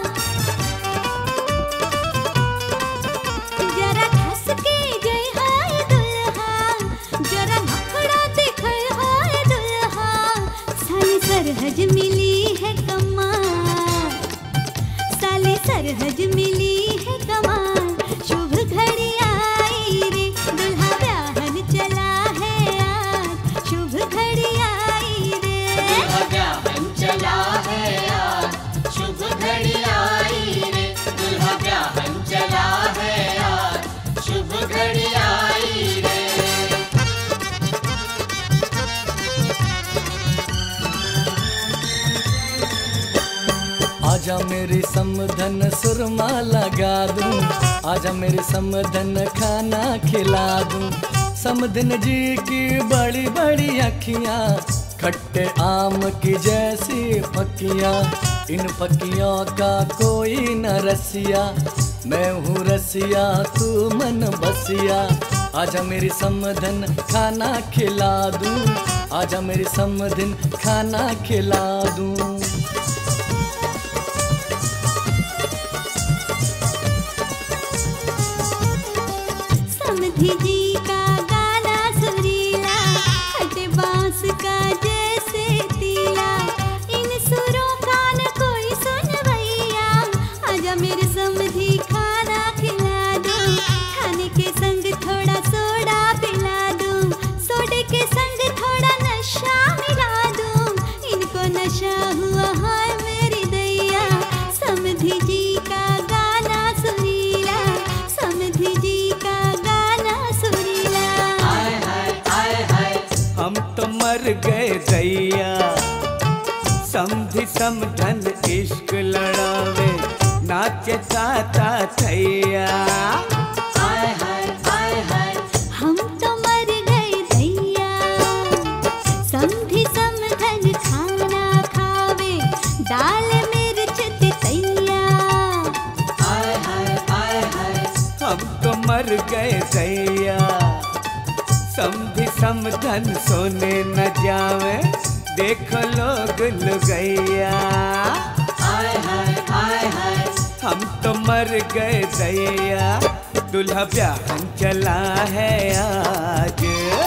जरा खस के जय हाय दुल्हा, जरा नखड़ा दिखे हाय दुल्हा, साली सरहज मिली है कमाल, साली सरहज मिली है कमाल, शुभ घड़ी आई रे दुल्हा ब्याहन चला है आज, शुभ घड़ी आई रे दूल्हा ब्याहन चला है आज, शुभ घड़ी आई रे दूल्हा ब्याहन चला है आज, शुभ घड़ी आई रे। आजा मेरी समधन सुरमा लगा दूं, आजा मेरी समधन खाना खिला दूं, समधन जी की बड़ी बड़ी अखियां, खट्टे आम की जैसी फकियां, इन फकियों का कोई न रसिया, मैं हूँ रसिया तू मन बसिया, आजा मेरी समधन खाना खिला दूं, आजा मेरी समधन खाना खिला दूं। समधी जी का गाना सुरीला, खटे बांस का जैसे तीला, इन सुरों का न कोई सुनवैया, आजा मेरे समधी खाना खिला दो, खाने के संग थोड़ा सोडा पिला दो, सोडे के संग थोड़ा नशा मिला दो, इनको नशा हुआ है मेरी दैया, समधी जी का गाना सुरीला, समधी जी का गाना सुरीला। हम तो मर गए दैया, समधी समधन इश्क लड़ावे, नाचे ताता थैया। हम तो मर गए दैया, समधी समधन खाना खावे, दाल मिर्च तितैया। हम तो मर गए दैया, समधी समधन सोने न जावे, देखो लोग लुगैया। हम तो मर गए दैया, दूल्हा ब्याहन चला है आज,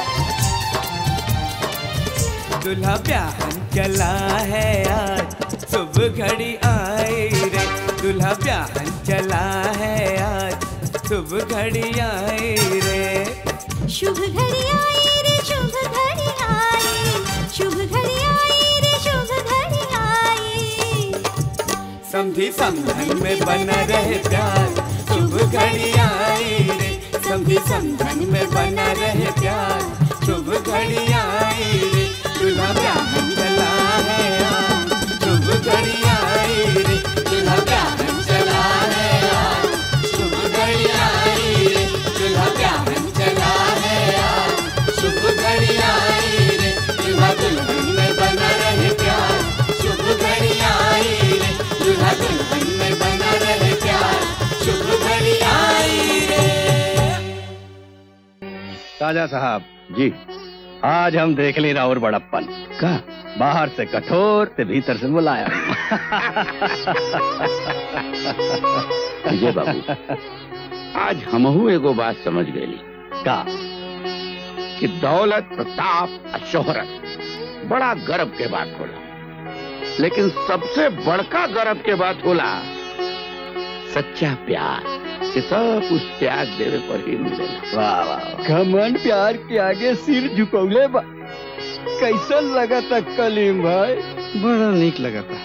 दूल्हा ब्याहन चला है आज, शुभ घड़ी आई रे दूल्हा ब्याहन चला है आज, शुभ घड़ी आई रे। शुभ घड़ी आई रे शुभ घड़ी आई, शुभ घड़ी आई रे शुभ घड़ी आई, समधी समधन में बना रहे प्यार, शुभ घड़ी आई रे समधी समधन में बना रहे प्यार, शुभ घड़ी आई रे दूल्हा ब्याहन चला है आज, शुभ घड़ी आई रे दूल्हा ब्याहन चला है आज, शुभ घड़ी आई रे दूल्हा ब्याहन चला है आज, शुभ घड़ी आई रे दूल्हा दुल्हन में बना रहे प्यार, शुभ घड़ी आई रे दूल्हा दुल्हन में बना रहे प्यार, शुभ घड़ी आई रे। राजा साहब जी, आज हम देख ले और बड़प्पन का बाहर से कठोर ते भीतर से मुलायम। विजय बाबू, आज हमहू एगो बात समझ गई का कि दौलत प्रताप और शोहरत बड़ा गर्व के बात होला, लेकिन सबसे बड़का गर्व के बात होला सच्चा प्यार कि सब कुछ त्याग देवे पर ही मिलेला। वाह वाह, घमंड प्यार के आगे सिर झुकौले बा। कैसन लगा था कलीम भाई? बड़ा नीक लगा था।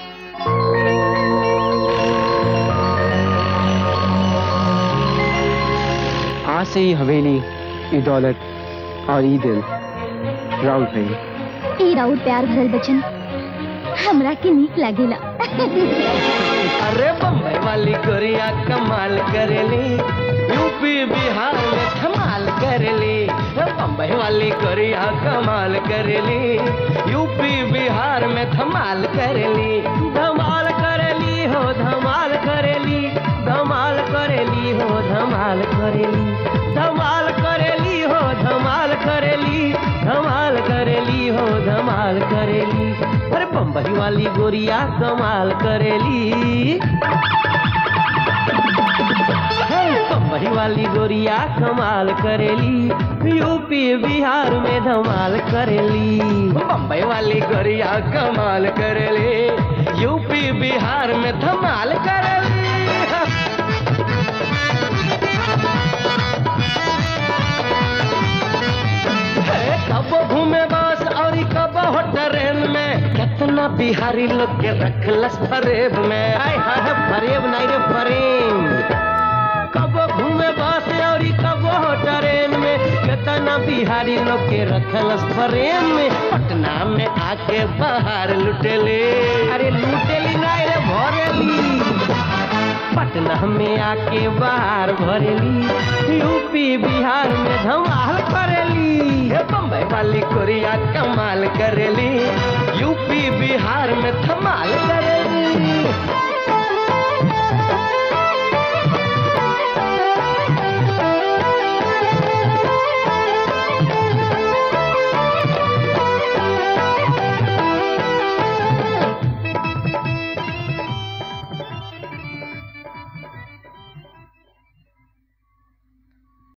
आज से ही हवेली, ई दौलत और ई दिल राउल भाई। ई राउल प्यार भरल बचन हमरा के नीक लागेला। अरे बम्बई वाली गोरिया कमाल करेली, यूपी बिहार में धमाल करेली। बम्बई वाली गोरिया कमाल करेली, यूपी बिहार में धमाल करेली। धमाल करेली हो धमाल करेली, धमाल करेली हो धमाल करेली, धमाल करेली हो धमाल करेली, धमाल करेली हो धमाल करेली। अरे बम्बई वाली गोरिया कमाल करेली, बम्बई वाली गोरिया कमाल करेली, यूपी बिहार में धमाल करेली। बम्बई वाली गोरिया कमाल करेली, यूपी बिहार में धमाल करेली। कब घूमे बस और कब हो ट्रेन में, कितना बिहारी लोग के रखलस फरेब में। आय हाय फरेब नहीं रे फरेब। कब घूमे बस और कब हो ट्रेन में, कितना बिहारी लोग के रखलस फरेब में। पटना में आके बाहर लुटेले, अरे लुटेली नहीं रे भरेली। पटना में आके बाहर भरेली, यूपी बिहार में धमाल करेली। बम्बई वाली कोरिया कमाल करेली, यूपी बिहार में